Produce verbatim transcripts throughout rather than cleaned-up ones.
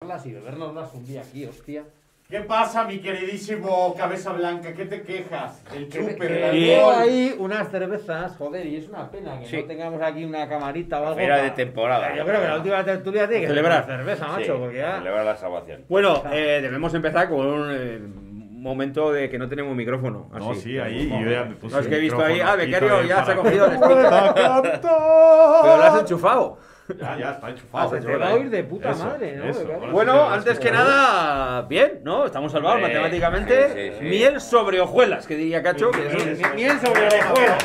celebrarlas y bebernoslas un día aquí, hostia. ¿Qué pasa, mi queridísimo Cabeza Blanca? ¿Qué te quejas? El chupe, Que, el que veo alcohol. ahí unas cervezas, joder, y es una pena que Sí. no tengamos aquí una camarita o algo. Era de para- temporada. Yo creo que la última tertulia tiene que Celebrar. ser cerveza, macho, Sí, porque ya... celebrar la salvación. Bueno, eh, debemos empezar con un eh, momento de que no tenemos micrófono. No, así. sí, ahí y yo ya me puse No, es que he el visto ahí, micrófono ah, aquí Becario también ya se ha para- cogido el speaker. Pero lo has enchufado. Ya, ya, está Ah, enchufado. se Se va a oír de puta Eso, madre, ¿no? eso. Becario? Bueno, Ahora sí, antes que ahora sí. nada, bien, ¿no? Estamos salvados Hombre, matemáticamente. sí, sí, sí. Miel sobre hojuelas, que diría Cacho. Que es un- Mi- Miel sobre orejuelas.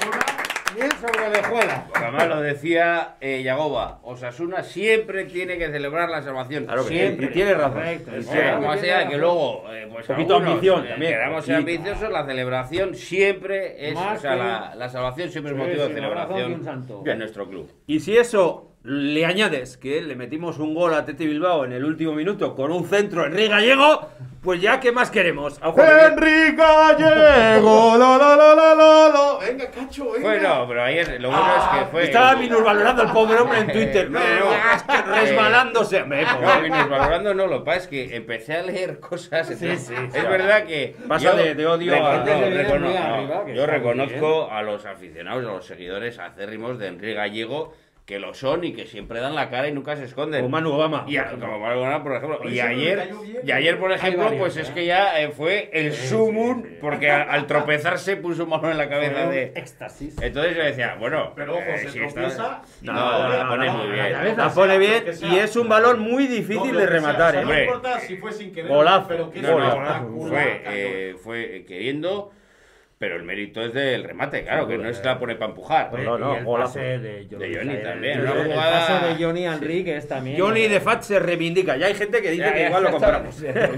Miel sobre orejuelas. Además lo decía eh, Yagoba, Osasuna siempre tiene que celebrar la salvación. Claro que sí, siempre. y tiene razón. Correcto. Y Sí, tiene- más allá de que luego, eh, pues Poquito algunos, ambición eh, también, queramos ser poquito. ambiciosos, la celebración siempre es, Más o sea, que- la, la salvación siempre es Sí, motivo sí, de más razón que un celebración santo. de nuestro club. Y si eso le añades que le metimos un gol a Teti Bilbao en el último minuto con un centro Enrique Gallego, pues ya, ¿qué más queremos? A jugar- Henry Gallego, lo, lo, lo, lo, lo, lo. Venga, Cacho, venga. Bueno, pero ayer lo bueno es que fue... Estaba minusvalorando al pobre hombre en Twitter. No, No, no, no, es que resbalándose. Me No, minusvalorando no, lo que pasa es que empecé a leer cosas. entonces, sí, es sí. verdad que. Pasa yo de- de odio recono- a- Gente se no, viene recono- muy no, arriba, que yo está muy reconozco a los aficionados, a los seguidores acérrimos de Enrique Gallego, que lo son y que siempre dan la cara y nunca se esconden. Como Manu Obama. Y a- como Manu Obama, por ejemplo. Por Y eso me ayer, cayó bien. y ayer, por ejemplo, varios, pues ¿eh? es que ya eh, fue el sumum, porque al, al tropezarse puso un mano en la cabeza Fue un de. éxtasis. Entonces yo decía, bueno, Pero ojo, eh, se si está- tropieza. No, No, la no, pone no, muy no, bien. la cabeza La pone bien que sea. y es un balón muy No, difícil lo de que rematar, sea, ¿eh? No Hombre. importa si fue sin querer, Golazo. pero que No, no, espectacular, fue, cayó. eh, fue queriendo, pero el mérito es del remate, claro, que no es que la pone para empujar. No, no, no, y el golazo. pase de Johnny, De Johnny el- también, el, una el jugada- pase de Johnny a Enrique es también. Johnny de Fat se reivindica. Ya hay gente que dice Ya, que ya, igual lo ya compramos.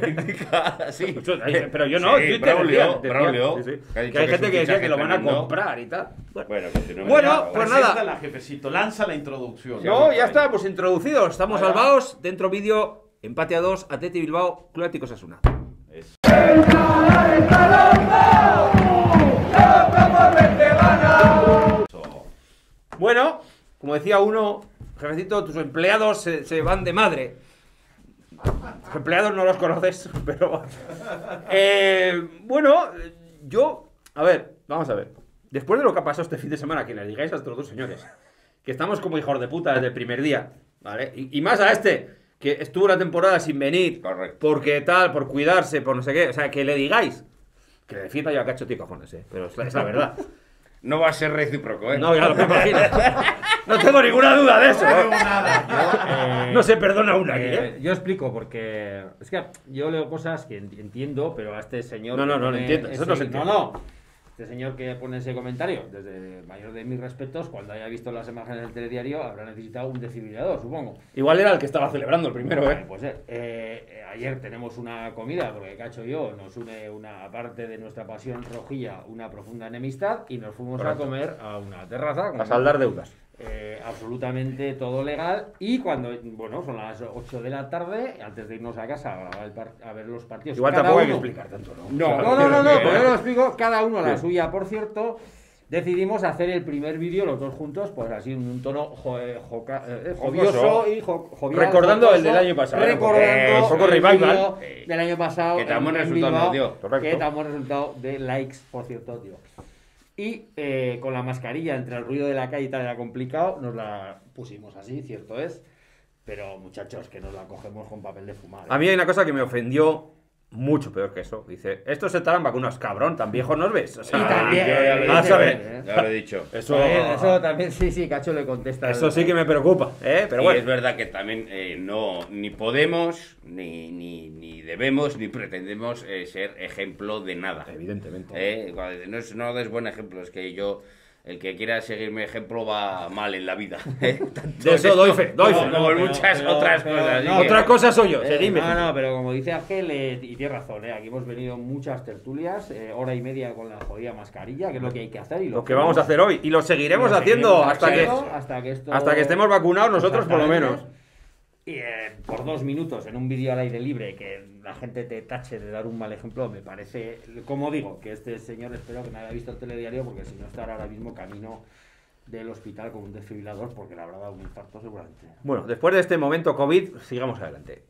sí. Pero yo no, Sí, en Twitter Braulio, decían- decían- Braulio, sí, sí. que ha dicho Que hay que gente es un que decía que fichaje lo van a tremendo. comprar y tal. Bueno, Bueno, continuemos. Bueno, Ya, pues ahora. nada. Preséntala, jefecito, lanza la introducción. No, ya está, pues introducidos. Estamos Vaya. salvados. Dentro vídeo, empate a dos, Atleti Bilbao, Club Atlético Osasuna. Es- Bueno, como decía uno, jefecito, tus empleados se, se van de madre. Tus empleados no los conoces, pero... Eh, bueno, yo... A ver, vamos a ver. Después de lo que ha pasado este fin de semana, que le digáis a estos dos señores, que estamos como hijos de puta desde el primer día, ¿vale? Y, y más a este, que estuvo una temporada sin venir, Correcto. porque tal, por cuidarse, por no sé qué, o sea, que le digáis, que le defienda yo a Cacho, tío, cojones, eh, pero es la, es la verdad. No va a ser recíproco, ¿eh? No, ya lo me imagino. No tengo ninguna duda de eso. No ¿eh? digo nada. Eh, No se perdona una aquí, eh, ¿eh? yo explico porque es que yo leo cosas que ent- entiendo, pero a este señor. No, no, que no lo pone entiendo, eso ese- no se entiende. No, no. Este señor que pone ese comentario, desde el mayor de mis respetos, cuando haya visto las imágenes del telediario, habrá necesitado un desfibrilador, supongo. Igual era el que estaba celebrando el primero, Vale, ¿eh? pues eh, eh, ayer tenemos una comida, porque Cacho y yo nos une una aparte de nuestra pasión rojilla, una profunda enemistad, y nos fuimos Correcto. a comer a una terraza. A saldar deudas. Eh, absolutamente todo legal, y cuando, bueno, son las ocho de la tarde, antes de irnos a casa a, grabar el par- a ver los partidos, Igual cada tampoco hay que uno- explicar tanto, ¿no? No, no, no, no, no, Eh, pues yo lo explico, cada uno la Sí. suya, por cierto. Decidimos hacer el primer vídeo los dos juntos, pues así en un tono jo- eh, joca- eh, jovioso y jo- jovial. Recordando jocoso, el del año pasado, ¿eh? Recordando Eh, un poco el revival. vídeo del año pasado. Que tan buen en- en resultado Bilbao, nos dio. Correcto. Que tan buen resultado de likes, por cierto, tío. Y eh, con la mascarilla, entre el ruido de la calle y tal, era complicado, nos la pusimos así, cierto es. Pero muchachos, que nos la cogemos con papel de fumar. ¿eh? A mí hay una cosa que me ofendió mucho peor que eso. Dice, estos estarán vacunados, cabrón, tan viejos nos ves. O sea, Y también, yo ya lo he vas dicho, a ver. ¿eh? ya lo he dicho. Eso, También, eso también, sí, sí, Cacho le contesta. eso sí que me preocupa, ¿eh? Pero y bueno. es verdad que también eh, no ni podemos, ni, ni, ni debemos, ni pretendemos eh, ser ejemplo de nada. Evidentemente. Eh, cuando- no, es, no des buen ejemplo, es que yo, el que quiera seguir mi ejemplo va mal en la vida. ¿eh? Tanto De eso en doy esto fe, doy como- fe. como en Pero- muchas pero- otras pero- cosas. así no, que- Otra cosa soy yo, Eh, seguidme. no, no, pero como dice Ángel, eh, y tiene razón, eh, aquí hemos venido muchas tertulias, eh, hora y media con la jodida mascarilla, que es lo que hay que hacer. Y Lo que vamos a hacer hoy. Y lo seguiremos Lo haciendo seguiremos hasta que, haciendo hasta que esto... hasta que estemos vacunados nosotros, por lo menos. Exactamente. Y eh, por dos minutos en un vídeo al aire libre que la gente te tache de dar un mal ejemplo, me parece, como digo, que este señor espero que no haya visto el telediario porque si no estará ahora mismo camino del hospital con un desfibrilador porque le habrá dado un infarto seguramente. Bueno, después de este momento COVID, sigamos adelante.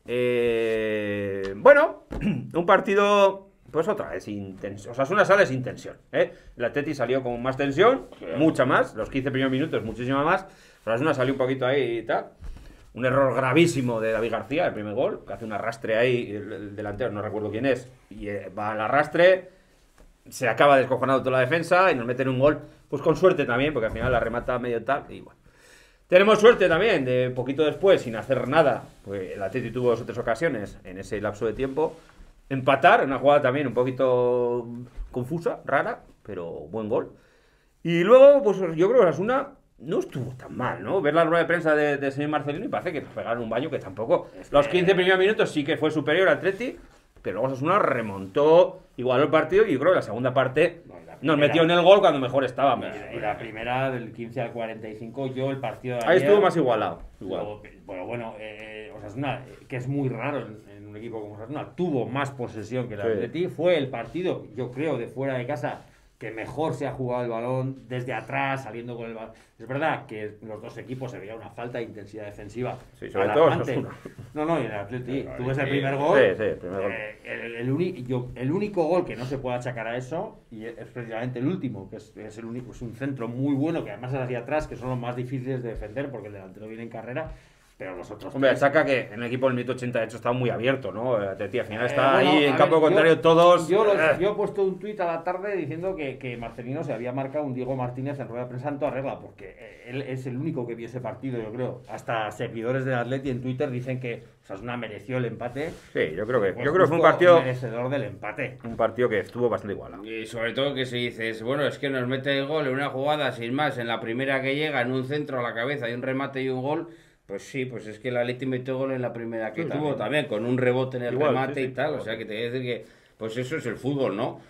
Eh, bueno, un partido, pues otra vez intenso. Osasuna sale sin tensión, ¿eh? El Atleti salió con más tensión, mucha más, los quince primeros minutos, muchísima más. Osasuna salió un poquito ahí y tal. Un error gravísimo de David García, el primer gol, que hace un arrastre ahí, el, el delantero, no recuerdo quién es, y eh, va al arrastre, se acaba descojonando toda la defensa y nos meten un gol, pues con suerte también, porque al final la remata medio tal, y bueno. Tenemos suerte también, de poquito después, sin hacer nada, pues el Atleti tuvo dos o tres ocasiones en ese lapso de tiempo, empatar, una jugada también un poquito confusa, rara, pero buen gol. Y luego, pues yo creo que Osasuna no estuvo tan mal, ¿no? Ver la rueda de prensa de, de señor Marcelino y parece que nos pegaron un baño que tampoco. Es que... Los quince primeros minutos sí que fue superior al Atleti, pero luego Osasuna remontó, igualó el partido y yo creo que la segunda parte no, la primera, nos metió en el gol cuando mejor estábamos. Y la primera del quince al cuarenta y cinco, yo el partido de ayer, ahí estuvo más igualado. Igual. Luego, bueno, bueno, eh, Osasuna, que es muy raro en, en un equipo como Osasuna, tuvo más posesión que el Atleti, sí. Fue el partido, yo creo, de fuera de casa que mejor se ha jugado el balón desde atrás, saliendo con el balón. Es verdad que los dos equipos se veía una falta de intensidad defensiva. Sí, sobre todo No, no, y el Atleti, tú ves el primer gol. Sí, sí, el primer gol. Eh, el, el, uni, yo, el único gol que no se puede achacar a eso, y es precisamente el último, que es, es, el único, es un centro muy bueno, que además es hacia atrás, que son los más difíciles de defender, porque el delantero viene en carrera. Pero los otros. Hombre, saca que en el equipo del minuto ochenta de hecho está muy abierto, ¿no? El Atleti al final está eh, bueno, ahí en campo ver, contrario yo, todos. Yo, los, yo he puesto un tuit a la tarde diciendo que, que Marcelino se había marcado un Diego Martínez en rueda de prensa en toda regla, porque él es el único que vio ese partido, yo creo. Hasta seguidores del Atleti en Twitter dicen que Osasuna mereció el empate. Sí, yo creo que, pues yo creo que fue un partido merecedor del empate. Un partido que estuvo bastante igualado. Y sobre todo que si dices, bueno, es que nos mete el gol en una jugada sin más, en la primera que llega, en un centro a la cabeza y un remate y un gol. Pues sí, pues es que el Atleti metió gol en la primera que sí, tuvo también, con un rebote en el Igual, remate sí, sí, y tal, igual. O sea que te voy a decir que, pues eso es el fútbol, ¿no?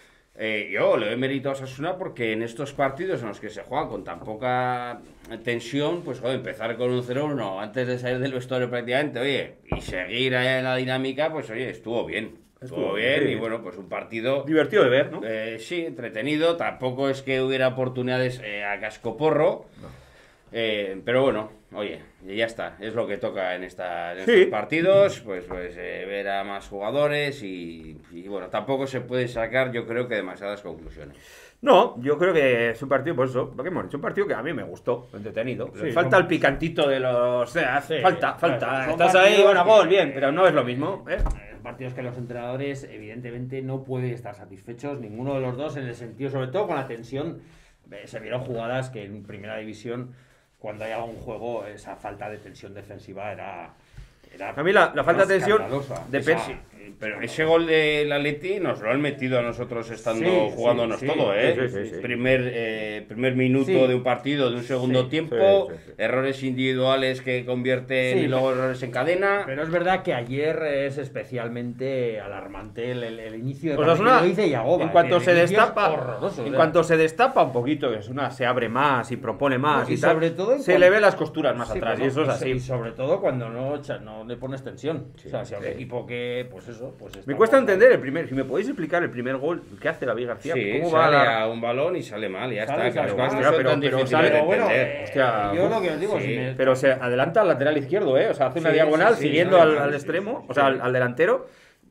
Eh, yo le doy mérito a Osasuna porque en estos partidos en los que se juega con tan poca tensión, pues joder, empezar con un cero uno antes de salir del vestuario prácticamente, oye, y seguir allá en la dinámica, pues oye, estuvo bien. Estuvo, estuvo bien sí. Y bueno, pues un partido... Divertido de ver, ¿no? Eh, sí, entretenido, tampoco es que hubiera oportunidades eh, a cascoporro. No. Eh, pero bueno, oye, ya está, es lo que toca en, esta, en estos sí. partidos, pues, pues eh, ver a más jugadores y, y bueno, tampoco se puede sacar yo creo que demasiadas conclusiones. No, yo creo que es un partido, pues eso, lo que hemos dicho, un partido que a mí me gustó, entretenido. Sí, falta son... el picantito de los... O sea, sí, falta, falta. Claro, estás ahí, bueno, gol, bien, pero no es lo mismo, ¿eh? Partidos que los entrenadores evidentemente no pueden estar satisfechos, ninguno de los dos, en el sentido, sobre todo con la tensión, se vieron jugadas que en primera división... Cuando haya un juego, esa falta de tensión defensiva era... era a mí la, la falta de tensión de Pepsi. Pero ese gol del Atleti nos lo han metido a nosotros estando sí, jugándonos sí, todo, ¿eh? Sí, sí, sí, sí. Primer, eh, primer minuto sí. de un partido, de un segundo sí, tiempo, sí, sí, sí. errores individuales que convierten sí, y luego errores en cadena. Pero es verdad que ayer es especialmente alarmante el, el, el inicio de pues partido. Lo dice Yagoba, en cuanto se destapa, horroroso, en cuanto se destapa un poquito, que es una, se abre más y propone más y, y, y sobre tal, todo se cuando... le ve las costuras más sí, atrás bueno, y eso es así. Y sobre todo cuando no, no le pones tensión. Sí, o sea, si a un sí. equipo que, pues eso, pues me cuesta entender el primer, si me podéis explicar el primer gol que hace David García, sí, ¿cómo sale va la... a un balón y sale mal, ya sale, está, sale, que las sale, cosas pero, son tan pero, difíciles sale, de bueno, entender. eh, Hostia, yo lo que os digo, sí. si me... pero se adelanta al lateral izquierdo, ¿eh? O sea, hace una sí, diagonal sí, sí, siguiendo sale al, mal, al sí, extremo, sí, o sea, sí. al, al delantero.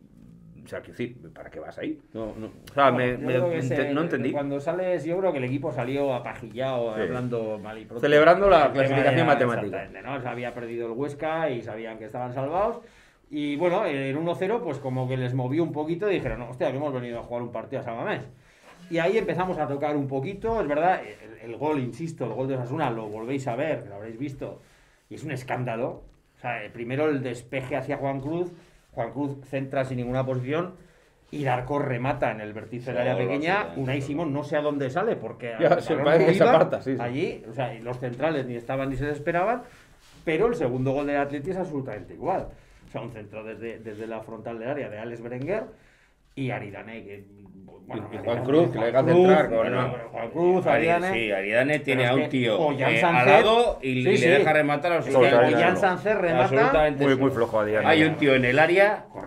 O sea, quiero decir, ¿para qué vas ahí? No, no, o sea, bueno, me, me, ese, ente, no entendí. Cuando sales, yo creo que el equipo salió apajillado, sí. hablando mal y pronto. Celebrando la el clasificación ya, matemática. ¿no? Se había perdido el Huesca y sabían que estaban salvados. Y bueno, el uno cero, pues como que les movió un poquito y dijeron, no, hostia, que hemos venido a jugar un partido a San Mamés. Y ahí empezamos a tocar un poquito, es verdad, el, el gol, insisto, el gol de Osasuna, lo volvéis a ver, lo habréis visto, y es un escándalo. O sea, primero el despeje hacia Juan Cruz, Juan Cruz centra sin ninguna posición, y Darko remata en el vértice del área pequeña, Unai Simón no sé a dónde sale, porque ya, se parece que se aparta, sí, sí. allí, o sea, los centrales ni estaban ni se desesperaban, pero el segundo gol del Atleti es absolutamente igual. O sea, un centro desde, desde la frontal del área de Alex Berenguer y Aridane, que... Bueno, y Juan Cruz, que le dejan centrar con... Bueno, Juan Cruz, Aridane... Sí, Aridane tiene a un tío eh, al lado y sí, le sí. deja rematar a los es que Ollán Sánchez remata... Muy, muy flojo Aridane. Hay un tío en el área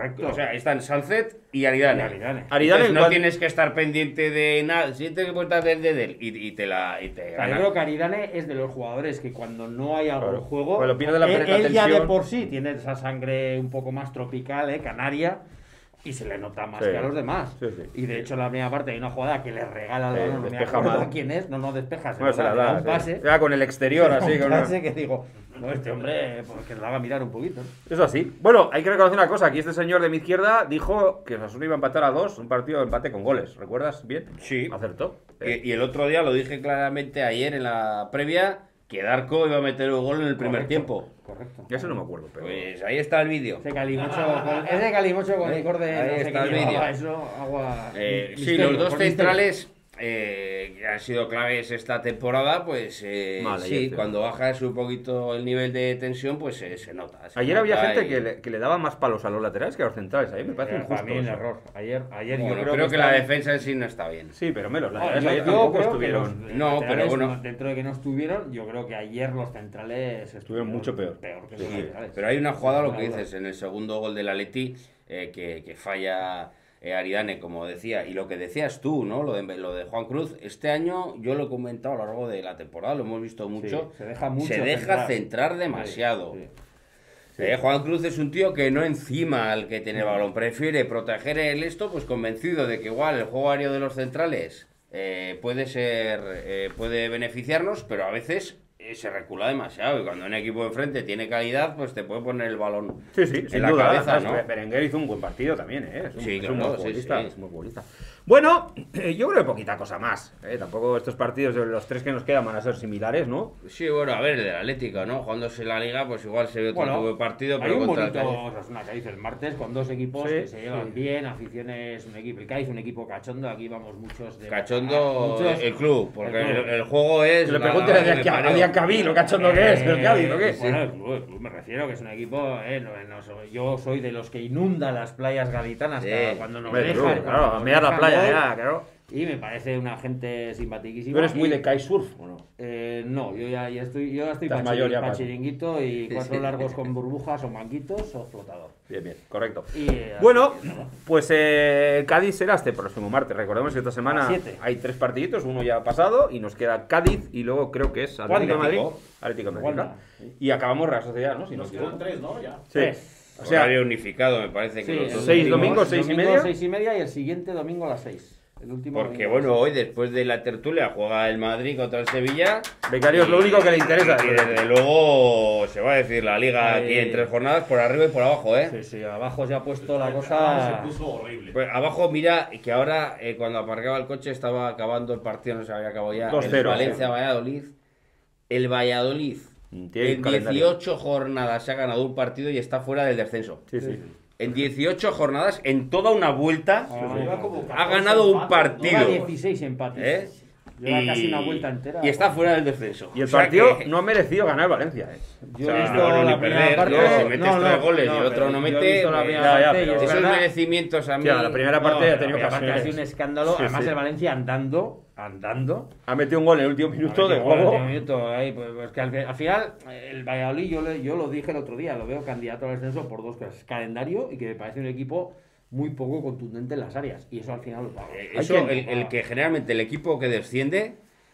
Correcto. O sea, están Salcet y Aridane. Y Aridane. Aridane, Entonces, no cuan- tienes que estar pendiente de nada. Siente que puedes hacer de él y, y te la y te O sea, gana. yo creo que Aridane es de los jugadores que cuando no hay algo Claro. en juego, Cuando pierde la él, pelota él ya de tensión. por sí tiene esa sangre un poco más tropical, ¿eh? Canaria, y se le nota más Sí. que a los demás. Sí, sí. Y de hecho en la primera parte hay una jugada que le regala el Sí, balón, no me despeja acuerdo mal. quién es, no, no despeja, se, Bueno, le se da, la le da da, un pase. sí. Ya con el exterior, Se da así. un Con una- pase que digo, no, este hombre, pues que le haga mirar un poquito. Eso así. Bueno, hay que reconocer una cosa. Aquí este señor de mi izquierda dijo que Osasuna iba a empatar a dos, un partido de empate con goles. ¿Recuerdas bien? Sí. Acertó. Y, y el otro día lo dije claramente ayer en la previa que Darko iba a meter un gol en el primer Correcto. tiempo. Correcto. Ya eso no me acuerdo, pero... Pues ahí está el vídeo. Ese calimocho con, ese calimocho con Ahí- licor de ahí no sé está qué el llevaba, vídeo. eso, agua... Eh, sí, misterio, los dos por misterio. centrales eh, que han sido claves esta temporada, pues eh, Vale, sí, ya sé. cuando bajas un poquito el nivel de tensión, pues eh, se nota. se Ayer había nota gente y- que le, que le daba más palos a los laterales que a los centrales. Ahí me parece Eh, injusto. para mí un eso. error. Ayer, ayer Bueno, yo creo, creo, que, la está- defensa en sí no está bien. Sí, pero me los No, laterales yo, ayer yo tampoco creo que estuvieron... los No, laterales, pero bueno. dentro de que no estuvieron, yo creo que ayer los centrales estuvieron mucho peor. peor que Sí, los laterales. pero hay una jugada, lo que Una duda. dices, en el segundo gol del Atleti, eh, que, que falla eh, Aridane, como decía, y lo que decías tú, ¿no? Lo de, lo de Juan Cruz, este año yo lo he comentado a lo largo de la temporada, lo hemos visto mucho, Sí, se deja mucho se deja centrar. centrar demasiado. Sí, sí. Eh, Juan Cruz es un tío que no encima al que tiene el balón, prefiere proteger el esto, pues convencido de que igual el juego aéreo de los centrales eh, puede ser, eh, puede beneficiarnos, pero a veces eh, se recula demasiado y cuando un equipo de enfrente tiene calidad, pues te puede poner el balón Sí, sí, en sin la duda. cabeza, además, ¿no? Berenguer hizo un buen partido también, ¿eh? Es un, Sí, es un claro, buen sí, futbolista, sí. es un buen futbolista. Bueno, eh, yo creo que poquita cosa más. ¿eh? Tampoco estos partidos, de los tres que nos quedan, van a ser similares, ¿no? Sí, bueno, a ver, el del Atlético, ¿no? Jugándose la Liga, pues igual se ve otro Bueno, tipo de partido, hay pero un contra el bonito Cádiz. Osasuna Cádiz el martes con dos equipos Sí, que se llevan sí. bien, aficiones, un equipo, el Cádiz un equipo cachondo, aquí vamos muchos de Cachondo muchos- el club, porque el el, club. el juego es... Que le la- pregunte la- a la- Dian- la- a Diancabí lo cachondo que es, el Eh, Cádiz, ¿o qué? Bueno, el club, el club me refiero que es un equipo, eh, no, no soy- yo soy de los que inunda las playas gaditanas Sí. cada- cuando nos Hombre, tú, dejan. claro, cuando a nos mirar la dejan playa, gol, ya, claro. Y me parece una gente simpaticísima. ¿Tú eres muy y- de kitesurf o no? Eh, no, yo ya, ya estoy, yo ya estoy Estás para mayor ya, pa' Paco. chiringuito y Sí, cuatro sí. largos con burbujas o manquitos o flotador. Bien, bien, correcto. Y, eh, Bueno, así que nada. pues eh, Cádiz será este próximo martes. Recordemos que esta semana A las siete. hay tres partiditos, uno ya ha pasado y nos queda Cádiz y luego creo que es Atlético de Madrid. Atlético. Atlético de Wanda, Madrid. sí. Y acabamos Real Sociedad, ¿no? Si no Nos me quedan equivoco. tres, ¿no? Ya. Sí. Tres. O sea, Horario unificado, me parece que Sí, los el dos seis últimos- domingos, seis y domingo media. seis y media y el siguiente domingo a las seis. El último Porque domingo. bueno, hoy después de la tertulia juega el Madrid contra el Sevilla. Becario es lo único que le interesa. Y desde luego se va a decir la liga Ahí. aquí en tres jornadas por arriba y por abajo, ¿eh? Sí, sí, abajo se ha puesto la Ah, cosa. se puso horrible. Pues abajo, mira, que ahora eh, cuando aparcaba el coche estaba acabando el partido, no se había acabado ya. dos el cero, Valencia-Valladolid. El Valladolid Tiene en calendario. dieciocho jornadas se ha ganado un partido y está fuera del descenso. Sí, sí. En dieciocho jornadas, en toda una vuelta, Ah, Lleva como ha catorce ganado un empates, ¿no? partido. Lleva dieciséis empates. ¿eh? Lleva Y- casi una vuelta entera. Y está fuera del descenso. Y el O sea partido que- no ha merecido ganar Valencia. ¿eh? Yo O sea, he visto no, no, la ni primera perder, parte. no, si metes no, tres no, goles y no, el otro pero no yo he mete, visto la pues- primera Ya, ya, parte y pero- es Esos verdad- merecimientos a mí. Hostia, la primera parte No, ha tenido pero aparte ha sido un ocasiones. escándalo. Sí, Además, sí. el Valencia andando, andando. Ha metido un gol en el último minuto Ha de metido gol en el juego. último minuto, ahí, pues, pues que al, al final, el Valladolid, yo, le- yo lo dije el otro día, lo veo candidato al descenso por dos cosas: calendario y que me parece un equipo muy poco contundente en las áreas. Y eso al final lo paga. Eh, Hay Eso, que- el, el que generalmente el equipo que desciende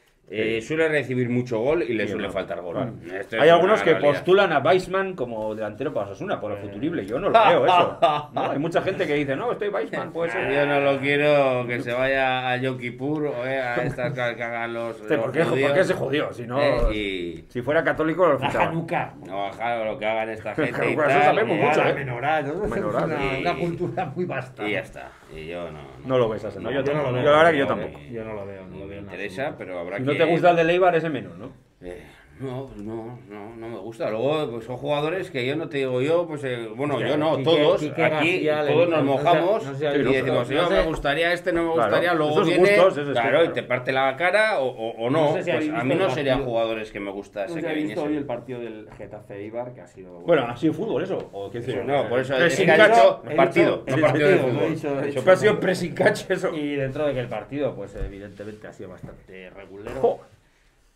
eh, suele recibir mucho gol y le Sí, suele no. faltar gol. Claro. Esto es Hay una algunos que realidad. postulan a Weissman como delantero para Osasuna, por el futurible. Yo no lo veo eso. ¿no? Hay mucha gente que dice, no, estoy Weissman, puede ser. Yo no lo quiero que se vaya a Yom Kippur o eh, a estas que que hagan los. Este, los ¿Por qué, judíos, por qué se jodió? Si, no, eh, y si fuera católico lo La fichaba. Hanukkah. no bajar lo que hagan esta gente y Claro, eso tal, sabemos y- mucho, la ¿eh? menorá, ¿no? Menorá, Es una, sí. una cultura muy vasta. y ya está. Y yo no. No lo ves así, ¿no? Yo, yo no lo veo. yo la verdad que yo No, tampoco. eh, Yo no lo veo, no lo veo Me en interesa, absoluto. pero habrá Si que. no te gusta el de Leibar, ese menos, ¿no? Eh, no, no, no, no me gusta. Luego, pues son jugadores que yo no te digo yo, pues eh, bueno, Hostia, yo no, Quique- todos, Quique aquí García, todos le- nos no sé- mojamos no sé si ha y visto, decimos, no yo sé- me gustaría este, no me Claro, gustaría, luego esos viene, gustos, eso es claro, claro. y te parte la cara o, o, o no, No sé si pues habéis a visto mí no el serían partido. jugadores que me No gustase sé si que ha visto hoy el viniesen. partido del Getafe Eibar, que ha sido. Bueno, ¿ha sido fútbol eso? ¿O qué Eso decir? no, por eso Pero es sin que ha cacho, dicho he dicho- partido, he no dicho partido de partido, fútbol. he dicho- he dicho Eso ha sido pressing catch, eso. Y dentro de que el partido, pues evidentemente ha sido bastante regulero. Jo.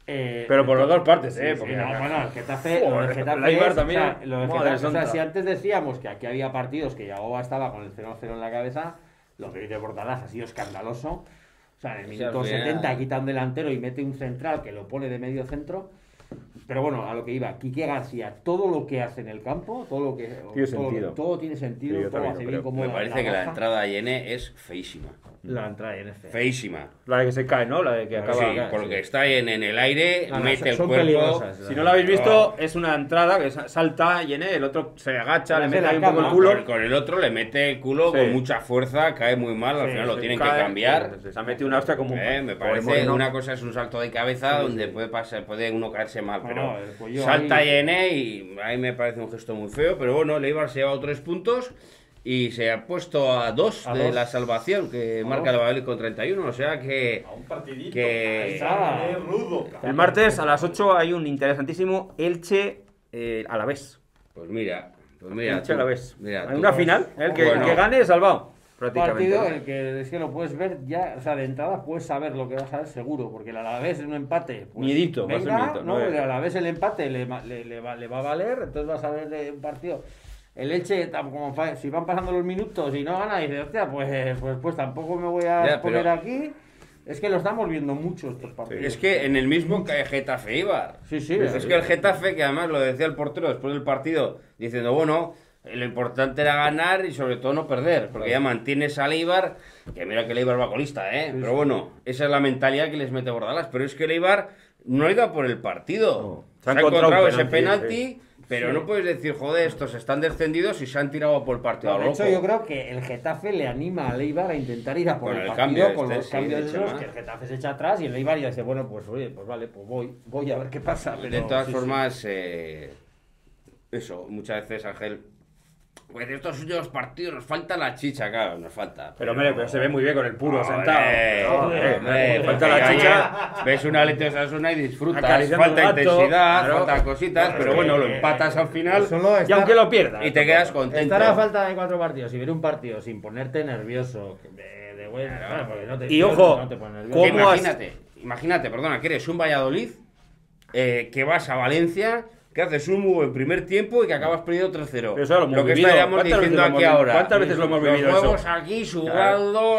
Eh, Pero por las dos partes, sí, ¿eh? sí, Porque no, acá- bueno, el Getafe, Joder, lo del Getafe el Eibar es, también. o sea, lo del Madre Getafe, o sea, santa. si antes decíamos que aquí había partidos que Yagoba estaba con el cero cero en la cabeza, lo que dice Bordalás ha sido escandaloso. O sea, en el Sí, al minuto final- setenta quita un delantero y mete un central que lo pone de medio centro. Pero bueno, a lo que iba, Quique García, todo lo que hace en el campo, todo lo que Tiene todo, sentido. todo tiene sentido, Sí, yo todo también hace lo bien creo. como Me parece que la baja, entrada a Yene es feísima. la entrada en F. Feísima. La de que se cae, ¿no? La de que acaba. Sí, porque está en, en el aire, No, no, mete el son cuerpo. peligrosas. Si no lo habéis visto, es una entrada que sa- salta, llene, el otro se agacha, le Hace mete la ahí un poco el cama. culo. Con, con el otro le mete el culo Sí. con mucha fuerza, cae muy mal, al Sí, final lo sí, tienen Cae, que cambiar. Se, se ha metido una hostia como un. Eh, me pobre parece Moreno. una cosa es un salto de cabeza Sí, donde sí. puede pasar, puede uno caerse mal, No, pero no, el pollo salta ahí- Yene y a mí me parece un gesto muy feo, pero bueno, el Eibar se ha llevado tres puntos y se ha puesto a dos A de dos. la salvación que A marca dos. el Valladolid con treinta y uno, o sea que A un partidito. Que- Ahí está, eh, rudo. El martes a las ocho hay un interesantísimo Elche eh, Alavés. pues mira, pues mira, Elche tú- Alavés. mira, Hay tú- una final, el que, Bueno. el que gane salvado. Un Prácticamente. partido en el que es que lo puedes ver ya, o sea, de entrada puedes saber lo que vas a ver seguro, porque el Alavés en un empate, pues, Miedito, va a ser venga, miedito, no, no es- el Alavés el empate le, ma- le, le va, le va a valer, entonces vas a ver de un partido. El Elche, tam- como fa- si van pasando los minutos y no gana, dices, hostia, pues, pues, pues tampoco me voy a Ya, poner pero- aquí. Es que lo estamos viendo mucho estos partidos. Es que en el mismo que Getafe Eibar. Sí, sí. Es que el Getafe, que además lo decía el portero después del partido, diciendo, bueno, lo importante era ganar y sobre todo no perder, porque ya mantienes al Eibar, que mira que el Eibar va colista, ¿eh? Sí, Pero sí. bueno, esa es la mentalidad que les mete Bordalás, pero es que el Eibar no ha ido a por el partido. No. Se ha Se ha encontrado encontrado un ese penalti, penalti, pero Sí. no puedes decir, joder, estos están descendidos y se han tirado a por el partido No, a de lo hecho, loco. yo creo que el Getafe le anima al Eibar a intentar ir a por Con el, el partido cambio con este, los sí, cambios de esos, Chema. que el Getafe se echa atrás y el Eibar ya dice, bueno, pues oye, pues vale, pues voy, voy a ver qué pasa. Pero, De todas sí, sí. formas, eh, eso, muchas veces Ángel, pues de estos últimos partidos nos falta la chicha, claro, nos falta. Pero hombre, pero se ve muy bien con el puro Joder, sentado. joder, Joder, porque falta la ayer chicha. Ves una Leti Osasuna y disfrutas. Acariciando Falta al gato, intensidad, claro. faltan cositas, pero bueno, lo empatas al final Solo Y estar- aunque lo pierda. y te quedas contento. Estar a falta de cuatro partidos y ver un partido sin ponerte nervioso, que de, de bueno, claro, porque no te- Y ojo, no te pones nervioso. Que ¿cómo has- imagínate, imagínate, perdona, que eres un Valladolid, eh, que vas a Valencia, que haces un muy buen primer tiempo y que acabas perdiendo tres cero. Pero eso lo hemos Lo que vivido. estaríamos ¿Cuántas diciendo veces lo aquí hemos- ahora. cuántas veces lo hemos Los vivido eso? juegos aquí sudando.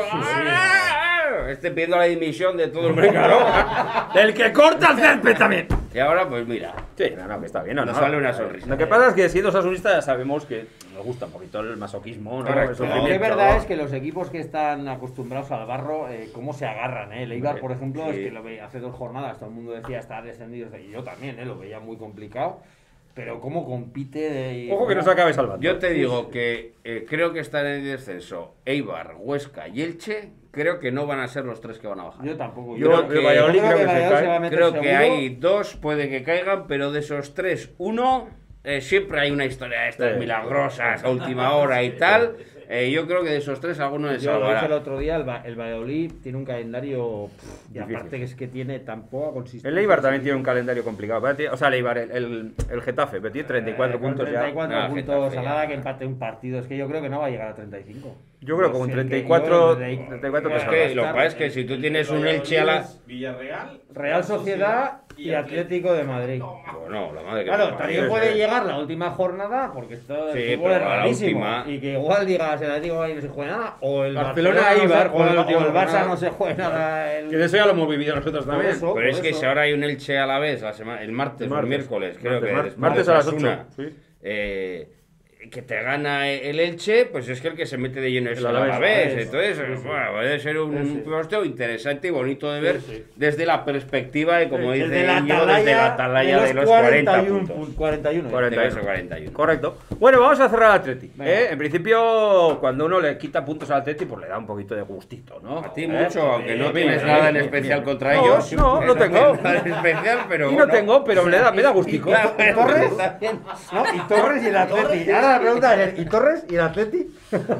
¡Ah! Este pidiendo la dimisión de todo el mundo. Del que corta el césped también. Y ahora, pues mira. Sí, no, no, que está bien. No, Nos no. sale una sonrisa. Lo que pasa es que siendo sasunista ya sabemos que nos gusta un poquito el masoquismo, ¿no? Correcto. El Lo que sufrimiento. es verdad es que los equipos que están acostumbrados al barro, eh, cómo se agarran, ¿eh? El Eibar, por ejemplo, Sí. es que lo veía hace dos jornadas, todo el mundo decía está descendido, y yo también, ¿eh? Lo veía muy complicado, pero cómo compite... y Ojo que no cómo- se acabe salvando. Yo te digo que eh, creo que están en el descenso Eibar, Huesca y Elche. Creo que no van a ser los tres que van a bajar. Yo tampoco. Yo creo creo que- Valladolid yo creo que se Valladolid cae. va a meter Creo que seguro. hay dos, puede que caigan, pero de esos tres, uno, eh, siempre hay una historia de estas Sí. milagrosas a última hora y tal. Eh, yo creo que de esos tres alguno les Yo lo dije el salvará. otro día, el, Va- el Valladolid tiene un calendario, pff, y Difícil. aparte que es que tiene tan poca consistencia. El Eibar también tiene un calendario complicado. pero tiene- O sea, el Eibar, el, el, el Getafe, pero tiene treinta y cuatro Eh, con puntos treinta y cuatro ya. Ah, puntos, Getafe a ya. nada que empate un partido. Es que yo creo que no va a llegar a treinta y cinco. ya. Yo creo que con Sí, treinta y que cuatro, yo desde ahí- treinta y cuatro Es te que salvas. lo que pasa es que si tú tienes un Elche a la... Villarreal, Real Sociedad y Atlético de Madrid. Bueno, la madre que Claro, me parió. también sí, puede sí. llegar la última jornada, porque esto Sí, el fútbol es pero a la rarísimo. última- Y que igual digas el Atlético de Madrid no se juega nada, o el Barcelona Barcelona, Eibar no se- juega o el, la última o el Barça jornada. no se juega nada. El... Que de eso ya lo hemos vivido nosotros Por también. eso. Pero es que eso. si ahora hay un Elche a la vez, la semana, el martes, o el miércoles, creo Martes, que mar- después martes de a las Osasuna, ocho, sí. eh, que te gana el Elche, pues es que el que se mete de lleno es El el Alavés. Alavés. Alavés. Entonces, Sí, sí. bueno, puede ser un, Sí, sí. un posteo interesante y bonito de ver Sí, sí. desde la perspectiva de, como dice Desde la Íñigo, desde la atalaya de los cuarenta puntos. pu- cuarenta y uno. cuarenta. De esos cuarenta y uno. Correcto. Bueno, vamos a cerrar al Atleti. Venga. ¿eh? En principio, cuando uno le quita puntos al Atleti, pues le da un poquito de gustito, ¿no? A ti ¿Eh? mucho, aunque no Bien, tienes bien, nada en bien, especial bien. contra No, ellos. no, no tengo. Nada en especial, pero Y no bueno. tengo, pero me da, me da gustico. ¿Y Torres? ¿No? ¿Y Torres y el Atleti? Ahora la pregunta es, ¿y Torres y el Atleti?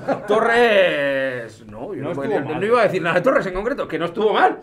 Torres. No, yo No no, estuvo no- mal. no iba a decir nada de Torres en concreto, que no estuvo mal.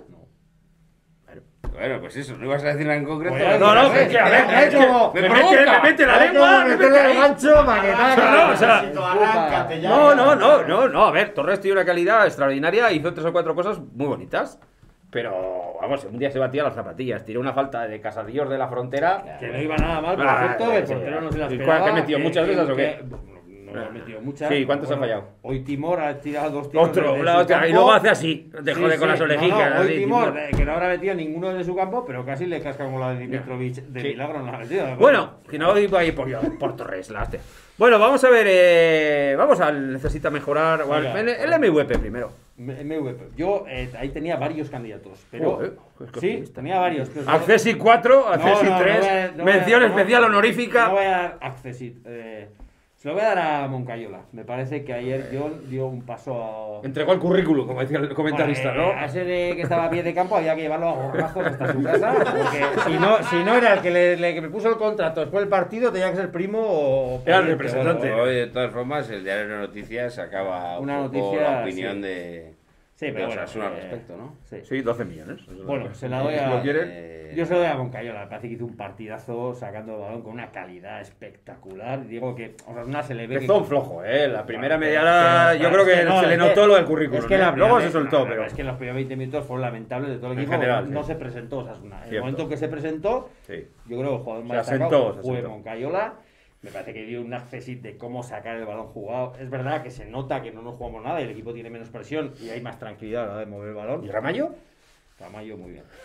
Bueno, pues eso, no ibas a decir nada en concreto. Pues No, no, ¿sabes? que, que a ver, Es es que como- me, me mete, provoca. me mete la Hay lengua, como me meterle mete el ahí. gancho para que te haga- No, o sea, arráncate ya. No, no, no, no, no, a ver, Torres tiene una calidad extraordinaria, hizo tres o cuatro cosas muy bonitas. Pero, vamos, un día se batía las zapatillas, tiró una falta de Casadillos de la Frontera. Que no iba nada mal, por Ah, cierto, el sí, portero no se las ¿Y esperaba. cuál- qué metió? ¿Muchas que- veces o que- qué? No, no, ha metido muchas. Sí, ¿cuántos ha fallado? Hoy Timor ha tirado dos tiros. Otro, desde la su hostia, y campo. luego hace así, te Sí, jode sí, con las no, orejicas. no, hoy así, Timor, Timor. eh, que no habrá metido ninguno de su campo, pero casi le casca como la de Dimitrovic de Sí. milagro, no la ha metido. Bueno, que no iba a ir por, por Torres, la hostia. Bueno, vamos a ver, eh, vamos al necesita mejorar, o al- Venga. el, el M V P primero. M V P. Yo eh, ahí tenía varios candidatos, pero. Joder, es que sí, optimista. tenía varios. pero- Accesi cuatro, Accesi No, no, tres, no voy a- no voy a- mención no- especial no honorífica. voy a dar Accessit. Eh, se lo voy a dar a Moncayola. Me parece que ayer John dio un paso a. Entregó el currículum, como decía el comentarista, Bueno, eh, ¿no? A ese de que estaba a pie de campo había que llevarlo a gorrazos hasta su casa, porque si no, si no era el que, le, le- que me puso el contrato después del partido, tenía que ser primo o... Era el pariente, representante. o algo. Hoy, de todas formas, el diario de noticias sacaba Una un poco noticia, la opinión sí. de, Sí, de pero bueno, Osasuna al eh, respecto, ¿no? Sí. Sí, doce millones. Bueno, se la doy Si a... lo quiere. Eh, Yo se lo doy a Moncayola, me parece que hizo un partidazo sacando el balón con una calidad espectacular. Digo que Osasuna se le ve Empezó que... flojo, ¿eh? La primera Pero- mediana, pero- yo creo es que no, se le es notó que- lo del currículum. Es que ¿eh? la Luego se primera- soltó, no, pero. Es que los primeros veinte minutos fueron lamentables de todo el En equipo. general, no sí. se presentó Osasuna. En el Cierto. momento que se presentó, Sí. yo creo que el jugador Se más asentó, destacado se fue asentó. Moncayola. Me parece que dio un accesit de cómo sacar el balón jugado. Es verdad que se nota que no nos jugamos nada y el equipo tiene menos presión y hay más tranquilidad a la hora de mover el balón. ¿Y Ramallo? Tamayo muy bien.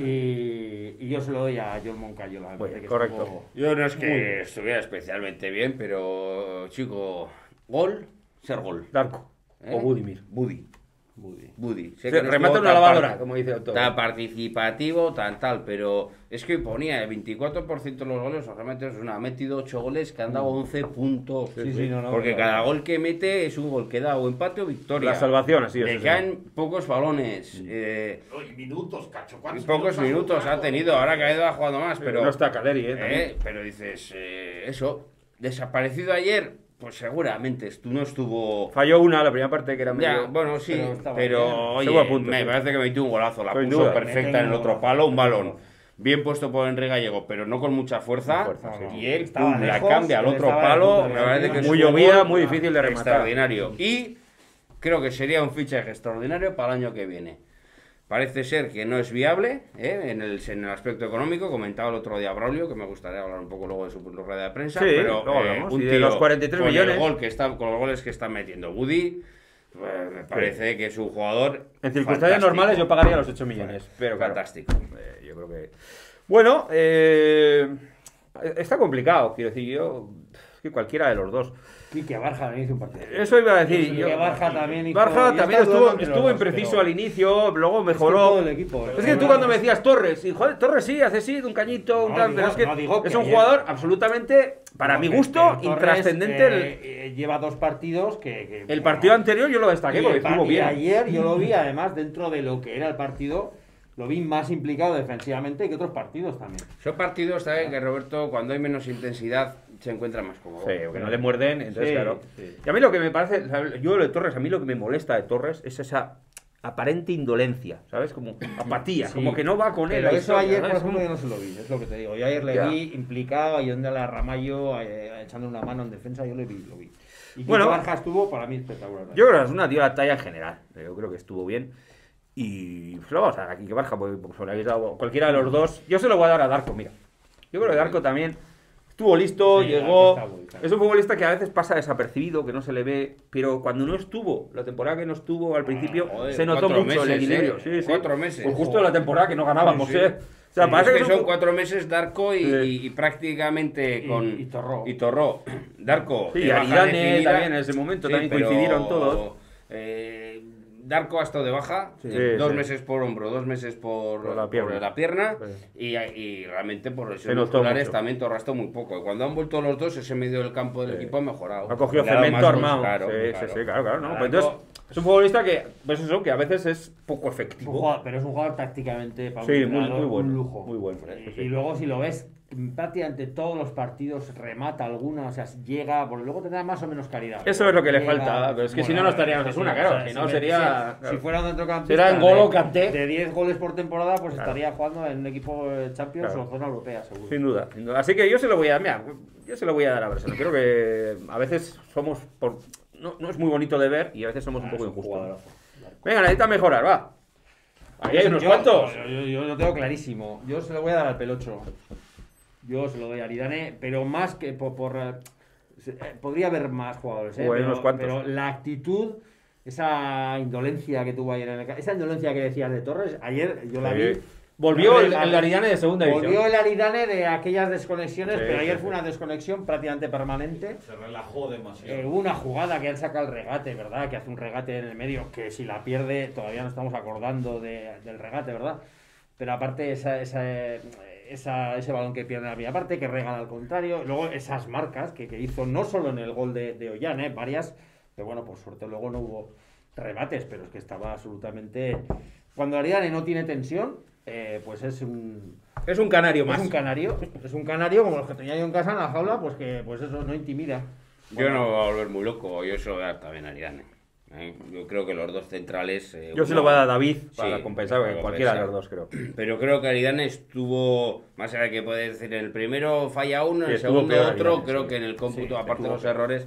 Y, y yo se lo doy a John Moncayola. me Muy parece bien, que correcto. estuvo- Yo no es Muy bien. que estuviera especialmente bien, pero, chico, gol, ser gol. Darko. ¿Eh? O Budimir. Budi. Budi. Budi. Sé Se que no remata estuvo una tan lavadora, par- como dice el autor. Tan participativo, tan tal, pero es que ponía el veinticuatro por ciento de los goles, o realmente es una, ha metido ocho goles que han dado once puntos. Sí, sí, no, no, Porque no, cada no. gol que mete es un gol que da o empate o victoria. La salvación, así es. Le sí. caen pocos balones. eh, Uy, minutos, cacho. y ¿cuántos pocos has minutos ha jugado? tenido, ahora que ha ido jugando más, pero. No está Caleri, ¿eh? También. eh, pero dices, eh, eso, desaparecido ayer, pues seguramente tú no estuvo. Falló una, la primera parte que era medio. Ya, bueno, sí, pero pero, estaba bien. oye, Estuvo a punto, me sí. parece que metió un golazo, la Sin puso duda. perfecta Mete en el un otro golazo. palo, un balón bien puesto por Enrique Gallego, pero no con mucha fuerza, Con fuerza, sí. y él Estaba pum, la lejos, cambia al él otro estaba a palo, punto de me parece que es Muy un llovida, gol muy difícil de rematar. extraordinario, y creo que sería un fichaje extraordinario para el año que viene. Parece ser que no es viable ¿eh? en, el, en el aspecto económico. Comentaba el otro día Braulio, que me gustaría hablar un poco luego de su rueda de prensa. Sí, pero luego eh, hablamos. un Y de tío los cuarenta y tres con millones. El gol que está, con los goles que está metiendo Woody, pues, me parece que es un jugador. En circunstancias fantástico. normales yo pagaría los ocho millones. Pero claro, Fantástico. eh, yo creo que. Bueno, eh, está complicado, quiero decir, yo. Es que cualquiera de los dos. Quique Barja también hizo un partido. Eso iba a decir. Quique Yo, Barja también hizo... Barja y también está dudando estuvo, entre estuvo los dos, impreciso pero- al inicio, luego Es que mejoró. todo el equipo, Es que tú cuando me decías Torres, y joder, Torres sí, hace sí, de un cañito, un No, tal, digo- pero es que no, digo es que un ayer- jugador absolutamente, para No, mi pero- gusto, pero Torres, intrascendente. el- eh, eh, lleva dos partidos que... que- el, partido anterior yo lo destaqué Y porque el pa- estuvo y bien. ayer yo lo vi, además, dentro de lo que era el partido, lo vi más implicado defensivamente que otros partidos también. Son partidos también que Roberto, cuando hay menos intensidad, se encuentra más cómodo. Sí, porque no le muerden, entonces Sí, claro. sí. Y a mí lo que me parece, ¿sabes? Yo lo de Torres, a mí lo que me molesta de Torres es esa aparente indolencia, ¿sabes? Como apatía, Sí. como que no va con él. Pero la eso historia, ayer, por ¿sabes? ejemplo, yo no se lo vi, es lo que te digo. Yo ayer le Ya. vi implicado, yendo a la Ramallo, eh, echando una mano en defensa, yo le vi, lo vi. Y Bueno. bueno, Barja estuvo para mí espectacular. Yo creo que es una tío la talla en general. Yo creo que estuvo bien. Y pues lo vamos a dar aquí que Barja, porque pues, le habéis dado cualquiera de los dos. Yo se lo voy a dar a Darko, mira. Yo creo que Darko también estuvo listo, Sí, llegó. Darko está muy claro. Es un futbolista que a veces pasa desapercibido, que no se le ve, pero cuando no estuvo, la temporada que no estuvo al principio, joder, se notó cuatro mucho el meses, equilibrio. eh. Sí, sí. Cuatro meses. Pues justo la temporada que no ganábamos, Sí, sí. ¿eh? O sea, Sí, parece es que, que es un son cuatro meses Darko y, Sí. y- y prácticamente Y- con y Torró. y Torró. Darko Sí, de baja Aridane definida. también en ese momento, también pero, coincidieron todos. eh, Darko ha estado de baja, Sí, eh, dos sí. meses por hombro, dos meses por, Por la pierna. la pierna Sí. y, y realmente por Se lesiones notó musculares mucho. también Torró ha estado muy poco. Y cuando han vuelto los dos, ese medio del campo del Sí. equipo ha mejorado. Ha cogido Le ha dado cemento más armado. gol, claro, sí, claro. sí, sí, claro, claro. ¿no? Darko- Pues entonces, es un futbolista que, pues eso, que a veces es poco Es un efectivo. jugador- pero es un jugador tácticamente para un Sí, muy- entrenador, muy bueno, un lujo. muy bueno, Y, sí, sí. y luego si lo ves, prácticamente todos los partidos remata alguna, o sea, llega, porque luego tendrá más o menos calidad. Eso es lo que le Llega, falta, pero es que si no, bueno, no estaríamos en sí, Osasuna, o claro, sea, si no me- sería- Si, si fuera un centrocampista Será en N'Golo de- Kanté. de diez goles por temporada, pues Claro. estaría jugando en un equipo de Champions Claro. o zona europea, seguro. Sin duda, sin duda. Así que yo se lo voy a mira, yo se lo voy a dar a Barcelona. Creo que a veces somos por no, no es muy bonito de ver y a veces somos un Ah, poco es un injustos. jugadorazo. Venga, necesita mejorar, va. Ahí hay unos Yo- cuantos. Yo, yo- yo lo tengo clarísimo. Yo se lo voy a dar al Pelocho. Yo se lo doy a Aridane, pero más que por... por, eh, se- eh, podría haber más jugadores, ¿eh? Hubo ahí pero, unos cuantos. pero la actitud, esa indolencia que tuvo ayer en el... ca- Esa indolencia que decías de Torres, ayer yo la Sí. vi... Volvió el, La- el Aridane de segunda Volvió división. el Aridane de aquellas desconexiones, Sí, pero ayer sí, fue sí. una desconexión prácticamente permanente. Se relajó demasiado. Eh, hubo una jugada que él saca el regate, ¿verdad? Que hace un regate en el medio, que si la pierde todavía no estamos acordando de- del regate, ¿verdad? Pero aparte esa, esa, esa- ese balón que pierde la primera parte, que regala al contrario, luego esas marcas que, que hizo no solo en el gol de, de Ollán, ¿eh? Varias, pero bueno, por suerte luego no hubo rebates, pero es que estaba absolutamente... Cuando Aridane no tiene tensión, eh, pues es un... Es un canario Es más. un canario, es un canario como los que tenía yo en casa en la jaula, pues que pues eso no intimida. Yo no me voy a volver muy loco, yo se lo voy a dar también a Aridane. ¿eh? Yo creo que los dos centrales... eh, Yo se uno- lo voy a dar a David para Sí, compensar, para cualquiera de los compensar. dos, creo. Pero creo que Aridane estuvo, más allá de que puede decir, en el primero falla uno, en Sí, el estuvo segundo peor otro, Aridane, creo sí. que en el cómputo, Sí, aparte de estuvo los peor. errores,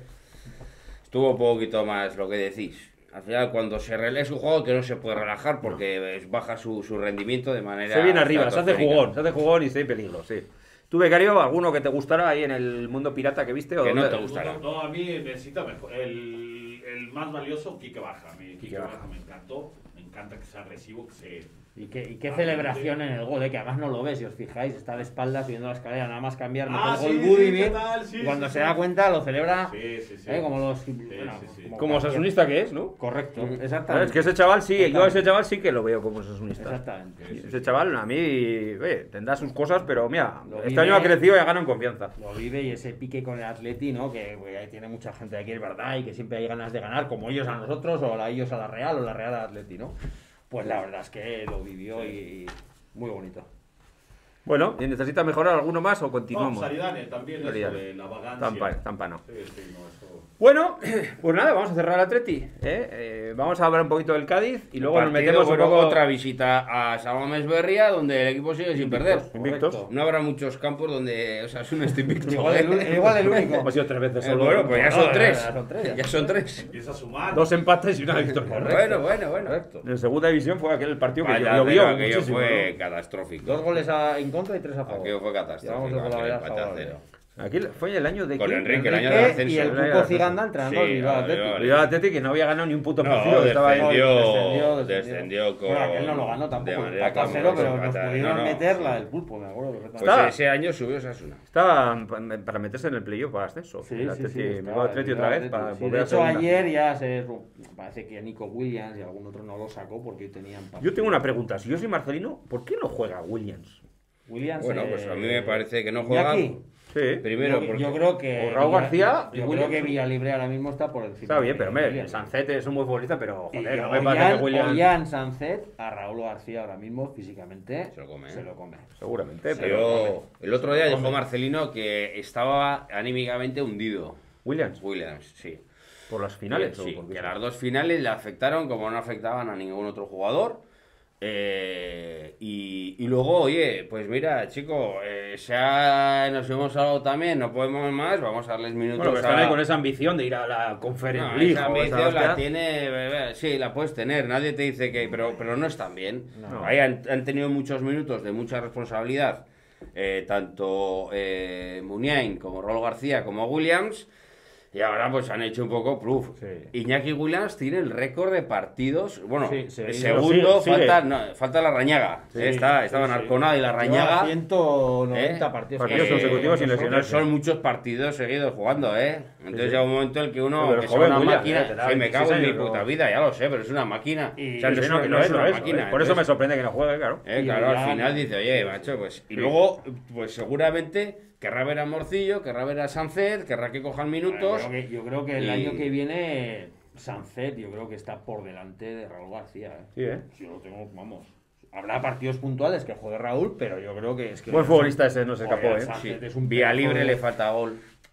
estuvo un poquito más lo que decís. Al final, cuando se relaja, es un juego que no se puede relajar porque es- baja su, su rendimiento de manera... Se viene arriba, se hace estratosférica. jugón, se hace jugón y se hay peligro, sí. ¿Tú, becario, alguno que te gustará ahí en el mundo pirata que viste? O Que no dónde? te gustará. No, no, a mí necesita mejor. El, el más valioso, Quique Baja. A mí Quique Baja. Baja me encantó. Me encanta que sea agresivo, que se... Y qué, y qué celebración en el gol, eh, que además no lo ves, si os fijáis, está de espaldas subiendo la escalera, nada más cambiar, mete Ah, el gol sí, sí, Budimir, ¿qué tal? Sí, y cuando sí, se sí. da cuenta lo celebra, Sí, sí, sí. eh, como los... sí, sí. Como cualquier- sasunista que es, ¿no? Correcto, ¿Sabes? exactamente. Es que ese chaval sí, yo a ese chaval sí que lo veo como sasunista. Exactamente. Sí, sí, Ese chaval a mí, oye, tendrá sus cosas, pero mira, Lo este vive- año ha crecido y ha ganado en confianza. Lo vive y ese pique con el Atleti, ¿no? Que pues, ahí tiene mucha gente aquí, es verdad, y que siempre hay ganas de ganar, como ellos a nosotros, o a ellos a la Real, o la Real al Atleti, ¿no? Pues la verdad es que lo vivió y, y muy bonito. Bueno, ¿y necesita mejorar alguno más o No, continuamos? Saridane también, eso Saridane. de la vagancia. Tampa, tampa no. Sí, sí, no, eso... Bueno, pues nada, vamos a cerrar el Atleti. ¿eh? Eh, vamos a hablar un poquito del Cádiz y luego nos Partido, metemos un bueno, poco... otra visita a San Mamés Berria, donde el equipo sigue sin perder. Invictos. Correcto. No habrá muchos campos donde, o sea, es un invicto. Igual el, igual el único. Hemos sido tres veces Eh, solo. bueno, pues ya No, son ya- tres. ya son tres, ya. Ya son tres. Empieza a sumar. Dos empates y una victoria. Bueno, bueno, bueno. Correcto. En segunda división fue aquel partido que Vaya, llovió pero aquello muchísimo. fue ¿no? catastrófico. Dos goles a- en contra y tres a favor. Aquello fue Llevamos catastrófico. el gol a aquel ver a empate a favor. cero. Aquí fue el año de Con quién? Enrique, el año de Enrique ascenso. y el El año de Cuco ascenso. Ciganda entrenando Sí, al Bilbao vale, Athletic. vale. Bilbao Athletic que no había ganado ni un puto No, partido. estaba ahí. descendió, descendió, descendió con... Bueno, aquel no lo ganó de tampoco, manera empate a cero, pero nos clamorosa. pudieron No, no. meter la del pulpo, me acuerdo Pues perfectamente. Está- ese año subió Osasuna. Estaba para meterse en el playoff para ascenso. Sí, el sí, Atleti- sí, Bilbao estaba Athletic el otra vez Bilbao para Athletic, sí. volver De a hecho, segunda. ayer ya se parece que Nico Williams y algún otro no lo sacó porque tenían partido. Yo tengo una pregunta. Si yo soy Marcelino, ¿por qué no juega Williams? Williams, Bueno, eh, pues a mí me parece que no juega. Iñaki, Sí. Primero, yo, porque... yo creo que. o Raúl Villa- García y Yo creo Williams. que Villalibre ahora mismo está por encima. Está bien, de pero hombre, Williams. Sancete es un buen futbolista, pero Y joder, no me parece Ollán, que Williams. Ollán Sancet a Raúl García ahora mismo físicamente Se lo come, ¿eh? se lo come. Seguramente, Sí, pero. Yo, el otro día dijo Marcelino que estaba anímicamente hundido. Williams, Williams, sí. por las finales. Sí, o por qué? que las dos finales le afectaron como no afectaban a ningún otro jugador. Eh, y, y luego, oye, pues mira, chico, eh, ya nos hemos hablado también, no podemos más, vamos a darles minutos Bueno, pero están a... ahí con esa ambición de ir a la Conference No, League. esa o esa ambición la hostia. tiene, eh, sí, la puedes tener, nadie te dice que, pero, pero no están bien. No. Ahí han, han tenido muchos minutos de mucha responsabilidad, eh, tanto eh, Muniain como Raúl García como Williams, y ahora pues han hecho un poco proof. Sí. Iñaki Williams tiene el récord de partidos, bueno, Sí, sí, el sí, segundo, sigue, sigue. falta, no, falta la Rañaga, Sí, está, estaba sí, en sí. Arconada y la Rañaga. Lleva ciento noventa ¿Eh? partidos, Partidos consecutivos sin Porque lesionarse. son muchos partidos seguidos jugando, ¿eh? Entonces sí. llega un momento en el que uno, Pero que es sea joven, una William, máquina, eh, te da sí, me cago en mi veintiséis años, puta ¿no? vida, ya lo sé, pero es una máquina. Y- o sea, no Sí, es no, una, que no no es es, una no es, máquina. Por eso me entonces, sorprende que no juegue, claro. eh, Y claro, ya- al final dice, oye, macho, pues... Y luego, pues seguramente querrá ver a Morcillo, querrá ver a Sánchez, querrá que cojan minutos. Yo creo que, yo creo que el Y- año que viene Sancet, yo creo que está por delante de Raúl García. ¿eh? Sí, ¿eh? Yo lo tengo, vamos. Habrá partidos puntuales que juegue Raúl, pero yo creo que es que. Buen futbolista ese, no se escapó, Joder, ¿eh? Sánchez Sí, es un vía pedazo libre de- le falta gol.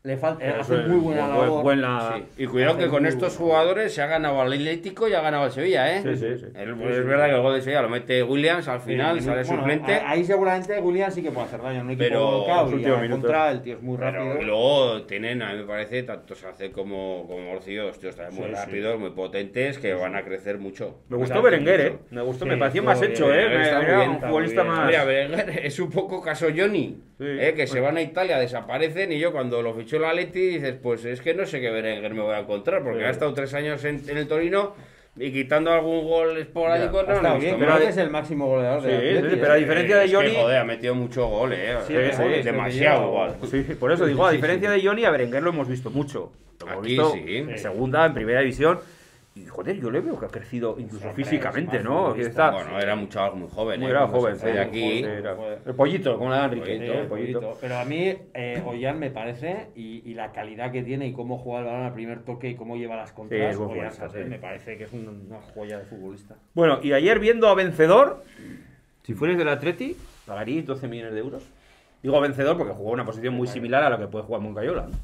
le falta, Eso hace es muy buena buen- labor. buena- Sí. Y cuidado hace que con muy estos buena jugadores se ha ganado al Atlético y ha ganado al Sevilla, ¿eh? Sí, sí, sí. El- es verdad que el gol de Sevilla lo mete Williams al final, Sí, sale bueno, suplente. a- Ahí seguramente Williams sí que puede hacer daño en un equipo Pero volcado los y últimos a la minutos. contra el tío es muy Pero, rápido. y luego tienen, a mí me parece, tanto Sánchez como, como Morcillo, dos tíos también muy Sí, sí. rápidos, muy potentes, que van a crecer mucho. Me Van a gustó crecer Berenguer, ¿eh? mucho. Me gustó, Sí, me pareció estuvo más hecho, bien, ¿eh? está Me- muy Era bien, un está futbolista muy bien. más... Mira, Berenguer es un poco caso Johnny, Sí. ¿eh? Que se van a Italia, desaparecen y yo cuando lo fichó el Atleti dices, pues es que no sé qué Berenguer me voy a encontrar, porque Sí. ha estado tres años en, en el Torino y quitando algún gol esporádico Ya, no Está le he bien, visto creo más. que es el máximo goleador de Sí, Atleti, sí, ¿eh? pero a diferencia de Es que, Johnny- joder, ha metido muchos goles, ¿eh? Sí, Eh, sí, sí, demasiado sí, igual. Sí, por eso digo, a Sí, diferencia sí. de Johnny, a Berenguer lo hemos visto mucho. Lo hemos Aquí visto sí. en segunda, en primera división. Y joder, yo le veo que ha crecido incluso Hombre, físicamente, es más ¿no? Que futbolista. está... Bueno, era un chaval muy joven, Muy ¿eh? era Cuando joven, se fue sí, de aquí. sí, era- El pollito, como le dan Enrique. Sí, el un pollito. poquito. Pero a mí, eh, Ollán me parece, y, y la calidad que tiene y cómo juega el balón al primer toque y cómo lleva las Sí, contras, es buen Ollán futbolista, Sánchez sí. me parece que es un- una joya de futbolista. Bueno, y ayer viendo a Vencedor, si fueres del Atleti, pagaríais doce millones de euros. Digo Vencedor porque jugó una posición muy similar a la que puede jugar Moncayola. ¿no?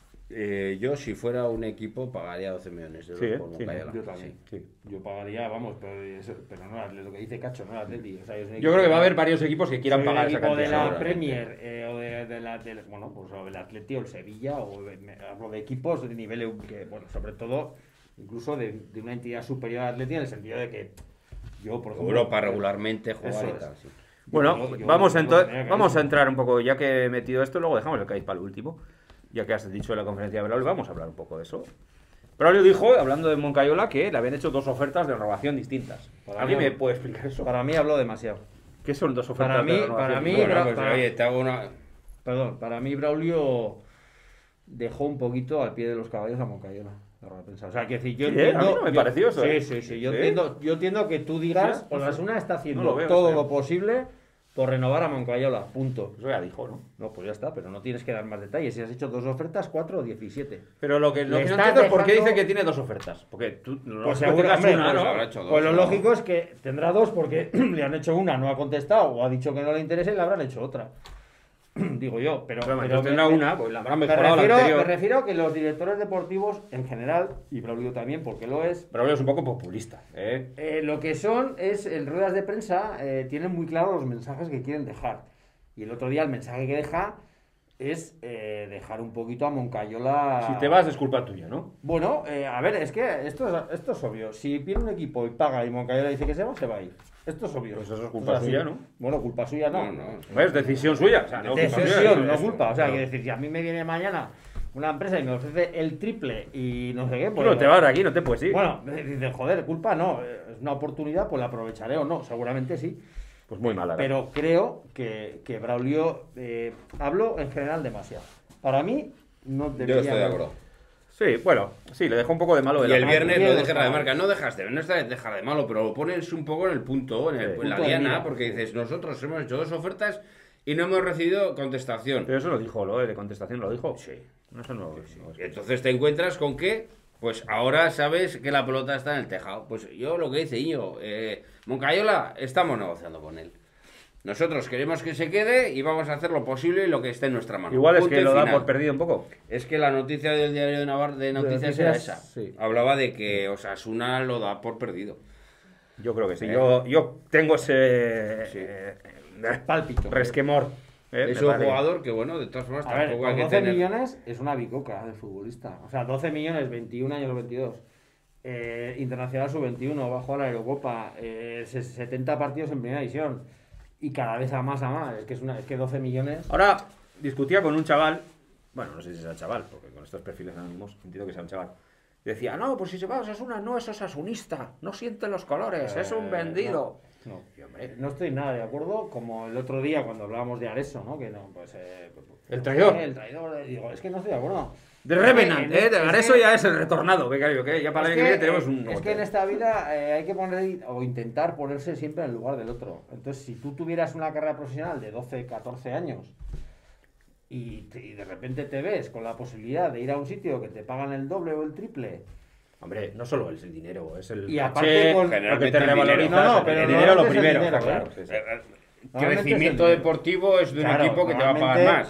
Eh, yo, si fuera un equipo, pagaría doce millones de euros Sí, ¿eh? por Sí, Moncayola. Yo también. Sí. Yo pagaría, vamos, pero, eso- pero no es lo que dice Cacho, no el Atleti. O sea, es un Yo equipo- creo que va a haber varios equipos que quieran soy un pagar esa equipo cantidad. de la seguramente. Premier eh, o de, de la del, bueno, pues o el Atleti o el Sevilla o de- me- hablo de equipos de nivel eu- que bueno, sobre todo incluso de, de una entidad superior al Atleti en el sentido de que yo por ejemplo Europa regularmente jugar Eso y es. tal, sí. Bueno, Yo- yo- vamos, a yo ento- tendría que vamos a hacer. entrar un poco, ya que he metido esto, luego dejamos el Cádiz para el último. Ya que has dicho en la conferencia de Braulio, vamos a hablar un poco de eso. Braulio dijo, hablando de Moncayola, que le habían hecho dos ofertas de renovación distintas. Para ¿Alguien mí- me puede explicar eso? Para mí habló demasiado. ¿Qué son dos ofertas para mí- de renovación para mí- distintas? Bueno, pues para- oye, te hago una... Perdón, para mí Braulio dejó un poquito al pie de los caballos a Moncayola. ahora de pensar. O sea, que decir, yo Sí, ¿eh? entiendo. A mí no me yo- pareció eso, Sí, ¿eh? sí, sí. Yo, ¿Sí? Entiendo, yo entiendo que tú digas, Sí, no sé. Osasuna está haciendo No lo veo, todo sí. lo posible por renovar a Moncayola. Punto. Eso ya dijo, ¿no? No, pues ya está, pero no tienes que dar más detalles. Si has hecho dos ofertas, cuatro o diecisiete. Pero lo que, lo Le que no estás entiendo es por qué dejando- dice que tiene dos ofertas. Porque tú no Pues no seguro, tengas hombre, una, pues ¿no? habrá hecho dos, Pues lo ¿no? lógico es que tendrá dos porque le han hecho una, no ha contestado o ha dicho que no le interesa y le habrán hecho otra. Digo yo, pero, Pero, pero tendrá me- una, pues la habrán me mejorado la refiero, me anterior. refiero a que los directores deportivos en general, y Braulio también, porque lo es, Pero es un poco populista, ¿eh? eh, lo que son es, en ruedas de prensa, eh, tienen muy claro los mensajes que quieren dejar. Y el otro día el mensaje que deja es eh, dejar un poquito a Moncayola... Si te vas es culpa tuya, ¿no? Bueno, eh, a ver, es que esto es, esto es obvio. Si viene un equipo y paga y Moncayola dice que se va, se va a ir. Esto es obvio. Pues eso es culpa O sea, suya, sí. ¿no? Bueno, culpa suya no. No, no. Hombre, es decisión suya. O sea, no culpa suya, Decisión, eso- no eso. culpa. O sea, Claro. quiero decir, si a mí me viene mañana una empresa y me ofrece el triple y no sé qué, Tú pues... no te vas de aquí, no te puedes ir. Bueno, dices, joder, culpa no. Es una oportunidad, pues la aprovecharé o no. Seguramente sí. Pues muy mala. Pero creo que, que Braulio... Eh, hablo en general demasiado. Para mí, no debería... Yo estoy de haber- acuerdo. Sí, bueno, sí, le dejó un poco de malo de Y la el mano. viernes Miedo, lo dejas de chaval. marca. No dejas de, no está de dejar de malo, pero lo pones un poco en el punto, en, el- Sí. en la Punto de diana, mira. porque dices, nosotros hemos hecho dos ofertas y no hemos recibido contestación. Pero eso lo dijo, lo de contestación lo dijo. Sí. No, eso no, Sí. no es- Y entonces te encuentras con que, pues ahora sabes que la pelota está en el tejado. Pues yo lo que dice Iño, eh, Moncayola, estamos negociando con él. Nosotros queremos que se quede y vamos a hacer lo posible y lo que esté en nuestra mano. Igual es Punto que y lo da final. por perdido un poco. Es que la noticia del diario de, Navar de noticias noticias, era esa. sí. Hablaba de que Osasuna lo da por perdido. Yo creo que sí. Eh. Yo, yo tengo ese Sí. eh, Pálpito. resquemor. eh, Es me un parece. jugador que, bueno, de todas formas A ver, tampoco con hay que doce tener... millones es una bicoca de futbolista. O sea, doce millones, veintiún años o veintidós. Eh, Internacional sub veintiuno, bajo a la Eurocopa, eh, se- setenta partidos en primera división. Y cada vez a más a más. Es que, es una, es que doce millones. Ahora discutía con un chaval, bueno, no sé si será chaval, porque con estos perfiles anónimos entiendo que sea un chaval. Y decía, no, pues si se va a Osasuna no es osasunista, no siente los colores, es un Eh, vendido. No, Y, hombre, no estoy nada de acuerdo. Como el otro día cuando hablábamos de Areso, ¿no? Que no, pues. eh, El traidor. El traidor. eh, Digo, es que no estoy de acuerdo. de Es que Revenant, en- ¿eh? De es eso que- ya es el retornado, que claro, que ya para el Es año que viene que, tenemos eh, un es nuevo que en tema. esta vida eh, hay que poner o intentar ponerse siempre en el lugar del otro. Entonces, si tú tuvieras una carrera profesional de doce, catorce años y, te- y de repente te ves con la posibilidad de ir a un sitio que te pagan el doble o el triple Hombre, no solo es el dinero, es el y caché, aparte con... lo que Generalmente te el revalorizas. dinero. No, no, pero el dinero lo normalmente es el primero, dinero, está claro. ¿eh? sí, sí. Eh, eh, Normalmente Crecimiento es el dinero. deportivo es de un Claro, equipo que te va a pagar normalmente- más.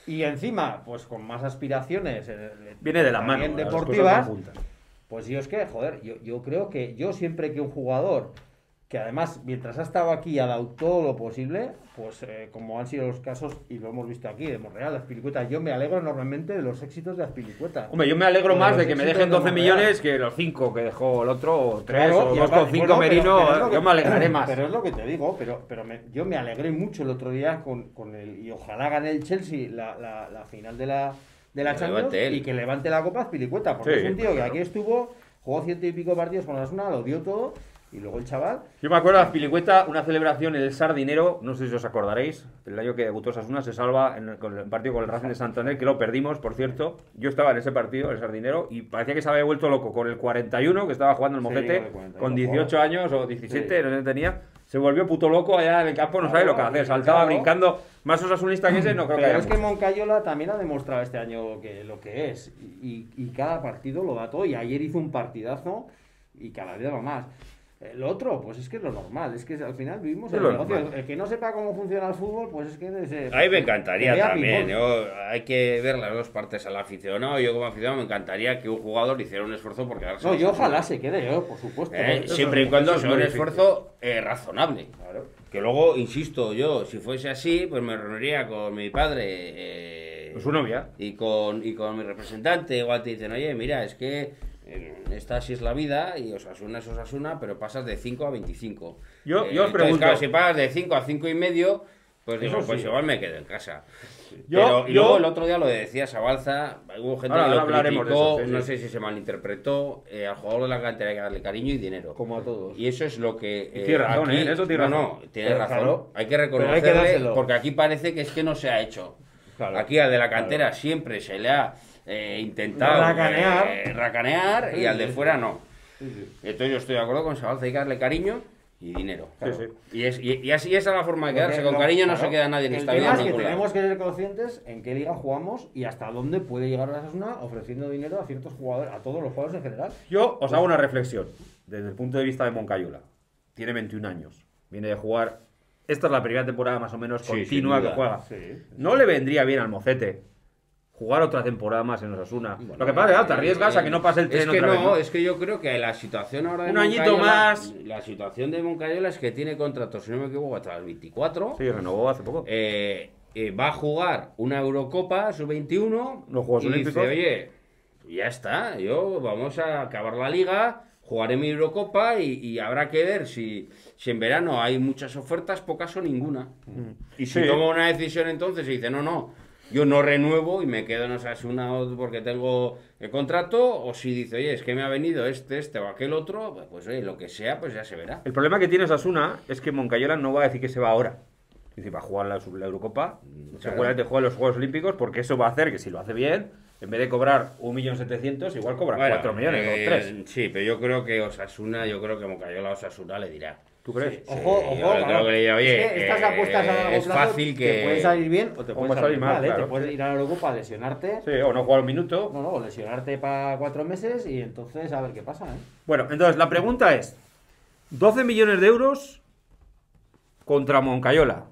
y encima, pues con más aspiraciones eh, Viene de la mano. también las cosas deportivas, van juntas. pues yo es que, joder, yo, yo creo que yo siempre que un jugador, que además mientras ha estado aquí ha dado todo lo posible, pues eh, como han sido los casos, y lo hemos visto aquí, de Monreal, Azpilicueta, yo me alegro enormemente de los éxitos de Azpilicueta. Hombre, yo me alegro O más los de que me éxitos dejen de doce Monreal. millones que los cinco que dejó el otro, o tres, Claro, o y dos aparte- con cinco bueno, pero- Merino. pero es lo que- Yo me alegraré más. Pero es lo que te digo, pero, pero me- yo me alegré mucho el otro día con, con el. Y ojalá gane el Chelsea la, la, la final de la, de la Que Champions levante él. y que levante la Copa Azpilicueta. Porque Sí, es un tío que claro. aquí estuvo, jugó ciento y pico partidos con Osasuna, lo dio todo. Y luego el chaval. Yo me acuerdo de Azpilicueta, una celebración en el Sardinero, no sé si os acordaréis, el año que debutó Osasuna se salva en el, con el partido con el Racing de Santander, que lo perdimos, por cierto. Yo estaba en ese partido, el Sardinero, y parecía que se había vuelto loco con el cuarenta y uno, que estaba jugando el Sí, Mofete, con el cuarenta y uno, con dieciocho años o diecisiete, Sí. no sé qué tenía. Se volvió puto loco allá en el campo, no Claro, sabe lo que hacer, saltaba claro. brincando. Más osasunista que ese, no creo que Pero haya es que mucho. Moncayola también ha demostrado este año que, lo que es. Y, y cada partido lo da todo. Y ayer hizo un partidazo y cada vez va más. Eh, Lo otro, pues es que es lo normal. Es que al final vivimos Es el lo negocio. normal. El que no sepa cómo funciona el fútbol, pues es que. Se, A mí me que encantaría vea también, ping-pong. yo, hay que ver las dos partes al aficionado. Yo como aficionado me encantaría que un jugador hiciera un esfuerzo por quedarse. No, en yo Osasuna. ojalá se quede, yo, por supuesto. Eh, Eso siempre y es- cuando eso es sea muy un difícil. esfuerzo eh, razonable. Claro. Que luego, insisto, yo, si fuese así, pues me reuniría con mi padre eh, Con su novia. y con, y con mi representante. Igual te dicen, oye, mira, es que eh, esta sí es la vida y Osasuna es Osasuna, pero pasas de cinco a veinticinco. Yo- Eh, yo os entonces, pregunto- claro, si pasas de cinco a cinco y medio, pues digo, Eso pues sí. igual me quedo en casa. Yo- Pero, y yo- luego el otro día lo decía Sabalza, hubo gente Ahora- que lo ahora hablaremos de criticó, eso, sí, no sí. sé si se malinterpretó, eh, al jugador de la cantera hay que darle cariño y dinero. Como a todos. Y eso es lo que. Y tiene razón, aquí- ¿eh? En eso tiene no, razón. No, tiene Pero razón. claro, hay que pero hay que reconocerle, dárselo. porque aquí parece que es que no se ha hecho. Claro. Aquí al de la cantera siempre se le ha eh, intentado Racanear. eh, racanear y Sí, al de sí, fuera sí. no. Sí, sí. Entonces yo estoy de acuerdo con Sabalza, hay que darle cariño y dinero. Sí, sí. Y, es, y, y así esa es la forma de quedarse. Porque Con lo- cariño no claro, se queda nadie en el esta tema vida. es en que ningún lado. tenemos que ser conscientes en qué liga jugamos y hasta dónde puede llegar la Osasuna ofreciendo dinero a ciertos jugadores, a todos los jugadores en general. Yo os hago una reflexión desde el punto de vista de Moncayola. Tiene veintiún años. Viene de jugar. Esta es la primera temporada más o menos Sí, continua sin que duda. juega. Sí. No le vendría bien al Mocete jugar otra temporada más en Osasuna. Bueno, Lo que pasa es que claro, te eh, arriesgas a que no pase el tren Es que otra no, vez, ¿no? es que yo creo que la situación ahora de Un añito Moncayola- más. La situación de Moncayola es que tiene contrato, si no me equivoco, hasta el veinticuatro. Sí, renovó hace poco. Eh, eh, va a jugar una Eurocopa sub veintiuno. Los Juegos y Olímpicos. Dice, oye, ya está, yo vamos a acabar la liga, jugaré mi Eurocopa y, y habrá que ver si, si en verano hay muchas ofertas, pocas o ninguna. Y si Sí. toma una decisión entonces y dice, no, no, yo no renuevo y me quedo en Osasuna porque tengo el contrato, o si dice, oye, es que me ha venido este, este o aquel otro, pues oye, lo que sea, pues ya se verá. El problema que tiene Osasuna es que Moncayola no va a decir que se va ahora. Es decir, va a jugar la, la Eurocopa, seguramente juega los Juegos Olímpicos, porque eso va a hacer que si lo hace bien, en vez de cobrar un millón setecientos, igual cobra Bueno, cuatro millones eh, o tres. Sí, pero yo creo que Osasuna, yo creo que Moncayola a Osasuna le dirá. ¿Tú crees? Sí. Ojo, ojo, yo creo claro. que le dirá, oye, Es que estas eh, apuestas a largo es plazo fácil te que... puede salir bien o te O puede puede salir salir mal, mal, ¿eh? claro. Te puedes ir a la Eurocopa, lesionarte. Sí, o no jugar un minuto. No, no, lesionarte para cuatro meses y entonces a ver qué pasa, ¿eh? Bueno, entonces la pregunta es: doce millones de euros contra Moncayola.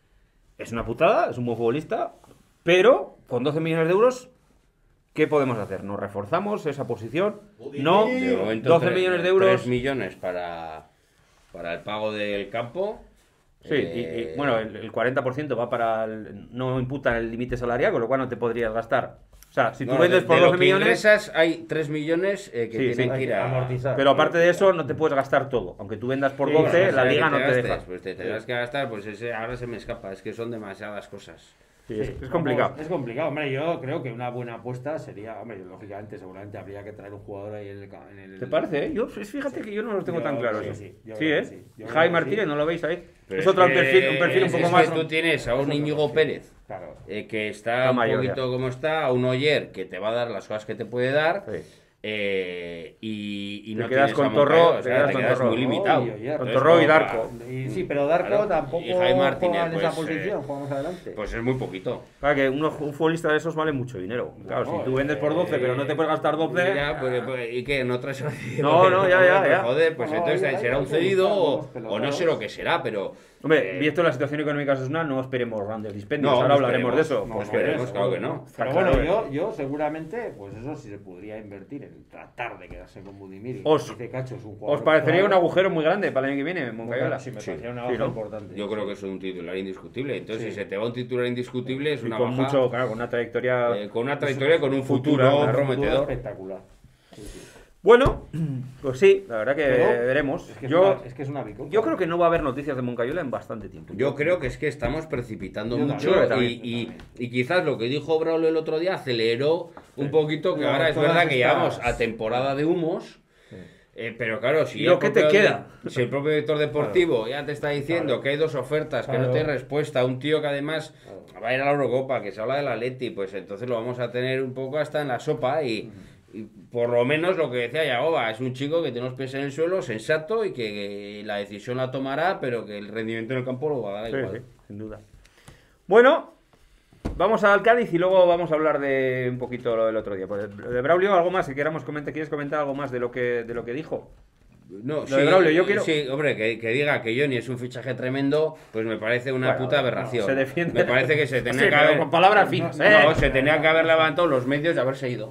Es una putada, es un buen futbolista, pero con doce millones de euros, ¿qué podemos hacer? ¿Nos reforzamos esa posición? No, De momento, doce tres- millones de euros. tres millones para, para el pago del campo. Sí, y- y, Eh, bueno, el, el cuarenta por ciento va para el, no imputan el límite salarial, con lo cual no te podrías gastar. O sea, si tú no, vendes de- por de lo doce que millones, ingresas, hay tres millones eh, que Sí, tienen sí, que hay ir que a amortizar. pero aparte de eso no te puedes gastar todo. Aunque tú vendas por Sí, doce, o sea, la que liga no te gastes, deja. Pues te tendrás que gastar, pues ese, ahora se me escapa, es que son demasiadas cosas. Sí, es, Sí, es complicado. vamos, es complicado, hombre. Yo creo que una buena apuesta sería, hombre, lógicamente, seguramente habría que traer un jugador ahí en el. ca- En el ¿Te parece? eh? Yo, pues, fíjate que yo no lo tengo Yo tan claro. creo eso. que sí, yo Sí, creo ¿eh? que sí, yo creo Javi que Martínez, sí. ¿no lo veis ahí? Pero es otro que- perfil, un perfil un es- poco es más. que tú tienes a un Eso es Íñigo otro, sí. Pérez, Claro. eh, que Está está un mayor poquito ya. como está, a un Oyer que te va a dar las cosas que te puede dar. Sí. Eh, y, y Te no quedas tienes con a Moncayo, Torró, o te sea, quedas te con quedas Torró. muy limitado. Oye, oye, Con Entonces, Torró y como Darko. para- Y sí, pero Darko Claro, tampoco y Jaime Martínez, juega en esa pues, posición, eh, juega más adelante. Pues es muy poquito. Claro que uno- un futbolista de esos vale mucho dinero. Claro, Bueno, si tú vendes por doce, pero no te puedes gastar doce. Ya, pues, pues, ¿y qué? ¿No traes a nadie? No, no, ya, ya, Pues, ya. Joder, pues No, entonces hay- hay- será hay un que cedido buscar o, nuevos o peloteros. no sé lo que será, pero... Hombre, eh, visto la situación económica de Osasuna, no esperemos grandes dispendios. No, Ahora no hablaremos de esperemos. eso. No, Pues no, que- esperemos, claro que no. Pero Está bueno, claro, yo, yo seguramente, pues eso sí se podría invertir en tratar de quedarse con Budimir. Os- Dice Cacho, es un jugador ¿Os parecería un claro. agujero muy grande para el año que viene, Moncayola? Sí, me Sí. parecía una Sí, baja ¿no? importante. Yo creo que es un titular indiscutible. Entonces, Sí. si se te va un titular indiscutible, es Y una con baja mucho, claro, con una trayectoria. eh, con una trayectoria, con un futuro, Futuro, claro, prometedor. Espectacular. Sí, sí. Bueno, pues sí, la verdad que Pero veremos. Es que es Yo, una- es que es una bicoca. yo creo que no va a haber noticias de Moncayola en bastante tiempo. Yo creo que es que estamos precipitando Yo mucho también, y, también, y- también. y quizás lo que dijo Braulio el otro día aceleró un poquito, que Pero ahora es todas verdad que estas- llevamos a temporada de humos. eh, pero claro, si ¿Y el lo que te propio- queda? si el propio director deportivo ya te está diciendo Claro. que hay dos ofertas, que no Claro. tiene respuesta, un tío que además Claro. va a ir a la Eurocopa, que se habla del Atleti, pues entonces lo vamos a tener un poco hasta en la sopa y, y por lo menos lo que decía Yagoba, es un chico que tiene los pies en el suelo, sensato y que, que la decisión la tomará, pero que el rendimiento en el campo lo va a dar Sí, igual. sí, sin duda. Bueno, vamos al Cádiz y luego vamos a hablar de un poquito lo del otro día. Pues de Braulio, algo más que queramos comentar. ¿Quieres comentar algo más de lo que, de lo que dijo? No, Lo de Braulio, yo quiero- Sí, hombre, que, que diga que Johnny es un fichaje tremendo, pues me parece una Bueno, puta aberración. se defiende. Me parece que se tenía Sí, que pero haber... con palabras finas, No, ¿eh? se tenía que haber levantado los medios y haberse ido.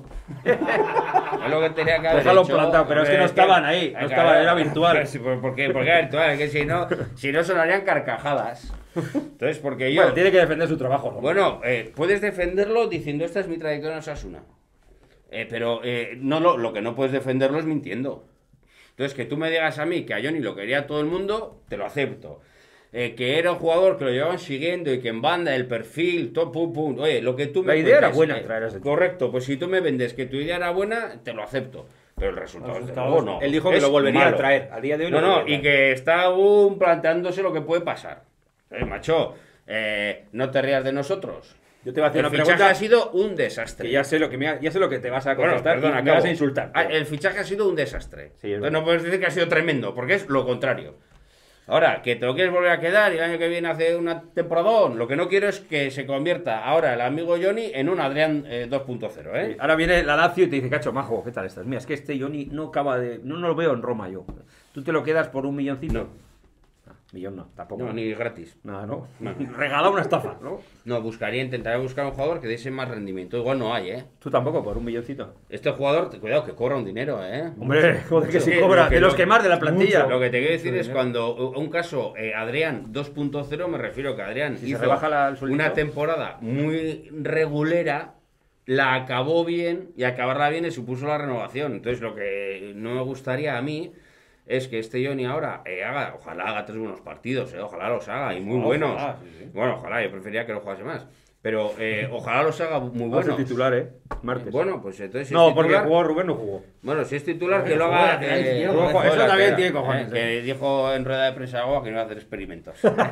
Es lo que tenía que haber Déjalo hecho. plantado, pero es que no estaban ahí, no estaban, era virtual. Sí, ¿por por qué? Porque era virtual, es que si no, si no sonarían carcajadas. Entonces, porque yo... Bueno, tiene que defender su trabajo, ¿no? Bueno, eh, puedes defenderlo diciendo esta es mi trayectoria en Osasuna. Eh, pero eh, no lo, lo que no puedes defenderlo es mintiendo. Entonces, que tú me digas a mí que a Johnny lo quería todo el mundo, te lo acepto. Eh, que era un jugador que lo llevaban siguiendo y que en banda, el perfil, todo, pum, pum. Oye, lo que tú me La idea era cuentes, buena, eh, traer a ese chico. correcto, pues si tú me vendes que tu idea era buena, te lo acepto. Pero el resultado, Los desde resultados luego, no. Él dijo que Es lo volvería malo. a traer. A día de hoy No, lo no, volvería a y traer. que está aún planteándose lo que puede pasar. Eh, macho, eh, no te rías de nosotros. Yo te voy a hacer El una fichaje pregunta ha sido un desastre. que ya sé lo que, me, ya sé lo que te vas a Bueno, contestar perdona, y me acabo. vas a insultar. Ah, el fichaje ha sido un desastre. Sí, es Entonces verdad. no puedes decir que ha sido tremendo, porque es lo contrario. Ahora, que te lo quieres volver a quedar y el año que viene hace una temporadón, lo que no quiero es que se convierta ahora el amigo Johnny en un Adrián eh, dos punto cero, ¿eh? Sí, ahora viene la Lazio y te dice, Cacho, majo, ¿qué tal estás? Mira, es que este Johnny no acaba de... No, no lo veo en Roma yo. ¿Tú te lo quedas por un milloncito? No. Ah, millón no, tampoco. No, ni gratis. Nada, ¿no? No. Regala una estafa, ¿no? No, buscaría, intentaría buscar un jugador que diese más rendimiento. Igual no hay, ¿eh? Tú tampoco, por un milloncito. Este jugador, cuidado, que cobra un dinero, ¿eh? Hombre, joder, que Es si que cobra. lo que De los lo- que más de la plantilla. Lo que te quiero decir es cuando un caso, eh, Adrián dos punto cero, me refiero que Adrián Si se hizo rebaja la- el sueldito. una temporada muy regulera, la acabó bien y acabarla bien le supuso la renovación. Entonces lo que no me gustaría a mí es que este Johnny ahora eh, haga, ojalá haga tres buenos partidos, eh, ojalá los haga y muy Ojalá, buenos. ojalá, sí, sí. Bueno, ojalá, yo preferiría que lo jugase más. Pero eh, ojalá los haga muy Va a ser buenos. titular, ¿eh? Martes. Bueno, pues entonces si no, es porque titular, jugó Rubén, no jugó. bueno, si es titular, que Joder, lo haga. joder, lateral eh, izquierdo, joder, eso lateral, también tiene eh, cojones, Que dijo en rueda de prensa algo que no iba a hacer experimentos.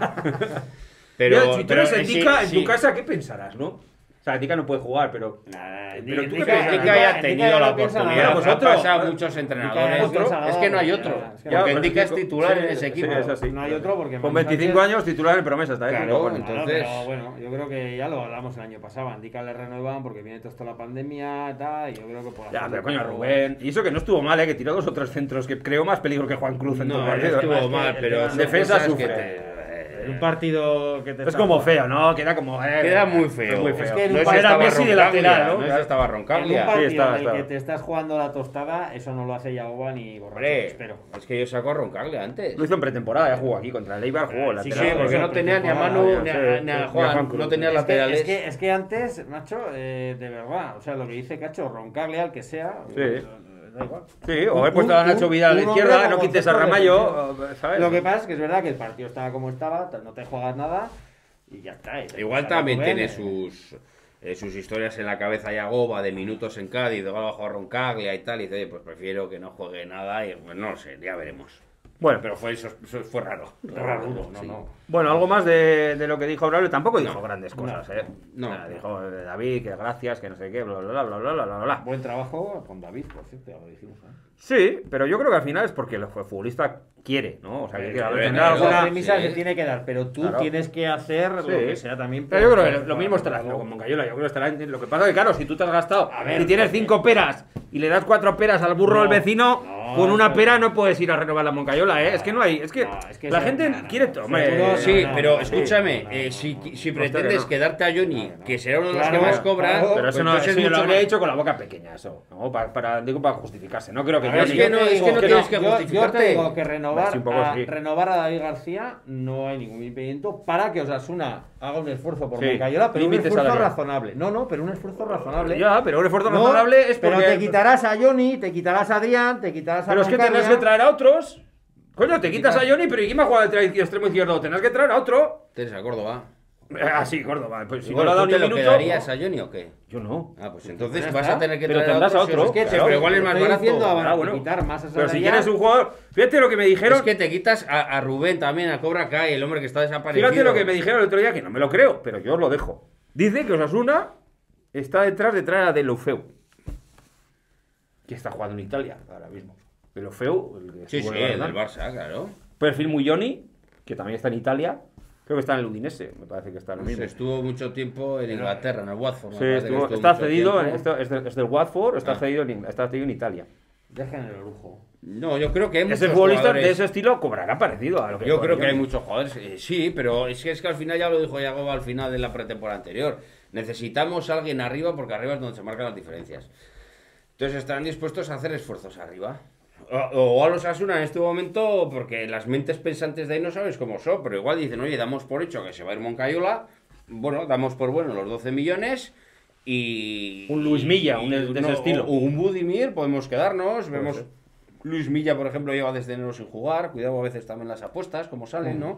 Pero, Mira, si tú pero, eres eh, el sí, Tica, en sí. tu casa, ¿qué pensarás, no? O sea, Tica no puede jugar, pero... Nah, Pero Dica- tú Dica, qué Dica- piensas, Dica ya ha Dica tenido ya la no piensa oportunidad. nada. Pues Ha otro. pasado muchos entrenadores. no piensa nada, Es que no hay ya, otro. es que Porque no, el pero Dica es sí, titular sí, en ese sí, equipo. es así. No hay otro porque Con Manu veinticinco Sánchez- años, titular en promesa, está, ¿eh? Claro, ¿Qué cojones? Claro, entonces- pero bueno, yo creo que ya lo hablamos el año pasado. A Ndica le renuevan porque viene toda la pandemia y tal. Y yo creo que por Ya, hacerle pero coño, un poco- Rubén. Y eso que no estuvo mal, ¿eh? Que tiró dos o tres centros, que creó más peligro que Juan Cruz en todo No, el no partido. estuvo Es que mal, el pero tema- son defensa cosas sufre. que te- En un partido que te Es está como jugando- feo, ¿no? Queda como... eh, Queda muy feo. Es muy feo. Es que en un No es par- era estaba Messi de Roncaglia, lateral, ¿no? No es Claro. estaba En un Roncaglia. partido estaba, en el estaba. que te estás jugando la tostada, eso no lo hace Yagoba ni borracho. Hombre, Espero. es que yo saco a Roncaglia antes. Lo hizo en pretemporada, ya jugó aquí contra el Eibar, jugó Sí, lateral. Sí, porque no tenía ni a Manu ya, ni sí, a, sí, ni a ni a Juan, Juan Cruz. no tenía Es que, laterales. es, que, es que antes, macho, eh, de verdad, o sea, lo que dice Cacho, Roncaglia, el que sea, Sí. eh, da igual. Sí, o haber puesto a Un- Nacho un- Vidal a la un izquierda, hombre no como quites a centro Ramallo, ¿sabes? Lo que pasa es que es verdad que el partido estaba como estaba, no te juegas nada y ya está. y te Igual pasa también Rubén, tiene eh, sus, eh, sus historias en la cabeza Yagoba de minutos en Cádiz, de bajo a Roncaglia y tal, y dice, "Oye, pues prefiero que no juegue nada y pues no lo sé, ya veremos. Bueno, Pero fue, eso, eso fue raro. Raro, no, sí. no. bueno, algo más de, de lo que dijo Braulio. Tampoco dijo grandes cosas, ¿eh? no. Nada, dijo eh, David, que gracias, que no sé qué, bla, bla, bla, bla, bla, bla, bla, bla. Buen trabajo con David, por cierto, ya lo dijimos. ¿eh? Sí, pero yo creo que al final es porque el futbolista quiere, ¿no? O sea, que quiere, pero tendrá no, Esa alguna- premisa sí. se tiene que dar, pero tú Claro. tienes que hacer lo Sí. que sea también. Pero yo por- creo que por- lo mismo por- estará haciendo con Moncayola. Yo creo que estará. Lo que pasa es que, claro, si tú te has gastado. A ver, si tienes porque- cinco peras y le das cuatro peras al burro No, del vecino, no, con una eso- pera no puedes ir a renovar la Moncayola, ¿eh? Es que no hay. Es que, No, es que la eso- gente no, no, quiere. no. Hombre, Seguro, Sí, no, no, pero no, escúchame, no, eh, no, si, no, si Hostia, pretendes no. quedarte a Johnny, No, no. que será uno de los Claro, que más cobra, claro. Pero eso pues no, entonces eso es yo lo mucho habría más- dicho con la boca pequeña, eso. ¿no? Para, para, digo, para justificarse. No creo que A ver, Es Johnny- que no- yo te es que digo no tienes que yo- Yo justificarte. te digo que renovar, Sí, un poco a, sí. renovar a David García no hay ningún impedimento para que Osasuna haga un esfuerzo por Sí, Moncayola, pero un límite esfuerzo salarial. razonable. No, no, pero un esfuerzo razonable. Ya, pero un esfuerzo No, razonable es pero porque. te quitarás a Johnny, te quitarás a Adrián, te quitarás a Pero es que Roncarria. tendrás que traer a otros. Coño, te quitas a Johnny, pero ¿y quién va a jugar de extremo izquierdo? Tendrás que traer a otro. Tienes a Córdoba. Ah, sí, Córdoba. Pues si Igual, no le ha dado ¿tú ni te un lo minuto. quedarías a Johnny o qué? Yo no. Ah, pues entonces Ya vas está. a tener que Pero traer a tendrás a otro. otro. sí, Es que pero te- igual es te más estoy barato. diciendo, a- Ah, bueno. quitar masa Pero si salarial. quieres un jugador. Fíjate lo que me dijeron. Es que te quitas a, a Rubén también, a Cobra Kai, el hombre que está desaparecido. Fíjate lo que me dijeron el otro día, que no me lo creo, pero yo os lo dejo. Dice que Osasuna está detrás de traer a Deulofeu, que está jugando en Italia ahora mismo. Deulofeu, el que Sí, sí, estuvo en el el del Barça. Barça, claro. Perfil muy Johnny, que también está en Italia. Creo que está en el Udinese, me parece que está en el mismo. Estuvo mucho tiempo en Inglaterra, en el Watford. me Sí, parece que estuvo- estuvo está mucho cedido, en, tiempo. esto- es, de- es del Watford, está, Ah. cedido en, Ing- está cedido en Italia. Dejen el lujo. No, yo creo que hay muchos Ese futbolista jugadores- de ese estilo cobrará parecido a lo que Yo cobra creo que hay Johnny. muchos jugadores, eh, sí, pero es que, es que al final ya lo dijo Yagoba al final de la pretemporada anterior. Necesitamos a alguien arriba porque arriba es donde se marcan las diferencias. Entonces estarán dispuestos a hacer esfuerzos arriba. O, o a los Asuna en este momento, porque las mentes pensantes de ahí no sabes cómo son, pero igual dicen, oye, damos por hecho que se va a ir Moncayola, bueno, damos por bueno los doce millones y... Un Luis Milla, un de- de ese estilo. O un Budimir, podemos quedarnos, vemos... ser. Luis Milla, por ejemplo, lleva desde enero sin jugar, cuidado a veces también las apuestas, como salen, ¿no?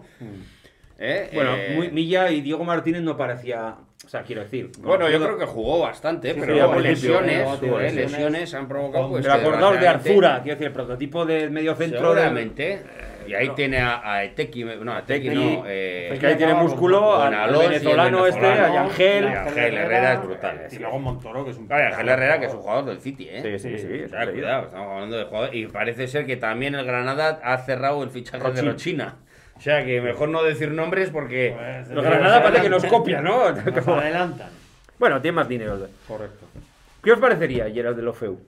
¿Eh? Bueno, Eh, muy- Milla y Diego Martínez no parecía. O sea, quiero decir. bueno, yo no- creo que jugó bastante, Sí, pero sí, al luego principio, lesiones, ¿no? tuvo, eh, Lesiones. lesiones han provocado pues, Pero que acordaos de desgraciadamente- Arzura, quiero decir, el prototipo de medio centro. de- Seguramente. Y ahí tiene a, a Eteki, no, a Eteki Eteki, no. Eh, es que ahí tiene músculo, con al, al Alonso y el venezolano este, a venezolano. Yangel. Y Ángel Herrera es brutal. Y luego Montoro, que es un. Claro, y Ángel Herrera, que es un jugador del City, ¿eh? Sí, sí, sí. O eso sea, te digo. cuidado, estamos hablando de jugadores. Y parece ser que también el Granada ha cerrado el fichaje de Rochina. Rochina. O sea que mejor no decir nombres porque. Pues, Los Granada parece que nos copian, ¿no? Nos adelantan. Bueno, tiene más dinero. Correcto. ¿Qué os parecería Gerard de Lofeu?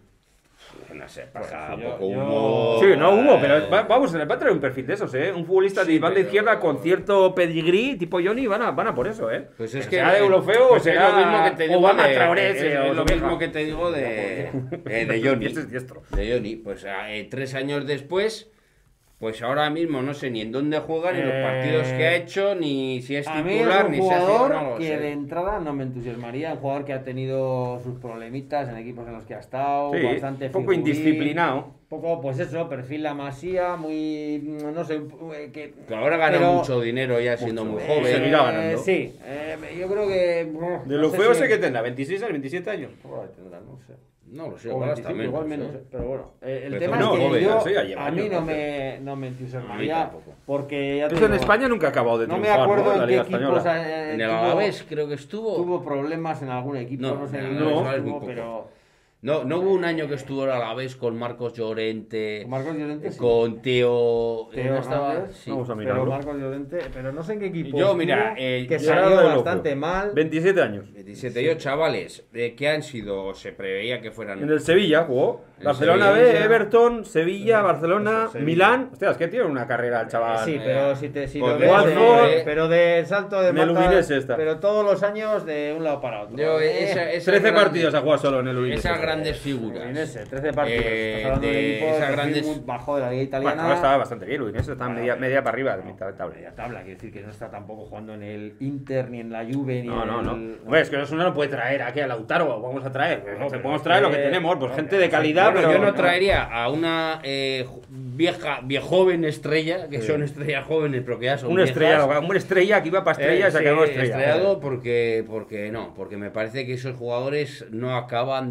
No sé, paja, Pues, yo- poco yo- humo. Sí, no hubo, pero va- vamos, va a traer un perfil de esos, ¿eh? Un futbolista Sí, de banda pero- izquierda con cierto pedigrí, tipo Johnny, van a, van a por eso, ¿eh? Pues es Que que. sea de Eulofeu o pues es será lo mismo que te digo Obama de, Traoré es- ese, es o lo su mismo vieja. que te digo de, eh, de Johnny. Y ese es diestro. De Johnny. Pues eh, tres años después, pues ahora mismo no sé ni en dónde juega, ni los Eh, partidos que ha hecho, ni si es A mí es titular, un ni si ha sido. jugador No lo que sé. de entrada no me entusiasmaría. Un jugador que ha tenido sus problemitas en equipos en los que ha estado. Sí, bastante un poco figurín, indisciplinado. Un poco, pues eso, perfil la Masía, muy. No sé. eh, Que, Que ahora gana pero- mucho dinero ya siendo muy eh, joven. seguirá ganando. Sí, eh, yo creo que. uf, De no Lofeu sé sé si- que tendrá veintiséis años, veintisiete años. Poco le tendrá, no sé. No lo sé, O igual hasta veinticinco, menos. igual ¿eh? menos, pero bueno. eh, el Empezó tema muy es que joven, yo, eso ya lleva a mí años, no ¿no? me, no me A mí entusiasmaría. tampoco. Porque ya te Eso en digo, España nunca ha acabado de no me triunfar, acuerdo ¿no? en La qué Liga equipos. Española. eh, En el tuvo- Alavés creo que estuvo. Tuvo problemas en algún equipo, No, no, sé. en el en qué Alavés estuvo, muy poco. pero. No, no hubo un año que estuvo a la vez con Marcos Llorente, Con Marcos Llorente, sí. con Teo. Teo ¿no estaba? Hernández, Sí. Vamos a Pero mirarlo. Marcos Llorente, pero no sé en qué equipo. Yo, estuvo, mira, eh, que Gerardo salió de Lofeu. bastante mal. veintisiete años. veintisiete y ocho chavales eh, que han sido, se preveía que fueran. En el Sevilla jugó. En Barcelona Sevilla. B, Everton, Sevilla, Barcelona, Eso, Sevilla. Milán. Hostia, es que tiene una carrera el chaval. Sí, pero si te si Pues lo de ves, Watford, de- pero de salto de en el mata, Udinese está. pero todos los años de un lado para otro. Yo, Eh, esa- esas trece grandes- partidos ha jugado solo en el Udinese. Esas grandes figuras. Udinese, trece partidos. Eh, Estás hablando de, de un equipo de esas perfil grandes- muy bajo de la liga italiana. Bueno, ahora estaba bastante bien. Udinese está media, media para arriba de mitad de tabla. Media tabla, quiere decir que no está tampoco jugando en el Inter, ni en la Juve, ni No, en no, no. el... Hombre, es que Osasuna no puede traer aquí a Lautaro. Vamos a traer. No, No, pero podemos es traer lo que- que tenemos. Pues no, gente pero de sí. calidad, Bueno, pero yo no traería a una eh, ju- vieja, viejoven estrella, que son estrellas jóvenes, pero que ya son Una estrella, viejas. una estrella que iba para estrella y Eh, se sí, acabó estrella. estrellado porque, porque no, porque me parece que esos jugadores no acaban de triunfar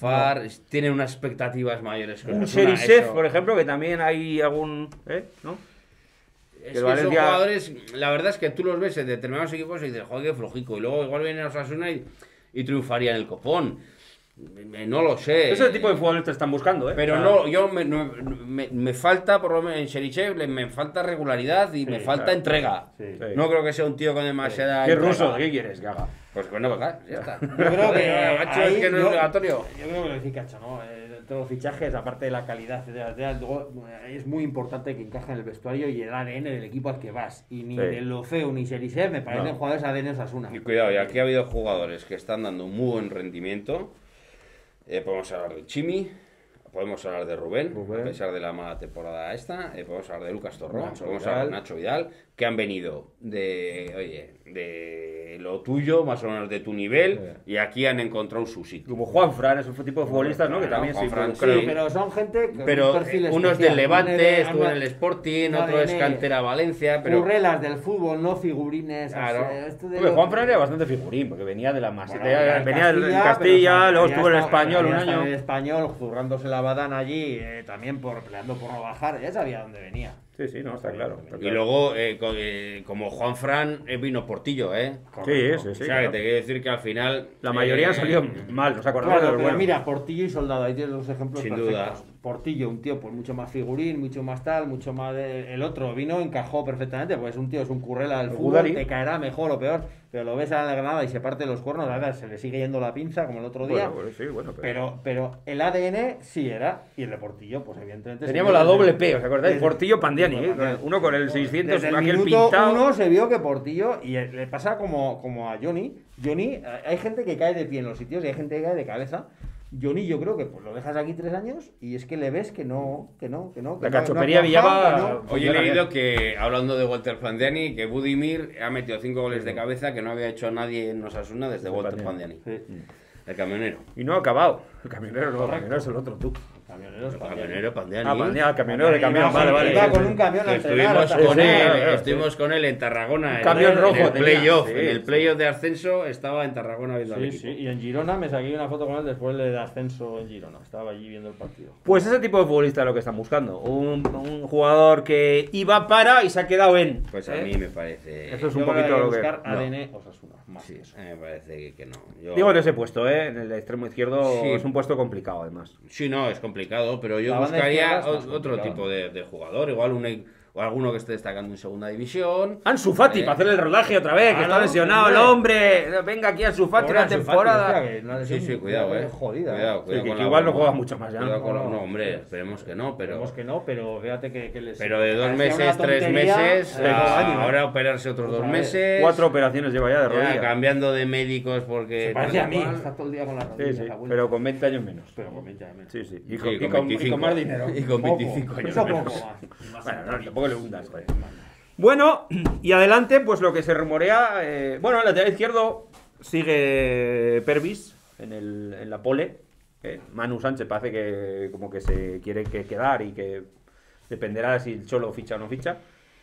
triunfar, tienen unas expectativas mayores que Un Osasuna, Sherisev, eso- por ejemplo, que también hay algún... ¿eh? ¿No? Es Que que el Valencia- son jugadores, la verdad es que tú los ves en determinados equipos y dices, joder, qué flojico. Y luego igual viene a Osasuna y, y triunfaría en el copón. Eh, No lo sé. Ese tipo de futbolistas te están buscando, ¿eh? Pero O sea, no, yo me, no- me, me falta, por lo menos en Sherichev, le- me falta regularidad y me falta claro. entrega. Sí. Sí. No creo que sea un tío con demasiada. ¿Qué entrega. ruso? ¿Qué quieres que haga? Pues bueno, pues claro, ya está. Yo creo que Macho, ahí es que no es yo- obligatorio. Yo creo que lo decía Cacho, ¿no? Eh, todos los fichajes, aparte de la calidad, etcétera, etcétera, luego, eh, es muy importante que encaje en el vestuario y el A D N del equipo al que vas. Y ni Sí. el Lofeu ni Sherisev me parecen No. jugadores A D N Osasuna. Y cuidado, y aquí ha habido jugadores que están dando un muy buen rendimiento. Eh, podemos hablar de Chimi, podemos hablar de Rubén, Rubén. a pesar de la mala temporada esta. Eh, podemos hablar de Lucas Torrón, Nacho podemos Vidal. hablar de Nacho Vidal, que han venido de, oye, de lo tuyo, más o menos de tu nivel, y aquí han encontrado su sitio. Como Juan Fran, es un tipo de futbolistas, ¿no? Que Claro, también Juan se Fran, involucran. Sí, pero son gente con Pero un perfil eh, uno es especial, del Levante, un A D N, estuvo en el Sporting, un otro es A D N, cantera Valencia, pero Currelas del fútbol, no figurines. Claro. o sea, esto de Hombre, lo- Juan Fran era bastante figurín, porque venía de la Masita, Bueno, venía en venía del Castilla, Castilla, pero luego había estuvo en el estado- Español un había estado año. en el Español, zurrándose la badana allí, eh, también por peleando por no bajar, ya sabía dónde venía. Sí, sí, no, está claro. está y claro. luego, eh, co- eh, como Juan Fran, eh, vino Portillo, ¿eh? Sí, sí, sí. o sea, claro. que te quiero decir que al final... La mayoría eh, han salido mal, ¿nos acordamos Claro, de los pero buenos? mira, Portillo y Soldado, ahí tienes los ejemplos Sin perfectos. duda. Portillo, un tío pues mucho más figurín, mucho más tal, mucho más de- el otro vino, encajó perfectamente, pues un tío es un currela del El fútbol, Gudari. te caerá mejor o peor, pero lo ves a la Granada y se parte los cuernos, la verdad, se le sigue yendo la pinza como el otro día. Bueno, bueno, sí, bueno, pero... Pero, pero el A D N sí era, y el de Portillo, pues evidentemente... se Teníamos vio la desde- doble P, ¿os acordáis? desde- Portillo Pandiani, ¿eh? Pandiani. Uno con el seiscientos, Desde el aquel minuto pintado. uno se vio que Portillo, y le pasa como, como a Johnny, Johnny, hay gente que cae de pie en los sitios y hay gente que cae de cabeza. Johnny yo creo que pues lo dejas aquí tres años y es que le ves que no, que no, que no. que La no- no cachopería ha cuajado, Villaba- que no. Hoy he Funciona leído bien. que, hablando de Walter Pandiani, que Budimir ha metido cinco goles de cabeza que no había hecho nadie en Osasuna desde Walter Pandiani. Sí. El camionero. Y no ha acabado. El camionero no, el Correcto. camionero es el otro, tú. Camioneros, El Pandiani. camionero Pandiani. Ah, Pandiani, el camionero de Iba camión, con- vale, vale. Iba sí, con sí. un camión a Que entrenar estuvimos hasta con que- él, sí, sí. estuvimos con él en Tarragona. en- Camión en rojo el tenía, playoff, sí, en el sí. playoff de ascenso estaba en Tarragona viendo al Sí, equipo. sí, y en Girona me saqué una foto con él después de ascenso en Girona. Estaba allí viendo el partido. Pues ese tipo de futbolista es lo que están buscando. Un, un jugador que iba para y se ha quedado en. Pues a ¿eh? mí me parece. Eso es un Yo poquito creo que lo que- buscar no. A D N Osasuna, más Sí, que eso. a mí me parece que, que no. Yo- Digo en ese puesto, ¿eh? En el extremo izquierdo Sí. es un puesto complicado, además. Sí, no, es complicado, pero yo La banda buscaría izquierda es más o- otro complicado. tipo de, de jugador, igual un, o alguno que esté destacando en segunda división. Ansu Fati, Eh. para hacer el rodaje otra vez, que Ah, está no, lesionado el hombre. Venga aquí Ansu Fati Pobre una Ansu Fati, temporada. hostia, que una Sí, lesión sí, cuidado, eh. Jodida. Cuidado, eh. cuidado que- con que la igual no broma. juega mucho más ya, ¿no? Cuidado con la- No, no, no. hombre, esperemos que no, pero. Esperemos que no, pero fíjate que, que les. Pero de dos parecía meses, una tres tontería, meses, eh, a- año, ¿eh? ahora operarse otros Otra dos vez. meses. Cuatro operaciones lleva ya de ya rodilla. cambiando de médicos porque. Se parece a tal mí, cual. está todo el día con la Sí, rodilla. sí, la vuelta. pero con veinte años menos. Pero con veinte años. Sí, sí. Y Sí, con, y con con- y veinticinco. con más dinero. Y con Poco, veinticinco años. Eso menos. poco más. Bueno, no, tampoco le hundas, joder. Bueno, y adelante, pues lo que se rumorea. eh, bueno, en el lateral izquierdo sigue Pervis en, el, en la pole. eh, Manu Sánchez parece que como que se quiere que quedar y que dependerá si el Cholo ficha o no ficha.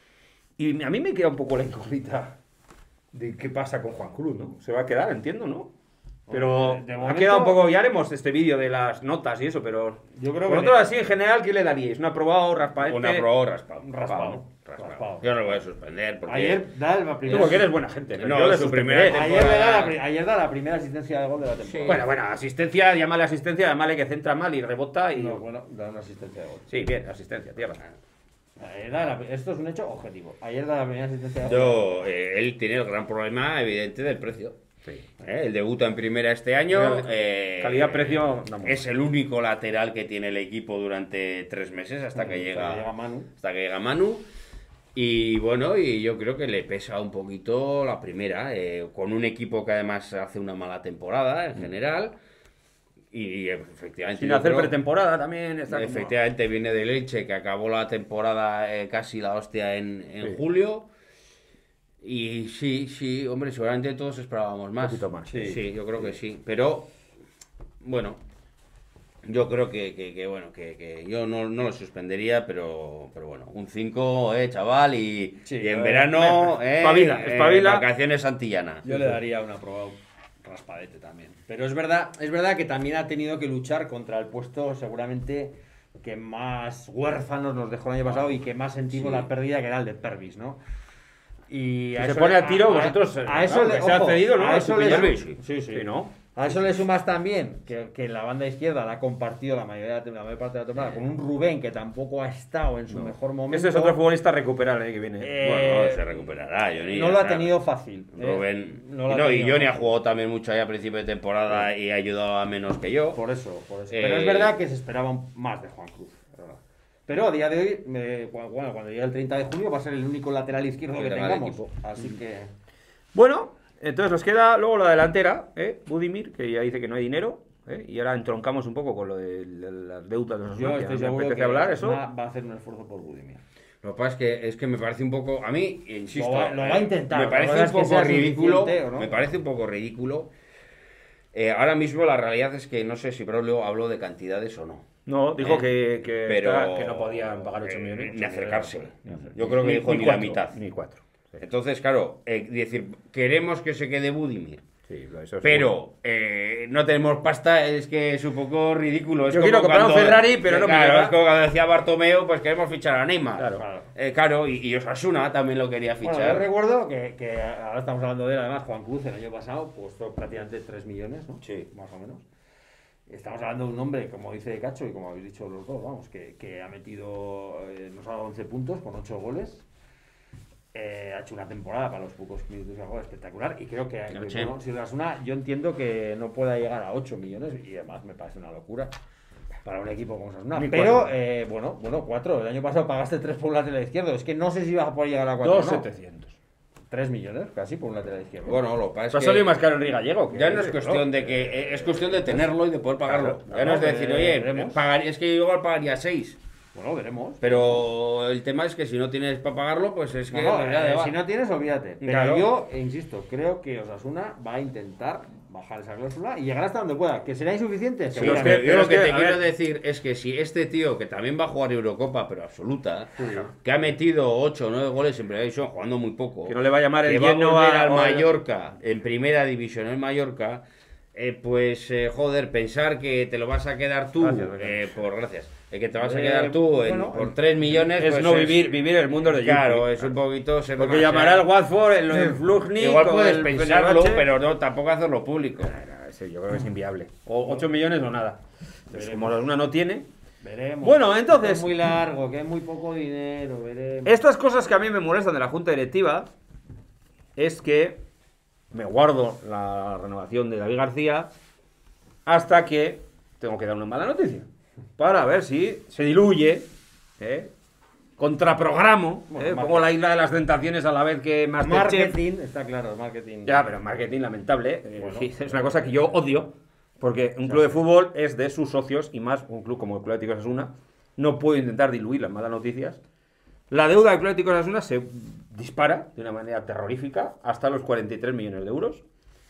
Y a mí me queda un poco la incógnita de qué pasa con Juan Cruz, ¿no? Se va a quedar, entiendo, ¿no? Pero De- de ha momento- quedado un poco. Ya haremos este vídeo de las notas y eso, pero. Yo creo que Vosotros le- así en general, ¿qué le daríais? ¿Un aprobado, raspaete? Un aprobado raspado. Raspado. Raspado. Raspado. Yo no lo voy a suspender porque. Ayer da la Tú primera. porque eres buena gente. No, yo le su suspenderé. primera Ayer, le da la, temporada- pri- ayer da la primera asistencia de gol de la temporada. Bueno, bueno, asistencia, llámale asistencia, llámale que centra mal y rebota y. No, bueno, da una asistencia de gol. Sí, bien, asistencia, tierra. Ayer da la- esto es un hecho objetivo. Ayer da la primera asistencia de gol. Yo, eh, él tiene el gran problema evidente del precio. Sí. Eh, Él debuta en primera este año. Calidad- eh, calidad-precio, vamos. Es el único lateral que tiene el equipo durante tres meses hasta que llega, llega Manu. hasta que llega Manu. Y bueno, y yo creo que le pesa un poquito la primera, eh, con un equipo que además hace una mala temporada en general. Y efectivamente. Sin yo hacer creo- pretemporada también está como- Efectivamente, viene de Leche, que acabó la temporada eh, casi la hostia en, en Sí. julio. Y sí, sí, hombre, seguramente todos esperábamos más. poquito más, Sí, sí. yo creo que sí. Pero, bueno, yo creo que, que- que, bueno, que, que yo no, no lo suspendería, pero, pero bueno, un cinco, eh, chaval, y, Sí, y en eh, verano, eh, espabila, eh, espabila. vacaciones antillanas. Yo le daría un aprobado. raspadete también. Pero es verdad, es verdad que también ha tenido que luchar contra el puesto seguramente que más huérfanos nos dejó el año pasado y que más sentimos Sí. la pérdida, que era el de Pervis, ¿no? Y Si se pone a tiro, vosotros, a eso claro, le, que se ha ojo, cedido, ¿no? a eso le Estupiñán, sí, sí. sí, sí. Sí, ¿no? A eso le sumas también que, que en la banda izquierda la ha compartido la mayoría de la mayor parte de la temporada con un Rubén que tampoco ha estado en su mejor momento. Ese es otro futbolista a recuperar el que viene. Eh, Bueno, se recuperará, Johnny. no o lo ha sea, tenido fácil. eh. Rubén. No lo ha y no, y tenido Johnny ha fácil. jugado también mucho ahí a principio de temporada y ha ayudado a menos que yo. Por eso, por eso. Eh, Pero es verdad que se esperaba más de Juan Cruz. es verdad. Pero a día de hoy, me- bueno, cuando llegue el treinta de junio va a ser el único lateral izquierdo No que tenga el tengamos. equipo. Así que... Bueno, entonces nos queda luego la delantera, ¿eh? Budimir, que ya dice que no hay dinero, ¿eh? Y ahora entroncamos un poco con lo de las deudas de los Yo Osasuna, estoy que me seguro apetece que hablar eso. Osasuna va a hacer un esfuerzo por Budimir. Lo que pasa es que, es que me parece un poco. A mí, insisto. Lo va- lo va a eh, intentar, Me la parece verdad un es que poco sea ridículo. suficiente, ¿o no? Me parece un poco ridículo. Eh, ahora mismo la realidad es que no sé si Braulio habló de cantidades o no. No, dijo Eh, que, que, pero está- que no podían pagar ocho eh, millones. ni acercarse. Ni acercarse. Yo creo que dijo ni la cuatro, mitad. Ni cuatro. Sí, Entonces, claro, eh, decir, queremos que se quede Budimir. sí, eso es Pero eh, no tenemos pasta, es que es un poco ridículo. Es Yo como quiero comprar un cuando- Ferrari, pero no me claro, llega. es como cuando decía Bartomeu, pues queremos fichar a Neymar. Claro. Claro. Eh, claro, y, y Osasuna también lo quería Bueno, fichar. yo recuerdo que, que ahora estamos hablando de él, además, Juan Cruz el año pasado costó prácticamente tres millones, ¿no? Sí. Más o menos. Estamos hablando de un hombre, como dice Cacho y como habéis dicho los dos, vamos, que, que ha metido, eh, nos ha dado once puntos con ocho goles. Eh, ha hecho una temporada para los pocos minutos que ha jugado espectacular y creo que, que, Sí. bueno, si Osasuna, yo entiendo que no pueda llegar a ocho millones y además me parece una locura para un equipo como Osasuna. Ni Pero, cuatro. eh, bueno, bueno, cuatro. El año pasado pagaste tres por un lateral izquierdo. Es que no sé si vas a poder llegar a cuatro. Dos ¿no? setecientos. Tres millones casi por un lateral izquierdo. Bueno, lo que pasa Va es a que salir más caro en Riga Gallego. que- ya no es cuestión de que eh, es cuestión de tenerlo y de poder pagarlo. Claro, ya no es claro, decir, eh, oye, veremos. pagar, es que yo igual pagaría seis. Bueno, veremos. Pero el tema es que si no tienes para pagarlo, pues es que. No, no, ya eh, va. si no tienes, olvídate. Pero Claro. yo, e insisto, creo que Osasuna va a intentar bajar esa cláusula y llegar hasta donde pueda. ¿Que será insuficiente? Sí, Pero es pero que- yo pero lo es que, que, te a quiero ver. decir es que si este tío, que también va a jugar Eurocopa, pero absoluta, que ha metido ocho o nueve goles en primera división, jugando muy poco, Que no le va a llamar el que va a Genoa volver al o el- Mallorca en primera división en Mallorca, eh, pues eh, joder, pensar que te lo vas a quedar tú, Gracias, gracias. eh, por gracias, eh, que te vas a Eh, quedar tú en- bueno, por tres millones, Es pues no vivir, vivir el mundo de Claro, Yupi. es un poquito ser Porque demasiado- llamará al Watford, el, el Flugni. Igual o puedes el pensarlo, Fenerbahce. pero no, tampoco hacerlo público. Nah, ese yo creo que es inviable. O ocho millones o nada. Entonces, como una no tiene. Veremos. Bueno, entonces- Que es muy largo, que es muy poco dinero. Veremos. Estas cosas que a mí me molestan de la junta directiva es que me guardo la renovación de David García hasta que tengo que dar una mala noticia. Para ver si se diluye, ¿eh? Contraprogramo, Bueno, ¿eh? marketing. Pongo la isla de las tentaciones a la vez que Masterchef. Marketing, está claro, marketing. Ya, pero marketing lamentable. eh, Bueno. sí, es una cosa que yo odio. Porque un club de fútbol es de sus socios y más un club como el Club Atlético Osasuna. No puedo intentar diluir las malas noticias. La deuda del Club Atlético Osasuna se dispara de una manera terrorífica hasta los cuarenta y tres millones de euros.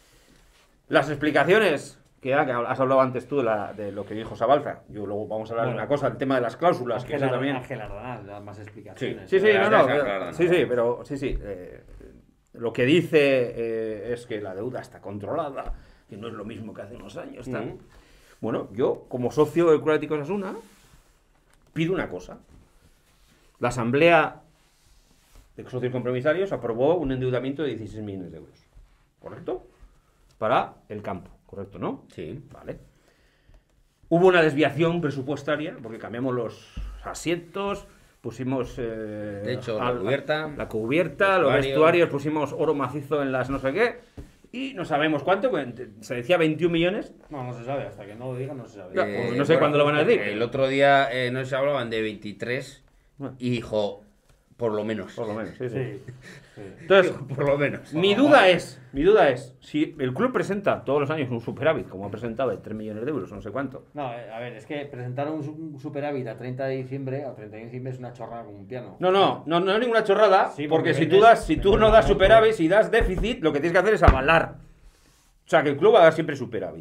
Las explicaciones que ah, que has hablado antes tú de, la- de lo que dijo Sabalza. Yo luego vamos a hablar Bueno. de una cosa, el tema de las cláusulas, que Ángel eso también. Ángel Ardanaz da más Sí, explicaciones. sí, sí, Ya, no, ya no, se pero- aclaran, sí, ¿no? sí, pero sí, sí. eh, lo que dice eh, es que la deuda está controlada, que no es lo mismo que hace unos años. Tal. Mm. Bueno, yo, como socio del Club Atlético Osasuna, pido una cosa. La asamblea de socios compromisarios aprobó un endeudamiento de dieciséis millones de euros. ¿Correcto? Para el campo, ¿correcto, no? Sí. Vale. Hubo una desviación presupuestaria porque cambiamos los asientos, pusimos eh, De hecho, la al- cubierta, la cubierta, los vestuario. vestuarios, pusimos oro macizo en las no sé qué y no sabemos cuánto, pues, se decía veintiún millones. No, no se sabe, hasta que no lo digan no se sabe. Ya, Eh, pues no sé cuándo lo van a decir. El otro día eh, no se hablaban de veintitrés Bueno. y dijo, por lo menos. Por lo menos, sí, sí. Sí, sí. Entonces, Por lo menos. mi duda es, mi duda es, si el club presenta todos los años un superávit, como ha presentado de tres millones de euros, no sé cuánto, No, eh, a ver, es que presentar un, su- un superávit a treinta de diciembre, a treinta y uno de diciembre es una chorrada como un piano. No, no, no, no es ninguna chorrada, Sí, porque, porque si tú vendes- das, si tú vendes no das mucho. superávit, si das déficit, lo que tienes que hacer es avalar. O sea, que el club va a dar siempre superávit.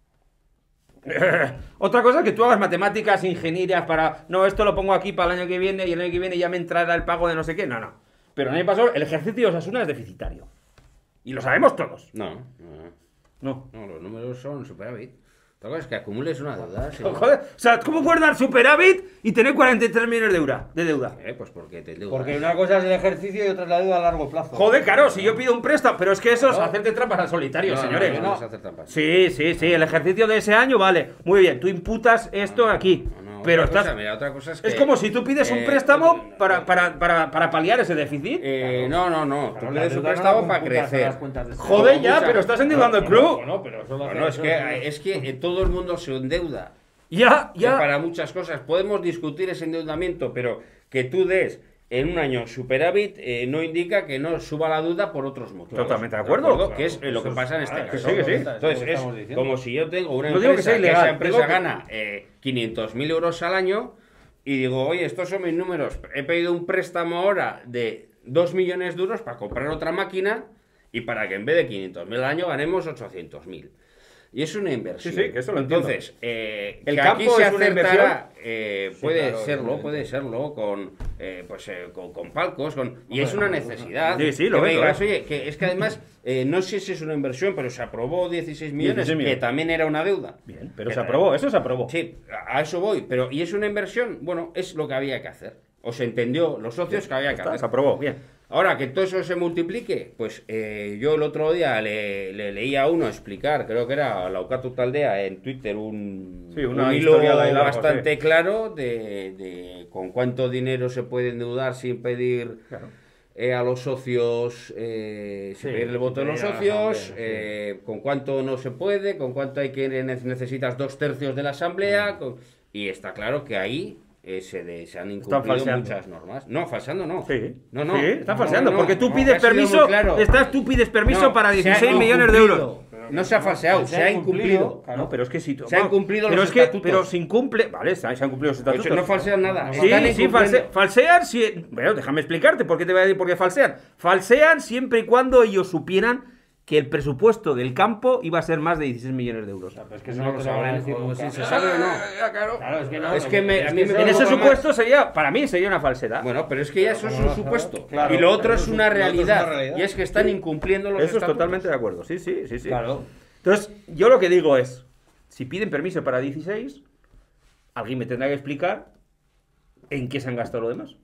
Otra cosa es que tú hagas matemáticas, ingenierías para, no, esto lo pongo aquí para el año que viene y el año que viene ya me entrará el pago de no sé qué. No, no. Pero el año pasado el ejercicio de Osasuna es deficitario. Y lo sabemos todos. No, no. No. No, los números son superávit. La cosa es que acumules una deuda. ¿Sí? Joder, o sea, ¿cómo puedes dar superávit y tener cuarenta y tres millones de deuda? De deuda? Eh, pues porque te endeudas. Porque una cosa es el ejercicio y otra es la deuda a largo plazo. Joder, claro, si yo pido un préstamo, pero es que eso es hacerte trampas al solitario, No, no, señores. no, ¿no? no es hacer trampas. Sí, sí, sí, el ejercicio de ese año vale. Muy bien, tú imputas esto aquí. No, no, pero otra estás... cosa, mira, otra cosa es, Es que, como si tú pides un eh, préstamo eh, para, para, para, para paliar ese déficit. Eh, no, no, no. Claro, Tú la pides un deuda no préstamo la para computas a crecer. las cuentas de- Joder, ya, mucha- pero estás endeudando el club. No, pero eso lo Bueno, es eso- que, es que eh, todo el mundo se endeuda. Ya, Eh, ya. Para muchas cosas. Podemos discutir ese endeudamiento, pero que tú des en un año superávit eh, no indica que no suba la deuda por otros motivos. Totalmente de acuerdo. Que es eh, lo que pasa en este Claro, caso. sí, que sí. Entonces, es estamos diciendo. como si yo tengo una No digo que empresa sea que, ilegal, esa empresa digo que- gana eh, quinientos mil euros al año y digo, oye, estos son mis números. He pedido un préstamo ahora de dos millones de euros para comprar otra máquina y para que en vez de quinientos mil al año ganemos ochocientos mil. Y es una inversión. Sí, sí, que eso lo entiendo. Entonces, eh, ¿El que campo aquí se es una acertará, eh, puede claro, serlo, evidentemente. puede serlo, con, eh, pues, eh, con, con palcos, con, y es una necesidad. Sí, sí, lo que me veo, digas, eh. oye, que es que además, eh, no sé si es una inversión, pero se aprobó dieciséis millones, dieciséis millones. que también era una deuda. Bien, pero Que se ta- aprobó, eso se aprobó. Sí, a a eso voy, pero ¿y es una inversión? Bueno, es lo que había que hacer. O se entendió los socios que había que Está, se hacer. aprobó, bien. Ahora, que todo eso se multiplique, pues eh, yo el otro día le, le leí a uno explicar, creo que era Laukatu Taldea en Twitter, un, Sí, una un hilo historia de ahí largo, bastante claro de, de con cuánto dinero se puede endeudar sin pedir Claro. eh, a los socios, eh, sin Sí, pedir el voto de sin los pedir a la socios, asamblea, eh, con cuánto no se puede, con cuánto hay que ne- necesitas dos tercios de la asamblea, con- y está claro que ahí eh, se, de- se han incumplido falseando. muchas normas. No, falseando no. Sí, No, no. sí, está No, falseando, no, porque tú no, pides ha sido muy permiso, claro. estás, tú pides permiso No, para se ha dieciséis millones de euros. incumplido. No se ha falseado, se ha incumplido. No, pero es que si tú- Se han vamos, cumplido pero los es que, estatutos. pero se incumple, vale, se han se han cumplido los Pues estatutos. no falsean nada. Sí, están sí, incumpliendo. false- falsean, sí. Bueno, déjame explicarte por qué te voy a decir por qué falsean. Falsean siempre y cuando ellos supieran que el presupuesto del campo iba a ser más de dieciséis millones de euros. Pero es que eso No no, lo te lo van a saben, decir o nunca. si se sabe o no. Claro, es que no. Es que me- a mí me- eso En no, ese no, supuesto sería, para mí sería una falsedad. Bueno, pero es que ya eso es un ¿cómo lo supuesto. sabes? Claro, y lo otro pero es eso- una lo otro es una realidad. realidad. Y es que están incumpliendo los Eso es estatutos. totalmente de acuerdo, sí, sí, sí, sí. Claro. Entonces, yo lo que digo es, si piden permiso para dieciséis, alguien me tendrá que explicar en qué se han gastado lo demás.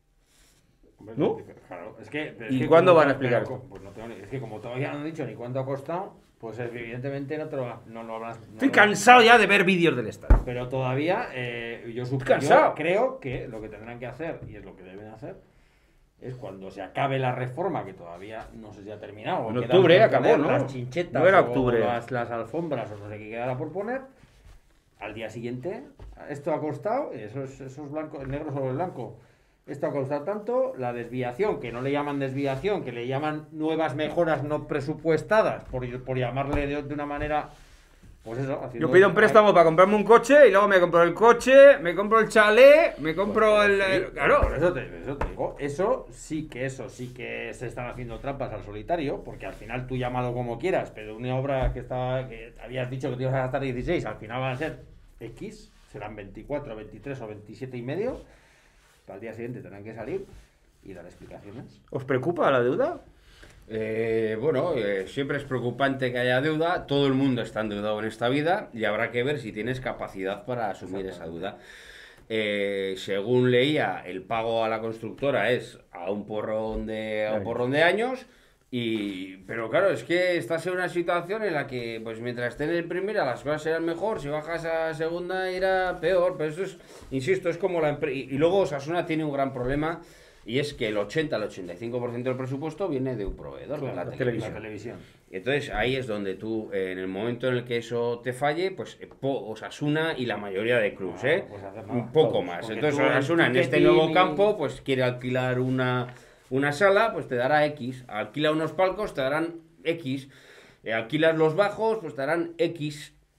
¿No? Claro, es que, pero ¿Y es que cuándo como- van a explicar pero, esto? Pues no tengo ni- es que como todavía no han dicho ni cuánto ha costado, pues evidentemente no te lo, no lo habrás. no Estoy lo- cansado ya de ver vídeos del Estado. Pero todavía eh, yo, sup- cansado. yo creo que lo que tendrán que hacer, y es lo que deben hacer, es cuando se acabe la reforma, que todavía no sé si ha terminado. o En quedan octubre por acabó, poner ¿no? Las chinchetas, No era o octubre. Las, las alfombras, o no sé qué quedará por poner. Al día siguiente, esto ha costado, eso es, eso es blanco, el negro sobre el blanco. Esto ha costado tanto, la desviación, que no le llaman desviación, que le llaman nuevas mejoras no presupuestadas, por, por llamarle de, de una manera, pues eso. haciendo- Yo pido un préstamo para comprarme un coche y luego me compro el coche, me compro el chalet, me compro el... el- Sí, Claro. por eso te, por eso te digo, eso sí que eso sí que se están haciendo trampas al solitario, porque al final tú llamado como quieras, pero una obra que estaba que habías dicho que te ibas a gastar dieciséis, al final van a ser X, serán veinticuatro, veintitrés o veintisiete y medio. Al día siguiente tendrán que salir y dar explicaciones. ¿Os preocupa la deuda? Eh, bueno, eh, siempre es preocupante que haya deuda. Todo el mundo está endeudado en esta vida y habrá que ver si tienes capacidad para asumir esa deuda. Eh, según leía, el pago a la constructora es a un porrón de, a un porrón de años. Y, pero claro, es que estás en una situación en la que, pues mientras estés en primera, las cosas serán mejor. Si bajas a segunda, irá peor. Pero eso es, insisto, es como la empresa. Y, y luego Osasuna tiene un gran problema. Y es que el ochenta al ochenta y cinco por ciento del presupuesto viene de un proveedor, Claro, la, la televisión. televisión. Entonces ahí es donde tú, eh, en el momento en el que eso te falle, pues eh, po- Osasuna y la mayoría de clubes, No, ¿eh? no puedes hacer nada. Un poco Todos, más. porque Entonces tú el Osasuna en este ticketing nuevo y- campo, pues quiere alquilar una, una sala, pues te dará X. Alquila unos palcos, te darán X. Eh, alquilas los bajos, pues te darán X.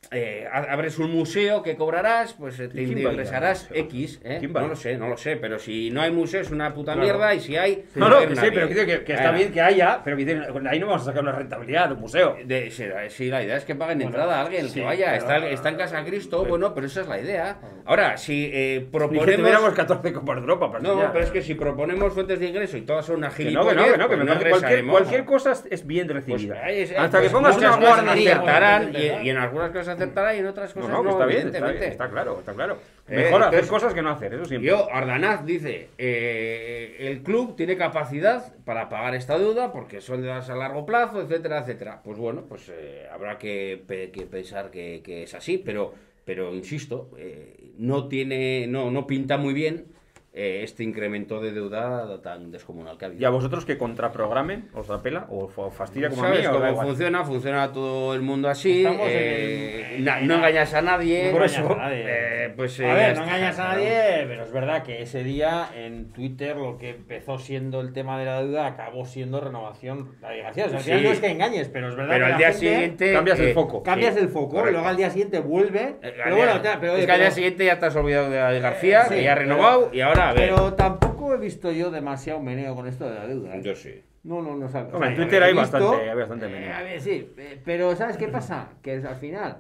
eh, abres un museo que cobrarás, pues eh, te ¿Quién va a ir ingresarás al museo? X, ¿eh? ¿Quién va? No lo sé, no lo sé, pero si no hay museo es una puta Claro. mierda y si hay... No, va a no, haber que sí, nadie. pero que, que, que está Claro. bien que haya, pero que dice, ahí no vamos a sacar una rentabilidad de un museo. De, sí, sí, la idea es que paguen Bueno, entrada a alguien, el sí, que vaya, pero- está, está en casa Cristo, pero- bueno, pero esa es la idea. Ahora, si eh, Ni que proponemos... tuviéramos catorce copas de Europa para No, enseñar. pero es que si proponemos fuentes de ingreso y todas son una Que no, gilipollez, que no, que no, que pues me no parece cualquier, ingresaremos. cualquier cosa es bien Pues, recibida. eh, eh, Hasta pues que pongas muchas una cosas guardería. acertarán y, ¿verdad? y en algunas cosas acertarán y en otras No, cosas no, no, que está bien, está, evidentemente. bien, está claro, está claro. Eh, Mejor hacer entonces, cosas que no hacer, eso siempre. Yo, Ardanaz dice, eh, el club tiene capacidad para pagar esta deuda porque son deudas a largo plazo, etcétera, etcétera. Pues bueno, pues eh, habrá que, pe- que pensar que, que es así, pero, pero insisto, eh, no tiene, no, no pinta muy bien eh, este incremento de deuda tan descomunal que ha habido. ¿Y a vosotros que contraprogramen os da pela o os fastidia como a mí? ¿Sabes o da cómo igual? funciona? Funciona todo el mundo así. Estamos en eh, el- na- no engañas a nadie. No Por engañas eso, a nadie. eh, pues, eh, a ya ver, está, no engañas a claro. nadie, pero es verdad que ese día en Twitter lo que empezó siendo el tema de la deuda acabó siendo renovación radicación. O sea, al final Sí. no es que engañes, pero es verdad Pero que al la día gente siguiente. cambias el eh, foco. cambias sí, el foco, correcto. y luego al día siguiente vuelve. Eh, Pero al bueno, día- ya, pero, es oye, que al día pero- siguiente ya te has olvidado de la de García, Sí, que ya ha pero- renovado, y ahora a ver. pero tampoco he visto yo demasiado meneo con esto de la deuda. ¿eh? Yo sí. No, no, no sabes. Hombre, en yo Twitter he hay visto- bastante, hay bastante Eh, meneo. a ver, sí, eh, pero ¿sabes qué pasa? Que es al final,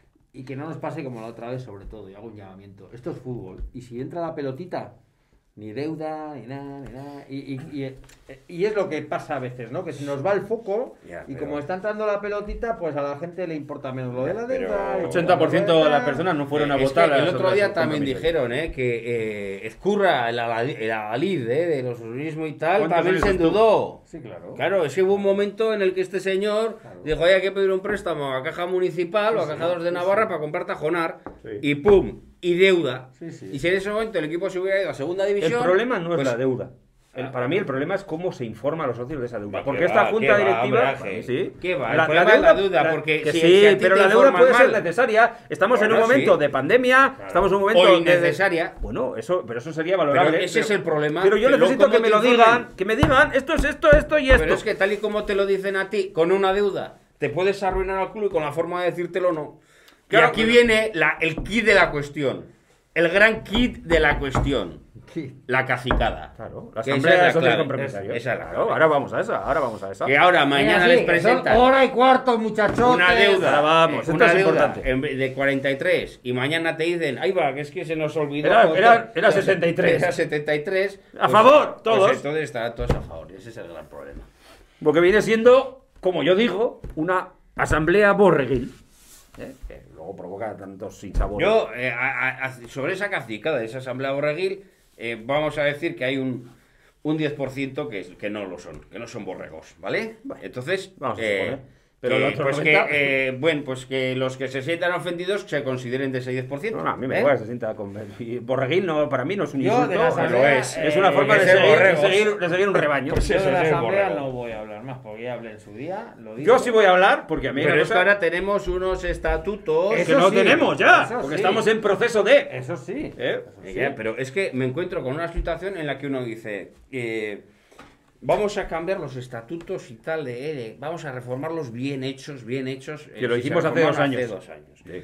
y que no nos pase como la otra vez, sobre todo, y hago un llamamiento. Esto es fútbol, y si entra la pelotita, ni deuda, ni nada, ni nada. Y, y, y, eh, y es lo que pasa a veces, ¿no? Que se nos va el foco, Ya, y pero- como está entrando la pelotita, pues a la gente le importa menos lo de la pero- deuda. y ochenta por ciento lo de las tal. personas no fueron a Es votar. que a el las otro otras día también compromisos. dijeron eh, que eh, Ezcurra, el adalid el adalid, eh, de los turismo y tal, ¿Cuántos también años se estuvo? endeudó. Sí, claro. Claro, es que hubo un momento en el que este señor Claro. dijo, "Oye, hay que pedir un préstamo a Caja Municipal o a Caja dos de Navarra para comprar Tajonar", Sí. y ¡pum! Y deuda. Sí, sí. Y si en ese momento el equipo se hubiera ido a segunda división... El problema no es pues- la deuda. El- Ah. para mí el problema es cómo se informa a los socios de esa deuda. ¿Qué Porque va, esta qué junta va, directiva... hombre, para Ángel? mí sí. ¿Qué va? El problema es la deuda, porque que si- sí, si a ti pero te la deuda informan puede ser mal- necesaria. Estamos en un Bueno, momento sí. de pandemia, estamos en un momento O de- innecesaria. Bueno, eso, pero eso sería valorable. Pero ese es el problema, Pero yo que luego necesito cómo que me te lo informen. digan, que me digan esto es esto, esto y esto. Pero es que tal y como te lo dicen a ti, con una deuda, te puedes arruinar al club y con la forma de decírtelo no. Claro, y aquí pero- viene la, el kit de la cuestión. El gran kit de la cuestión. Sí. La cacicada. Claro, la Que esa asamblea es de la socios clave, compromisarios. esa es la Claro, clave. ahora vamos a esa, ahora vamos a esa. Que ahora mañana Venga, les sí, que son presentan hora y cuarto, muchachos. una deuda. Ahora vamos, eh, esto una es deuda importante. en vez de cuarenta y tres y mañana te dicen, ahí va, que es que se nos olvidó. Era- Pues, era- era setenta y tres. Era setenta y tres. A favor, todos. Pues entonces estarán todos a favor. Y ese es el gran problema. Porque viene siendo, como yo digo, una asamblea borreguil. ¿eh? Que luego provoca tantos sinsabores. Yo, eh, a- a- sobre esa cacicada de esa asamblea borreguil, eh, vamos a decir que hay un, un diez por ciento que, que no lo son, que no son borregos, ¿vale? Bueno, Entonces, vamos a eh, suponer. Pero que, el otro pues noventa que, eh, bueno, pues que los que se sientan ofendidos se consideren de ese diez por ciento. No, no, a mí me ¿eh? igual, se sienta con... y borreguil no, para mí no es un Yo de insulto, la es- asamblea, es, es una eh, forma de que ser seguir, de, borregos. seguir, de seguir un rebaño. Pues Yo eso de la es el asamblea borrego. no voy a hablar más, porque ya hablé en su día. Lo digo. Yo sí voy a hablar, porque a mí Pero una es que cosa ahora tenemos unos estatutos. que Eso no sí, tenemos ya, eso porque sí. estamos en proceso de... Eso sí. ¿eh? Eso Eh, sí. ya, pero es que me encuentro con una situación en la que uno dice, eh, vamos a cambiar los estatutos y tal, de, de- vamos a reformarlos bien hechos, bien hechos. eh, Que lo si se hicimos hace dos reformaron años. Hace dos años.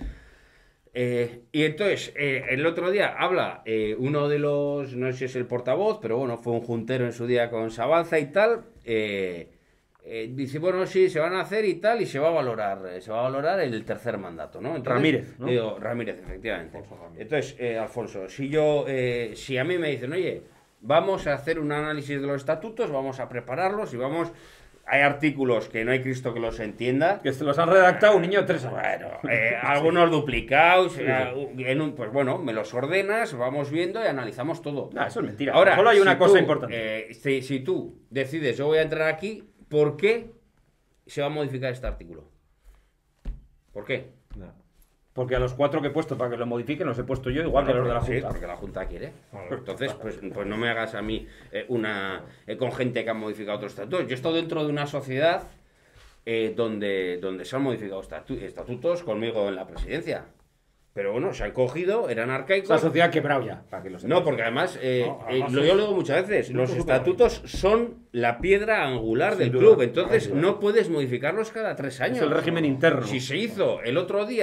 Eh, y entonces, eh, el otro día habla eh, uno de los, no sé si es el portavoz, pero bueno, fue un juntero en su día con Sabanza y tal. eh, eh, dice, bueno, sí, se van a hacer y tal, y se va a valorar, eh, se va a valorar el tercer mandato, ¿no? Entonces, Ramírez, ¿no? digo, Ramírez, efectivamente. Alfonso Ramírez. Entonces, eh, Alfonso, si yo, eh, si a mí me dicen, oye, vamos a hacer un análisis de los estatutos, vamos a prepararlos y vamos, hay artículos que no hay Cristo que los entienda. Que se los han redactado un niño de tres años. Bueno, eh, algunos duplicados, eh, en un- pues bueno, me los ordenas, vamos viendo y analizamos todo. No, eso es mentira. Ahora, solo hay una si cosa tú, importante. eh, si, si tú decides, yo voy a entrar aquí, ¿por qué se va a modificar este artículo? ¿Por qué? Porque a los cuatro que he puesto para que lo modifiquen los he puesto yo, igual que los de la Sí, Junta. porque la Junta quiere. Claro. Entonces, pues, pues no me hagas a mí eh, una eh, con gente que ha modificado otros estatutos. Yo he estado dentro de una sociedad eh, donde, donde se han modificado estatu- estatutos conmigo en la presidencia. Pero bueno, se han cogido, eran arcaicos. La sociedad quebrado ya, para que lo sepas. No, porque además, eh, No, eh, además lo, es- yo lo digo muchas veces, los súper estatutos son la piedra angular Sin del duda, club, entonces sin duda. no puedes modificarlos cada tres años. Es el régimen interno. Si se hizo el otro día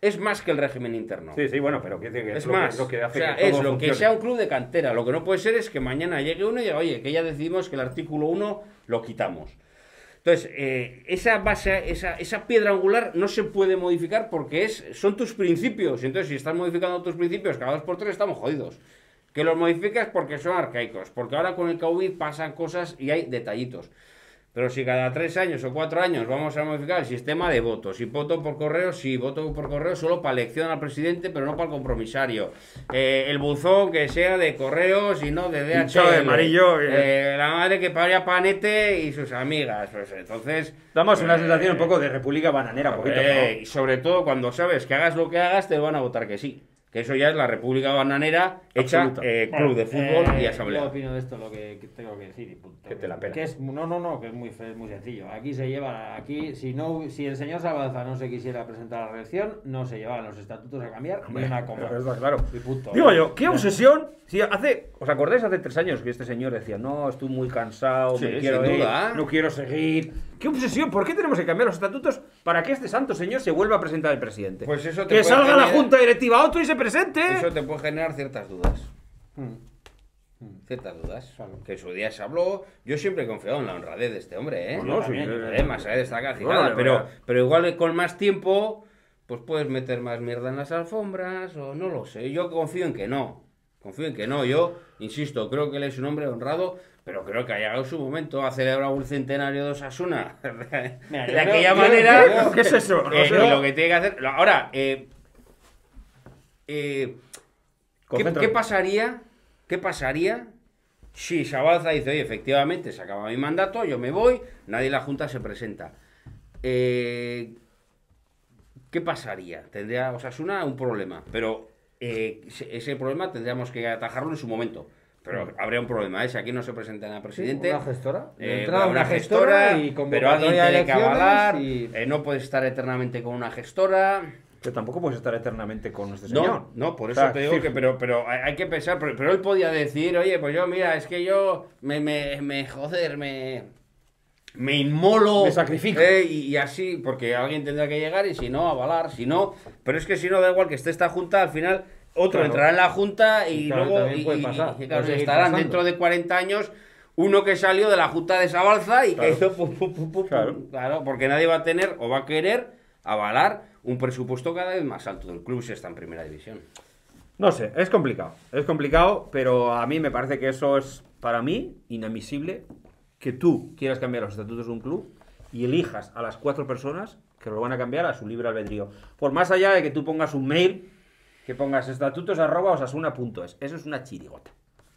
es más que el régimen interno. Sí, sí, bueno, pero quiere decir que Es lo más, que, lo que hace o sea, que es todo lo que funcione. sea un club de cantera. Lo que no puede ser es que mañana llegue uno y diga, oye, que ya decidimos que el artículo uno lo quitamos. Entonces, eh, esa base, esa, esa piedra angular no se puede modificar porque es, son tus principios. Entonces, si estás modificando tus principios cada dos por tres, estamos jodidos. Que los modificas porque son arcaicos, porque ahora con el COVID pasan cosas y hay detallitos. Pero si cada tres años o cuatro años vamos a modificar el sistema de votos, y voto por correo, sí, voto por correo solo para elección al presidente, pero no para el compromisario. Eh, el buzón que sea de correos y no de D H L. Pinchado de amarillo, Eh, la madre que paría Panete y sus amigas. Pues entonces... Damos una eh, sensación un poco de república bananera, un poquito, eh, ¿no? Y sobre todo cuando sabes que hagas lo que hagas, te van a votar que sí. Que eso ya es la república bananera hecha Absoluta. eh, club de fútbol Eh, y asamblea. Yo opino de esto lo que que tengo que decir y punto. Que te la pela. Que es, no, no, no, que es muy, fe- muy sencillo. Aquí se lleva, aquí si no, si el señor Salvanza no se quisiera presentar a la reelección, no se llevaban los estatutos a cambiar ni una coma. Pero está claro. Y punto. Digo yo, qué obsesión. Si hace, ¿os acordáis hace tres años que este señor decía, no, estoy muy cansado, Sí, me quiero sin ir, duda. no quiero seguir? ¿Qué obsesión? ¿Por qué tenemos que cambiar los estatutos para que este santo señor se vuelva a presentar el presidente? Pues eso te que puede salga la generar- junta directiva otro y se presente. Eso te puede generar ciertas dudas. Mm. Ciertas dudas. Claro. Que en su día se habló. Yo siempre he confiado en la honradez de este hombre, ¿eh? No, no, también, sí, yo eh, Eh, más allá de esta casi no, nada, de pero, verdad. pero igual con más tiempo, pues puedes meter más mierda en las alfombras, o no lo sé. Yo confío en que no. Confío en que no. Yo, insisto, creo que él es un hombre honrado, pero creo que ha llegado su momento. Ha celebrado un centenario de Osasuna de Mira, yo aquella creo- manera. yo- yo- ¿Qué es eso? No Eh, sé. y lo que tiene que hacer. Ahora, eh, eh, ¿qué, Concéntrate. qué pasaría? ¿Qué pasaría si Sabalza dice, oye, efectivamente, se acaba mi mandato, yo me voy, nadie en la Junta se presenta? Eh, ¿Qué pasaría? Tendría Osasuna un problema, pero eh, ese ese problema tendríamos que atajarlo en su momento. Pero habría un problema, ¿eh? Si aquí no se presentan a presidente. Una gestora. De Eh, entrada una una gestora, gestora y pero alguien convocatoria de tiene que avalar, elecciones y- eh, no puedes estar eternamente con una gestora. Que tampoco puedes estar eternamente con este señor. No, no, por eso O sea, te digo sí. que, pero, pero hay, hay que pensar, pero, pero él podía decir, oye, pues yo, mira, es que yo me, me, me joder, me, me inmolo. Me sacrifico. eh, y, y así, porque alguien tendrá que llegar y si no, avalar, si no, pero es que si no, da igual que esté esta junta, al final otro Claro. entrará en la junta y, Y claro, luego, también y, puede y- pasar, y, claro, puede seguir estarán pasando. dentro de cuarenta años uno que salió de la junta de Sabalza y Claro. que hizo pum, pum, pum, pum, Claro. pum. Claro, porque nadie va a tener o va a querer avalar un presupuesto cada vez más alto del club si está en primera división. No sé, es complicado. Es complicado, pero a mí me parece que eso es, para mí, inadmisible que tú quieras cambiar los estatutos de un club y elijas a las cuatro personas que lo van a cambiar a su libre albedrío. Por más allá de que tú pongas un mail, que pongas estatutos arroba osasuna punto es. Eso es una chirigota.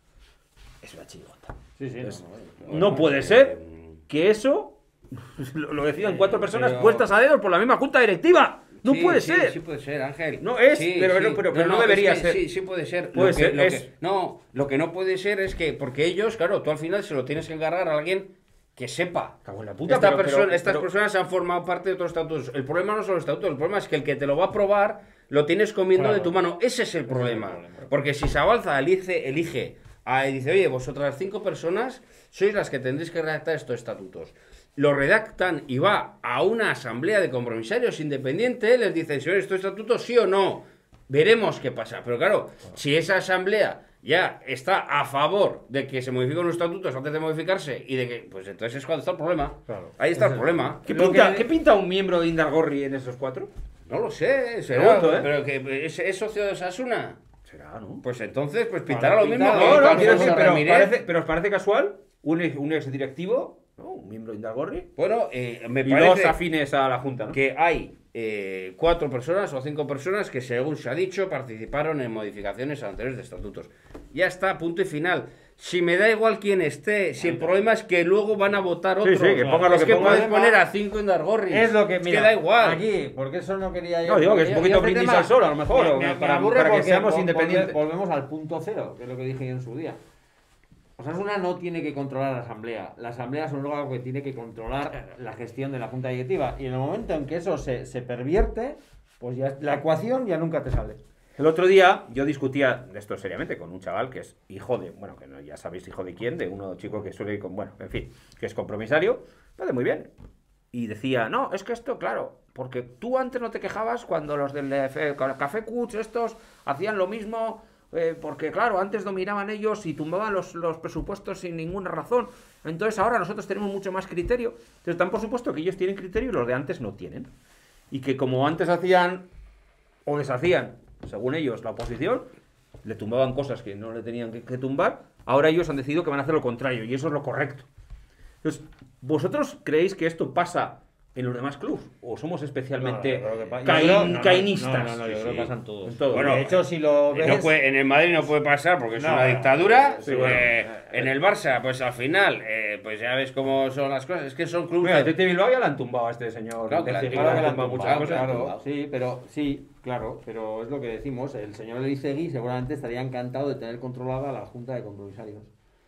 Es una chirigota. Sí, sí. Es- no, No puede ser que eso lo, lo decidan cuatro personas pero- puestas a dedo por la misma junta directiva. No Sí, puede sí, ser. Sí puede ser, Ángel. No es, Sí, pero- sí. pero- pero- pero no es debería que ser. Sí, sí puede ser. Puede Lo que- ser, lo que- es- no, lo que no puede ser es que, porque ellos, claro, tú al final se lo tienes que encargar a alguien que sepa. Cago en la puta, Esta pero- persona- pero- estas pero- personas han formado parte de otros estatutos. El problema no son los estatutos, el problema es que el que te lo va a aprobar lo tienes comiendo Claro. de tu mano. Ese es el problema. problema. Porque si Sabalza elige, elige a- y dice, oye, vosotras cinco personas sois las que tendréis que redactar estos estatutos. Lo redactan y va a una asamblea de compromisarios independiente, les dicen, señores, estos estatutos sí o no. Veremos qué pasa. Pero claro, si esa asamblea ya está a favor de que se modifiquen los estatutos antes de modificarse y de que, pues entonces es cuando está el problema. Claro. Ahí está el problema. ¿Qué Lo pinta, que- ¿Qué pinta un miembro de Indargorri en esos cuatro? No lo sé, será, Pregunto, ¿eh? pero que es, es socio de Osasuna. Será, ¿no? Pues entonces, pues pintará Bueno, lo mismo pintará, que No, no, Alfonso quiero decir, pero, Ramírez. parece, pero os parece casual un, ex- un ex directivo, ¿no? Un miembro de Indargorri, Bueno, eh, me y dos parece afines a la Junta, ¿no? que hay eh, cuatro personas o cinco personas que, según se ha dicho, participaron en modificaciones anteriores de estatutos. Ya está, punto y final. Si me da igual quién esté, si el problema es que luego van a votar Sí, otros. sí, que ponga lo es que que ponga. puedes poner a cinco en Dargorri. Es lo que, mira, da igual. Aquí, porque eso no quería yo. No, digo que es un Yo- poquito yo este brindis tema al sol, a lo mejor, me- o me- me para- aburre para que porque seamos vol- independientes. volve- Volvemos al punto cero, que es lo que dije yo en su día. Osasuna no tiene que controlar la asamblea. La asamblea es un órgano que tiene que controlar la gestión de la junta directiva. Y en el momento en que eso se, se pervierte, pues ya la ecuación ya nunca te sale. El otro día yo discutía de esto seriamente con un chaval que es hijo de, bueno, que no, ya sabéis hijo de quién, de uno chico que suele ir con, bueno, en fin, que es compromisario, vale, muy bien. Y decía, no, es que esto, claro, Porque tú antes no te quejabas cuando los del eh, Café Cuts estos hacían lo mismo, eh, porque claro, antes dominaban ellos y tumbaban los, los presupuestos sin ninguna razón. Entonces ahora nosotros tenemos mucho más criterio. Entonces dan por supuesto que ellos tienen criterio y los de antes no tienen. Y que como antes hacían o deshacían, según ellos, la oposición, le tumbaban cosas que no le tenían que, que tumbar, ahora ellos han decidido que van a hacer lo contrario, y eso es lo correcto. Entonces, ¿vosotros creéis que esto pasa en los demás clubs? ¿O somos especialmente No, no, yo creo que pa- cain- yo creo- no, no, cainistas? No, no, no, yo Sí, creo que sí. pasan todos. En todo. Bueno, de hecho, si lo ves... No puede- en el Madrid no puede pasar porque es No, una no, dictadura. sí, Eh, bueno. en el Barça, pues al final, eh, pues ya ves cómo son las cosas. Es que son clubes. Mira, Tete Bilbao ya le han tumbado a este señor. Claro que le han Lecegui, tumbado, le han le han tumbado tumbado, muchas cosas. Claro, sí, pero sí, claro, pero es lo que decimos. El señor Elisegui seguramente estaría encantado de tener controlada la Junta de Compromisarios.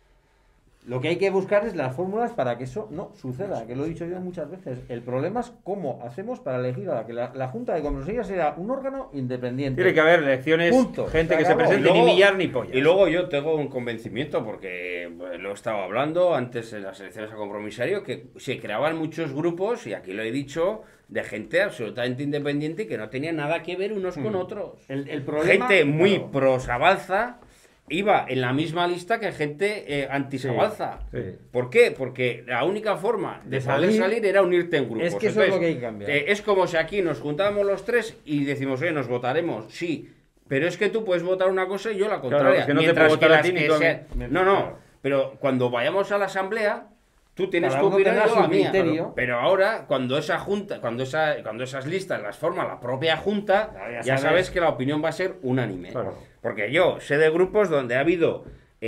Lo que hay que buscar es las fórmulas para que eso no suceda, que lo he dicho yo muchas veces. El problema es cómo hacemos para elegir a la que la, la Junta de Compromisarios sea un órgano independiente. Tiene que haber elecciones, Punto. gente Se que se acabó. presente, Y luego- ni millar ni pollas. Y luego yo tengo un convencimiento, porque pues, lo he estado hablando antes en las elecciones a compromisario, que se creaban muchos grupos, y aquí lo he dicho, de gente absolutamente independiente y que no tenía nada que ver unos con otros. El, el problema, Gente muy claro, pro Sabalza iba en la misma lista que gente eh, anti Sabalza. Sí, sí. ¿Por qué? Porque la única forma de, De poder salir- salir era unirte en grupos. es que eso es lo que hay que cambiar. eh, es como si aquí nos juntamos los tres y decimos, oye, nos votaremos. Sí, pero es que tú puedes votar una cosa y yo la contraria. es que no te Mientras puedo votar a las ti ni que tú a mí. sean- No, no, pero cuando vayamos a la asamblea, tú tienes Cada tu uno opinión y tendrá yo su la mía. criterio. Pero ahora, cuando esa junta, cuando esa, cuando esas listas las forma la propia junta, Claro, ya, ya sabes. sabes que la opinión va a ser unánime. Claro. Porque yo sé de grupos donde ha habido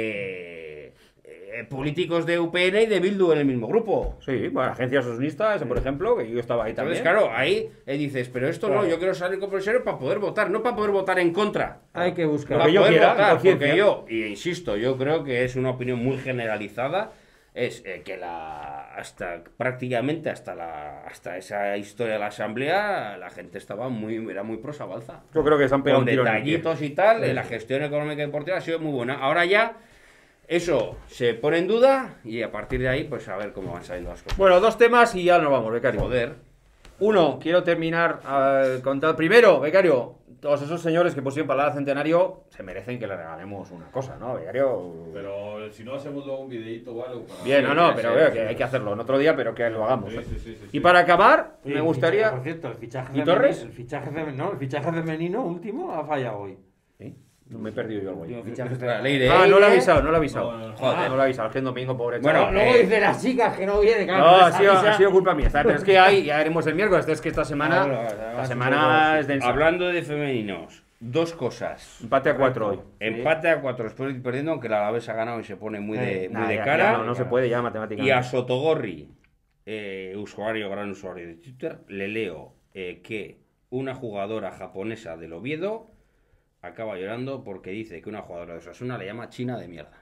eh, eh, políticos de U P N y de Bildu en el mismo grupo. Sí, bueno, agencias osnistas, por ejemplo, que yo estaba ahí Entonces, también. claro, ahí eh, dices, pero esto Claro. no, yo quiero salir con profesores para poder votar, no para poder votar en contra. hay que buscar. Lo Para que yo poder quiera, votar, conciencia. porque yo, y insisto, yo creo que es una opinión muy generalizada, es eh, que la hasta prácticamente hasta la hasta esa historia de la asamblea la gente estaba muy era muy pro Sabalza. Yo creo que se han pegado Con un tiro en el pie. detallitos y tal, eh, la gestión económica y deportiva ha sido muy buena. Ahora ya eso se pone en duda y a partir de ahí pues a ver cómo van saliendo las cosas. Bueno, dos temas y ya nos vamos, becario. Joder. Uno, quiero terminar eh, con tal. Primero, becario, todos esos señores que pusieron palabra centenario se merecen que le regalemos una cosa, ¿no, becario? Pero si no hacemos luego un videito o algo. para- Bien, no, no, Sí, pero sí, veo sí. que hay que hacerlo en otro día, pero que lo hagamos. Sí, ¿eh? sí, sí, sí, Y sí. para acabar, Oye, me el gustaría. fichaje, por cierto, el fichaje ¿Y femenino- Torres? El fichaje, femenino, no, el fichaje femenino último ha fallado hoy. ¿Sí? No me he perdido yo algo ahí. Último fichaje La ley de Ah, no lo he Eire. avisado, no lo he avisado. No, no, no. Joder, Joder. no lo he avisado, es que en domingo, pobre Bueno, chaval. Luego eh, dice las chicas que no viene, claro. No, pues ha sido, avisa. ha sido culpa mía. Pero es que hay, ya haremos el miércoles. Es que esta semana, Claro, esta además, semana un es densa. Hablando de femeninos, dos cosas. Empate a cuatro hoy. Empate a cuatro después de ir perdiendo, aunque la Alavés ha ganado y se pone muy de, Eh, muy Nah, de ya- cara. ya no, no se puede ya Y a matemáticamente. Sotogorri, eh, usuario, gran usuario de Twitter, le leo eh, que una jugadora japonesa del Oviedo acaba llorando porque dice que una jugadora de Osasuna le llama China de mierda.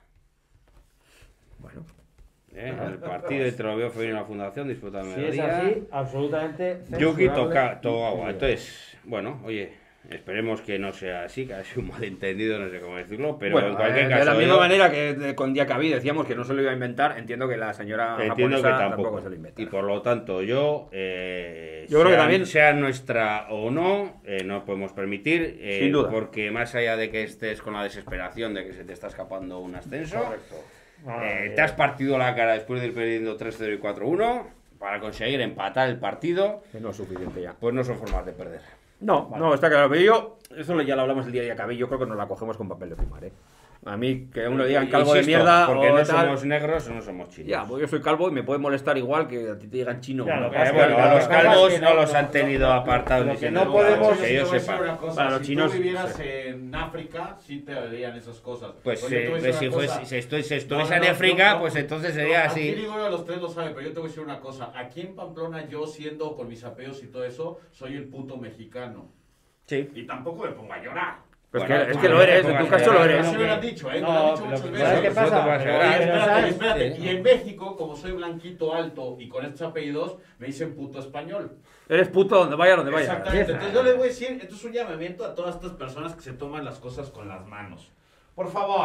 Bueno, ¿Eh? El partido entre el Oviedo Femenino y la Fundación disputa el Si es mediodía. así, absolutamente. Yuki censurable. toca Togawa. Entonces, bueno, oye, esperemos que no sea así, que ha sido un malentendido, no sé cómo decirlo, pero bueno, en cualquier eh, caso. de la misma yo manera que de- con Diacabí decíamos que no se lo iba a inventar, entiendo que la señora entiendo que japonesa tampoco. se lo inventa. Y por lo tanto, yo. eh, Yo creo que sea- también- sea nuestra o no, eh, no podemos permitir. eh, Sin duda. Porque más allá de que estés con la desesperación de que se te está escapando un ascenso. Eh, te has partido la cara después de ir perdiendo tres cero y cuatro uno para conseguir empatar el partido, Que no es suficiente ya. pues no son formas de perder. No, no, está claro. Pero yo, eso ya lo hablamos el día de Diacabí, yo creo que nos la cogemos con papel de fumar, ¿eh? A mí, que uno diga calvo de Insisto, mierda porque o no tal. somos negros o no somos chinos. Ya, pues yo soy calvo y me puede molestar igual que a ti te digan chino. Claro, ¿no? lo que pasa Eh, es que- bueno, lo a que los pasa es calvos que no no- los han tenido apartados. lo que diciendo, no podemos- que yo te voy a decir sepa. una cosa, Para los si chinos, tú vivieras sí. en África, sí te verían esas cosas. Pues Pero yo te eh, voy a pues, decir si, una fuese- cosa. si estoy, si No, estuviese no, en no, África, no, pues entonces no, sería aquí así. ninguno de los tres lo sabe, pero yo te voy a decir una cosa. Aquí en Pamplona, yo siendo con mis apeos y todo eso, soy el puto mexicano. Sí. Y tampoco me pongo a llorar. Pues Bueno, que, es tú que no lo te eres, en pongas tu a caso lo llorar, eres. Así me lo han dicho, ¿eh? Me No, lo han dicho pero muchas ¿sabes veces. qué pasa? No te vas a Pero- llorar. Y pero espérate, ¿sabes? y espérate, Sí. y en México, como soy blanquito, alto y con estos apellidos, me dicen puto español. Eres puto donde vaya, donde vaya. Exactamente. Entonces yo les voy a decir, esto es un llamamiento a todas estas personas que se toman las cosas con las manos. Por favor,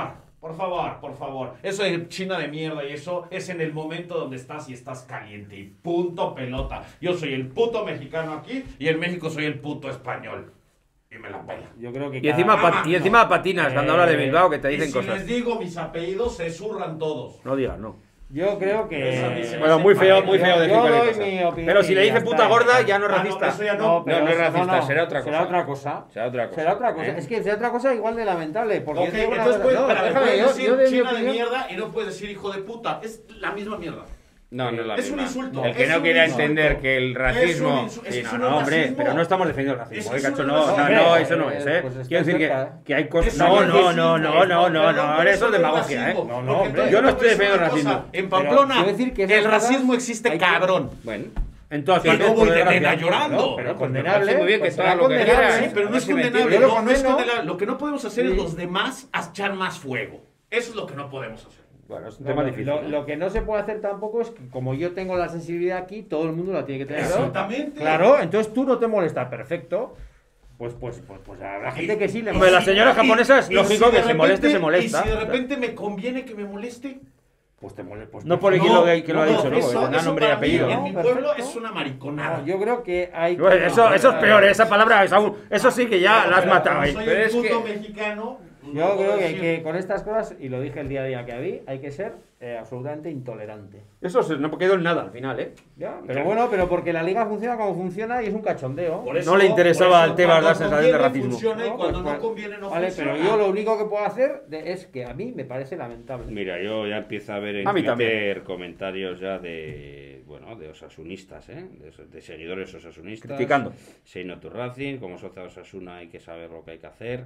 Por favor, por favor. Eso de China de mierda y eso es en el momento donde estás y estás caliente. Y punto pelota. Yo soy el puto mexicano aquí y en México soy el puto español. Y me la pela. Yo creo que Y encima, cada- pat- y encima patinas cuando habla de Bilbao que te Y dicen si cosas. les digo mis apellidos, se zurran todos. No digas, no. Yo creo que... Eso a mí se me Bueno, hace muy feo, mal. muy feo Yo- decir yo cualquier doy cosa. mi opinión Pero si y le ya dice puta está. gorda, ya no es Ah, no, racista. eso ya No, pero No, no es eso- racista, será otra Será cosa. otra cosa. Será otra cosa. Será otra cosa. ¿eh? Es que será otra cosa igual de lamentable. Porque Ok, yo digo una entonces cosa- puedes, no, espérame, déjame, puedes yo- decir yo doy mi China de opinión. mierda y no puedes decir hijo de puta. Es la misma mierda. No, no es la Es un misma. insulto, El que es no un quiera insulto. entender que el racismo... Es un insu- Sí, es no, un no, hombre, racismo. pero no estamos defendiendo el racismo, Eso ¿eh, es cacho? un No, no, racismo. no, eso no Hombre, es, ¿eh? pues está Quiero decir que, cerca, ¿eh? que hay cosas... Eso No, es no, racismo, no, no, no, no, perdón, no, ahora pero eso es no demagogia, ¿eh? racismo. No, no, Porque hombre. entonces Yo no te estoy voy a decir defendiendo una el cosa, racismo. En Pero Pamplona, quiero decir que esas el cosas racismo existe hay que- cabrón. Bueno, En todas Y no partes, voy por de desgracia. nena llorando. No, pero me condenable. parece muy bien que pues todo será lo que condenable. quieras. Sí, pero no es Sí, mentira. condenable. Yo lo No, no es condeno. condenable. Lo que no podemos hacer es Sí. los demás a echar más fuego. Eso es lo que no podemos hacer. Bueno, es un No, tema no, difícil. Lo, ¿eh? lo que no se puede hacer tampoco es que como yo tengo la sensibilidad aquí, todo el mundo la tiene que tener. Exactamente. Claro, entonces tú no te molestas, perfecto. Pues, pues, pues, pues habrá gente que sí le Hombre, la molesta. señora japonesa es Y- y lógico si que de se moleste, repente- se molesta. Y si de repente me conviene que me moleste, Pues te molesta. Pues No por el que no, lo, que lo ha no, dicho, ¿no? eso- Porque tendrá eso nombre y para mí, apellido. En ¿no? mi Perfecto. pueblo es una mariconada. No, yo creo que hay que... Bueno, eso, eso es peor, ¿eh? Esa palabra es aún... Eso sí que ya la has Pero matado como ahí. Soy Pero el es puto que- mexicano. no Yo puedo creo que, decir- que con estas cosas, y lo dije el día a día que vi, hay que ser eh, absolutamente intolerante. Eso se- no quedó en nada al final, ¿eh? Ya, pero bueno, pero porque la liga funciona como funciona y es un cachondeo. Por eso- No le interesaba por eso al Tebas cuando dar sensación de conviene racismo. funciona y No, cuando pues, no conviene no Vale, funciona. pero yo lo único que puedo hacer de- es que a mí me parece lamentable. mira, yo ya empiezo a ver en A mí Twitter comentarios ya de, bueno, de osasunistas, ¿eh? De, de seguidores osasunistas. Criticando. Say no to Racing, como socia de Osasuna hay que saber lo que hay que hacer.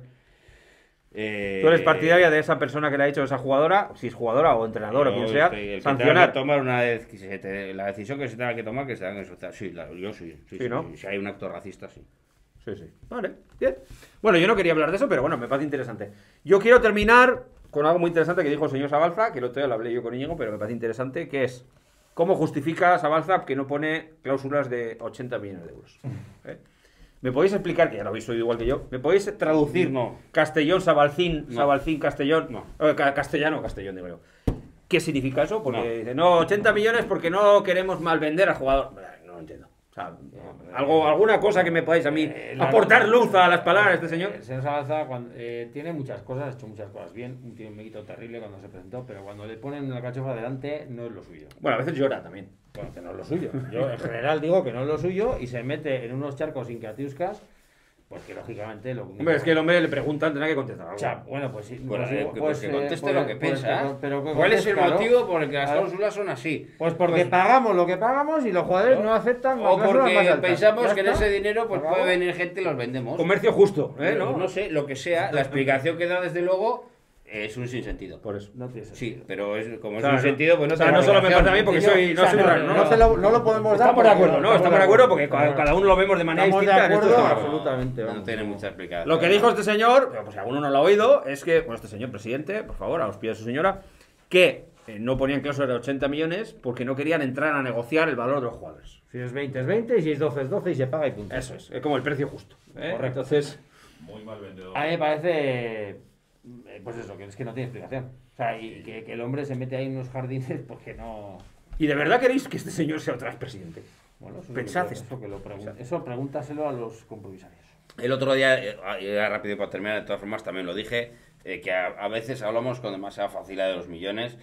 Eh, ¿Tú eres partidaria de esa persona que le ha dicho a esa jugadora, si es jugadora o entrenador o yo quien sea, estoy- el que tenga sancionar? que tomar una vez que se te- la decisión que se tenga que tomar, que se tenga que soltar. Sí, la- yo sí. sí, Sí, sí, ¿no? sí. Si hay un acto racista, sí. Sí, sí. Vale, bien. Bueno, yo no quería hablar de eso, pero bueno, me parece interesante. Yo quiero terminar con algo muy interesante que dijo el señor Sabalza, que el otro día lo hablé yo con Íñigo, pero me parece interesante, que es cómo justifica Sabalza que no pone cláusulas de ochenta millones de euros. ¿Eh? ¿Me podéis explicar, que ya lo habéis oído igual que yo, ¿me podéis traducir No. Castellón, Sabalcín, No. Sabalcín, Castellón? No. Eh, ca- castellano, Castellón, digo yo. ¿Qué significa eso? Porque No. dice, no, ochenta millones porque no queremos mal vender al jugador. No lo entiendo. O sea, algo, alguna cosa que me podáis a mí Eh, la- aportar luz a las palabras de este señor. El señor Sabalza cuando, eh, tiene muchas cosas, ha hecho muchas cosas bien, tiene un mérito terrible cuando se presentó, pero cuando le ponen la cachofa delante no es lo suyo. Bueno, a veces llora también. Bueno, que no es lo suyo. Yo en general digo que no es lo suyo y se mete en unos charcos incatiuscas, pues que lógicamente lo único- Hombre, es que el hombre le preguntan, tendrá que contestar algo. O sea, bueno, pues sí. Bueno, pues, eh, igual- que- pues, que eh, conteste pues- lo que pues, piensa. pero- pero que ¿Cuál es el conteste, motivo claro. por el que las Claro. cláusulas son así? Pues porque Pues- pagamos lo que pagamos y los jugadores no aceptan las O cláusulas más porque altas. pensamos Ya que en está. ese dinero pues Acabó. puede venir gente y los vendemos. Comercio justo, ¿eh? no, ¿No? no sé, lo que sea, la explicación que da desde luego es un sinsentido. Por eso. No tiene sentido. Sí, pero es, como es Claro, un sentido, pues no o sea, tiene no solo me obligación. pasa a mí porque Yo- soy, no o sea, soy no, raro, no se lo, no lo podemos dar. Estamos de porque acuerdo, ¿no? Estamos de acuerdo porque Estamos cada, cada uno lo vemos de manera Estamos de distinta. en esto acuerdo, estamos de acuerdo. absolutamente. No vamos. tiene mucha explicación. Lo que dijo este señor, pero pues si alguno no lo ha oído, es que, bueno, este señor presidente, por favor, a los pies de su señora, que eh, no ponían cláusulas de ochenta millones porque no querían entrar a negociar el valor de los jugadores. Si es veinte es veinte y si es doce es doce y se paga y punto. Eso es, es como el precio justo. ¿eh? Correcto. Entonces, Muy mal vendedor. A mí me parece, eh, pues eso, que es que no tiene explicación. O sea, y que, que el hombre se mete ahí en unos jardines porque no... ¿y de verdad queréis que este señor sea otra vez presidente? Bueno, eso, Pensad es lo que- esto. eso, que lo pregun- eso pregúntaselo a los compromisarios. El otro día, eh, ya rápido para terminar, de todas formas también lo dije, eh, que a, a veces hablamos con demasiada facilidad de los millones.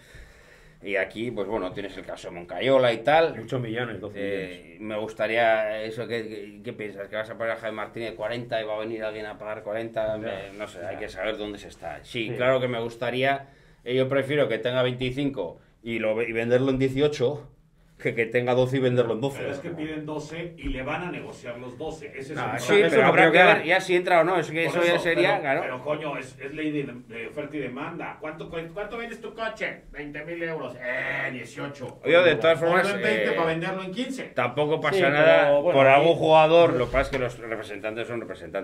Y aquí, pues bueno, tienes el caso de Moncayola y tal. ocho millones, doce millones. Eh, me gustaría eso, ¿qué, qué, qué piensas? ¿Que vas a poner a Jaime Martínez cuarenta y va a venir alguien a pagar cuarenta? Me- no sé, hay que saber dónde se está. Sí, Sí. claro que me gustaría, eh, yo prefiero que tenga veinticinco y, lo, y venderlo en dieciocho que que tenga doce y venderlo en doce. Pero es que piden doce y le van a negociar los doce. Ese es Ah, el sí, problema. eso pero no habrá creo que que ver haga. ya si entra o no, es que Por eso, ya eso, sería, pero, claro. Pero coño, es, es ley de, de oferta y demanda. ¿Cuánto, cu- ¿Cuánto vendes tu coche? veinte mil euros. Eh, dieciocho. Oye, de todas formas, Ponlo en veinte eh, para venderlo en quince. Tampoco pasa Sí, nada pero, bueno, por ahí- algún jugador, lo que pasa es que los representantes son representantes.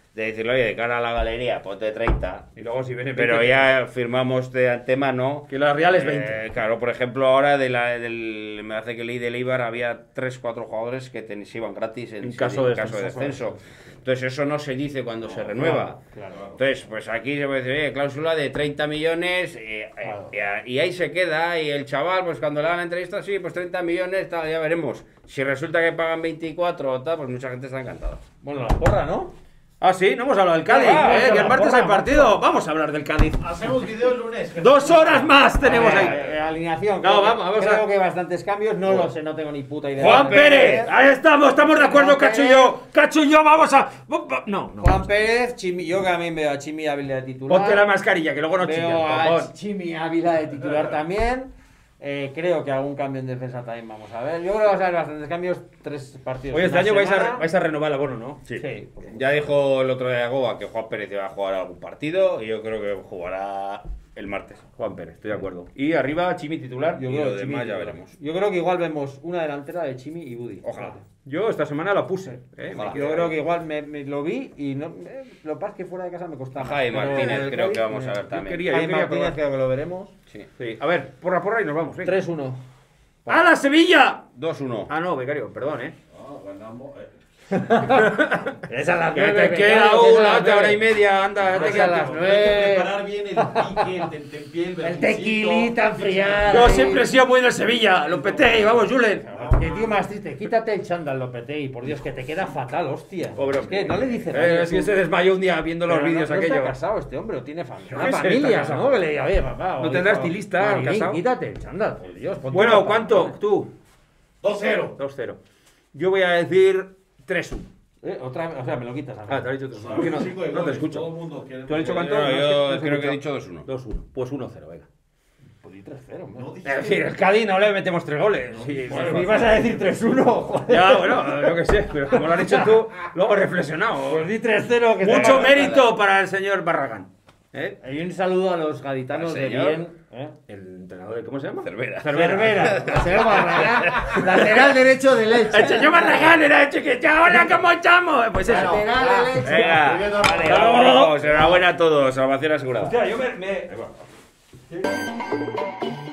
de decirle, oye, de cara a la galería, ponte treinta. Y luego si viene Pero veinte, ya firmamos de antemano. que la Real es veinte. Eh, claro, por ejemplo, ahora de la, del, me hace que leí del Eibar había tres cuatro jugadores que ten, se iban gratis en, En caso de caso de descenso. descenso. Entonces eso no se dice cuando se renueva. Claro, claro. Entonces, pues aquí se puede decir, oye, cláusula de treinta millones eh, eh, Claro. y, y ahí se queda. Y el chaval, pues cuando le hagan la entrevista, sí, pues treinta millones, tal, ya veremos. Si resulta que pagan veinticuatro o tal, pues mucha gente está encantada. Bueno, la porra, ¿no? Ah, sí, no hemos hablado del Cádiz, Ah, eh, eso, que el la martes porra, hay partido. Vamos a hablar del Cádiz. Hacemos video el lunes. que- Dos horas más tenemos ahí. Eh, eh, alineación. No, creo que- vamos, vamos creo a- que hay bastantes cambios, no lo sé, no tengo ni puta idea. Juan Pérez, ahí estamos, estamos de acuerdo, Juan Cacho y Pérez. yo. Cacho y yo, vamos a. No, no. Juan Pérez, Chimi, yo también veo a Chimi Ávila de titular. Ponte la mascarilla, que luego no Veo chillan, a copón. Chimi Ávila de titular también. Eh, creo que algún cambio en defensa también vamos a ver. Yo creo que vamos a ver bastantes cambios, tres partidos. Oye, este en una año vais semana. a, vais a renovar el abono, ¿no? Sí, por supuesto. Ya dijo el otro día Goa que Juan Pérez iba a jugar algún partido y yo creo que jugará el martes. Juan Pérez, estoy de acuerdo. Y arriba, Chimi titular. Yo Y creo lo que demás Chimi ya titular. veremos. Yo creo que igual vemos una delantera de Chimi y Budi. Ojalá. Yo esta semana lo puse. ¿eh? Ojalá. Me Yo quedé creo ahí. que igual me, me lo vi y no, eh, lo que pasa es que fuera de casa me costaba. Ajá, y Pero Martínez el creo que Cádiz, vamos a ver eh, también. quería- Jaime quería Martínez probar. creo que lo veremos. Sí. Sí. A ver, porra porra y nos vamos. venga. tres uno. ¡A la Sevilla! dos uno. Ah, no, becario, perdón, ¿eh? Ah, ganamos. eh. Esa es la Que te queda una otra hora y media, anda, ya te Esa queda es las tiempo. nueve. Hay que preparar bien el pique, el tentempié, el El vermicito. tequilita enfriado. Yo siempre he sido muy del Sevilla, lo peté, vamos, Julen. Qué tío más triste, quítate el chándal, Lopetegui, por Dios, que te queda fatal, hostia. Pobre es que no le dice Eh, es que se desmayó un día viendo los vídeos no, no aquellos. está casado este hombre, o tiene familia. Yo Una qué sé, está familia, casado. ¿no? Que le diga, oye, papá. No o tendrá hijo, estilista, Marilín, casado. Quítate el chándal, por Dios. ponte Bueno, una ¿cuánto? pantalla. Tú. dos cero. dos cero. Yo voy a decir tres uno. Eh, otra, o sea, me lo quitas a mí. Ah, te has dicho tres Son uno. un No, chico de no te goles, escucho. todo el mundo quiere- ¿Tú has dicho cuánto? No, No, yo no te creo que he escucho. dicho dos uno. dos uno. Pues uno cero, venga. Pues di tres cero, No hombre. dices- Es decir, el Cádiz no le metemos tres goles. Sí, Bueno, sí, me ibas a decir tres uno, joder. Ya, bueno, yo qué sé, pero como lo has dicho tú, luego he reflexionado. Pues di tres cero, que Mucho estamos- mérito para el señor Barragán. ¿Eh? Y un saludo a los gaditanos Al de señor. bien. ¿eh? El entrenador, ¿cómo se llama? Cervera. Cervera, el señor Barragán, lateral derecho de Leche. El señor Barragán era el chiquilla. Hola, ¿cómo estamos? Pues eso. Lateral de Leche. Venga, vale, vamos, enhorabuena a todos, salvación asegurada. Hostia, yo me... me...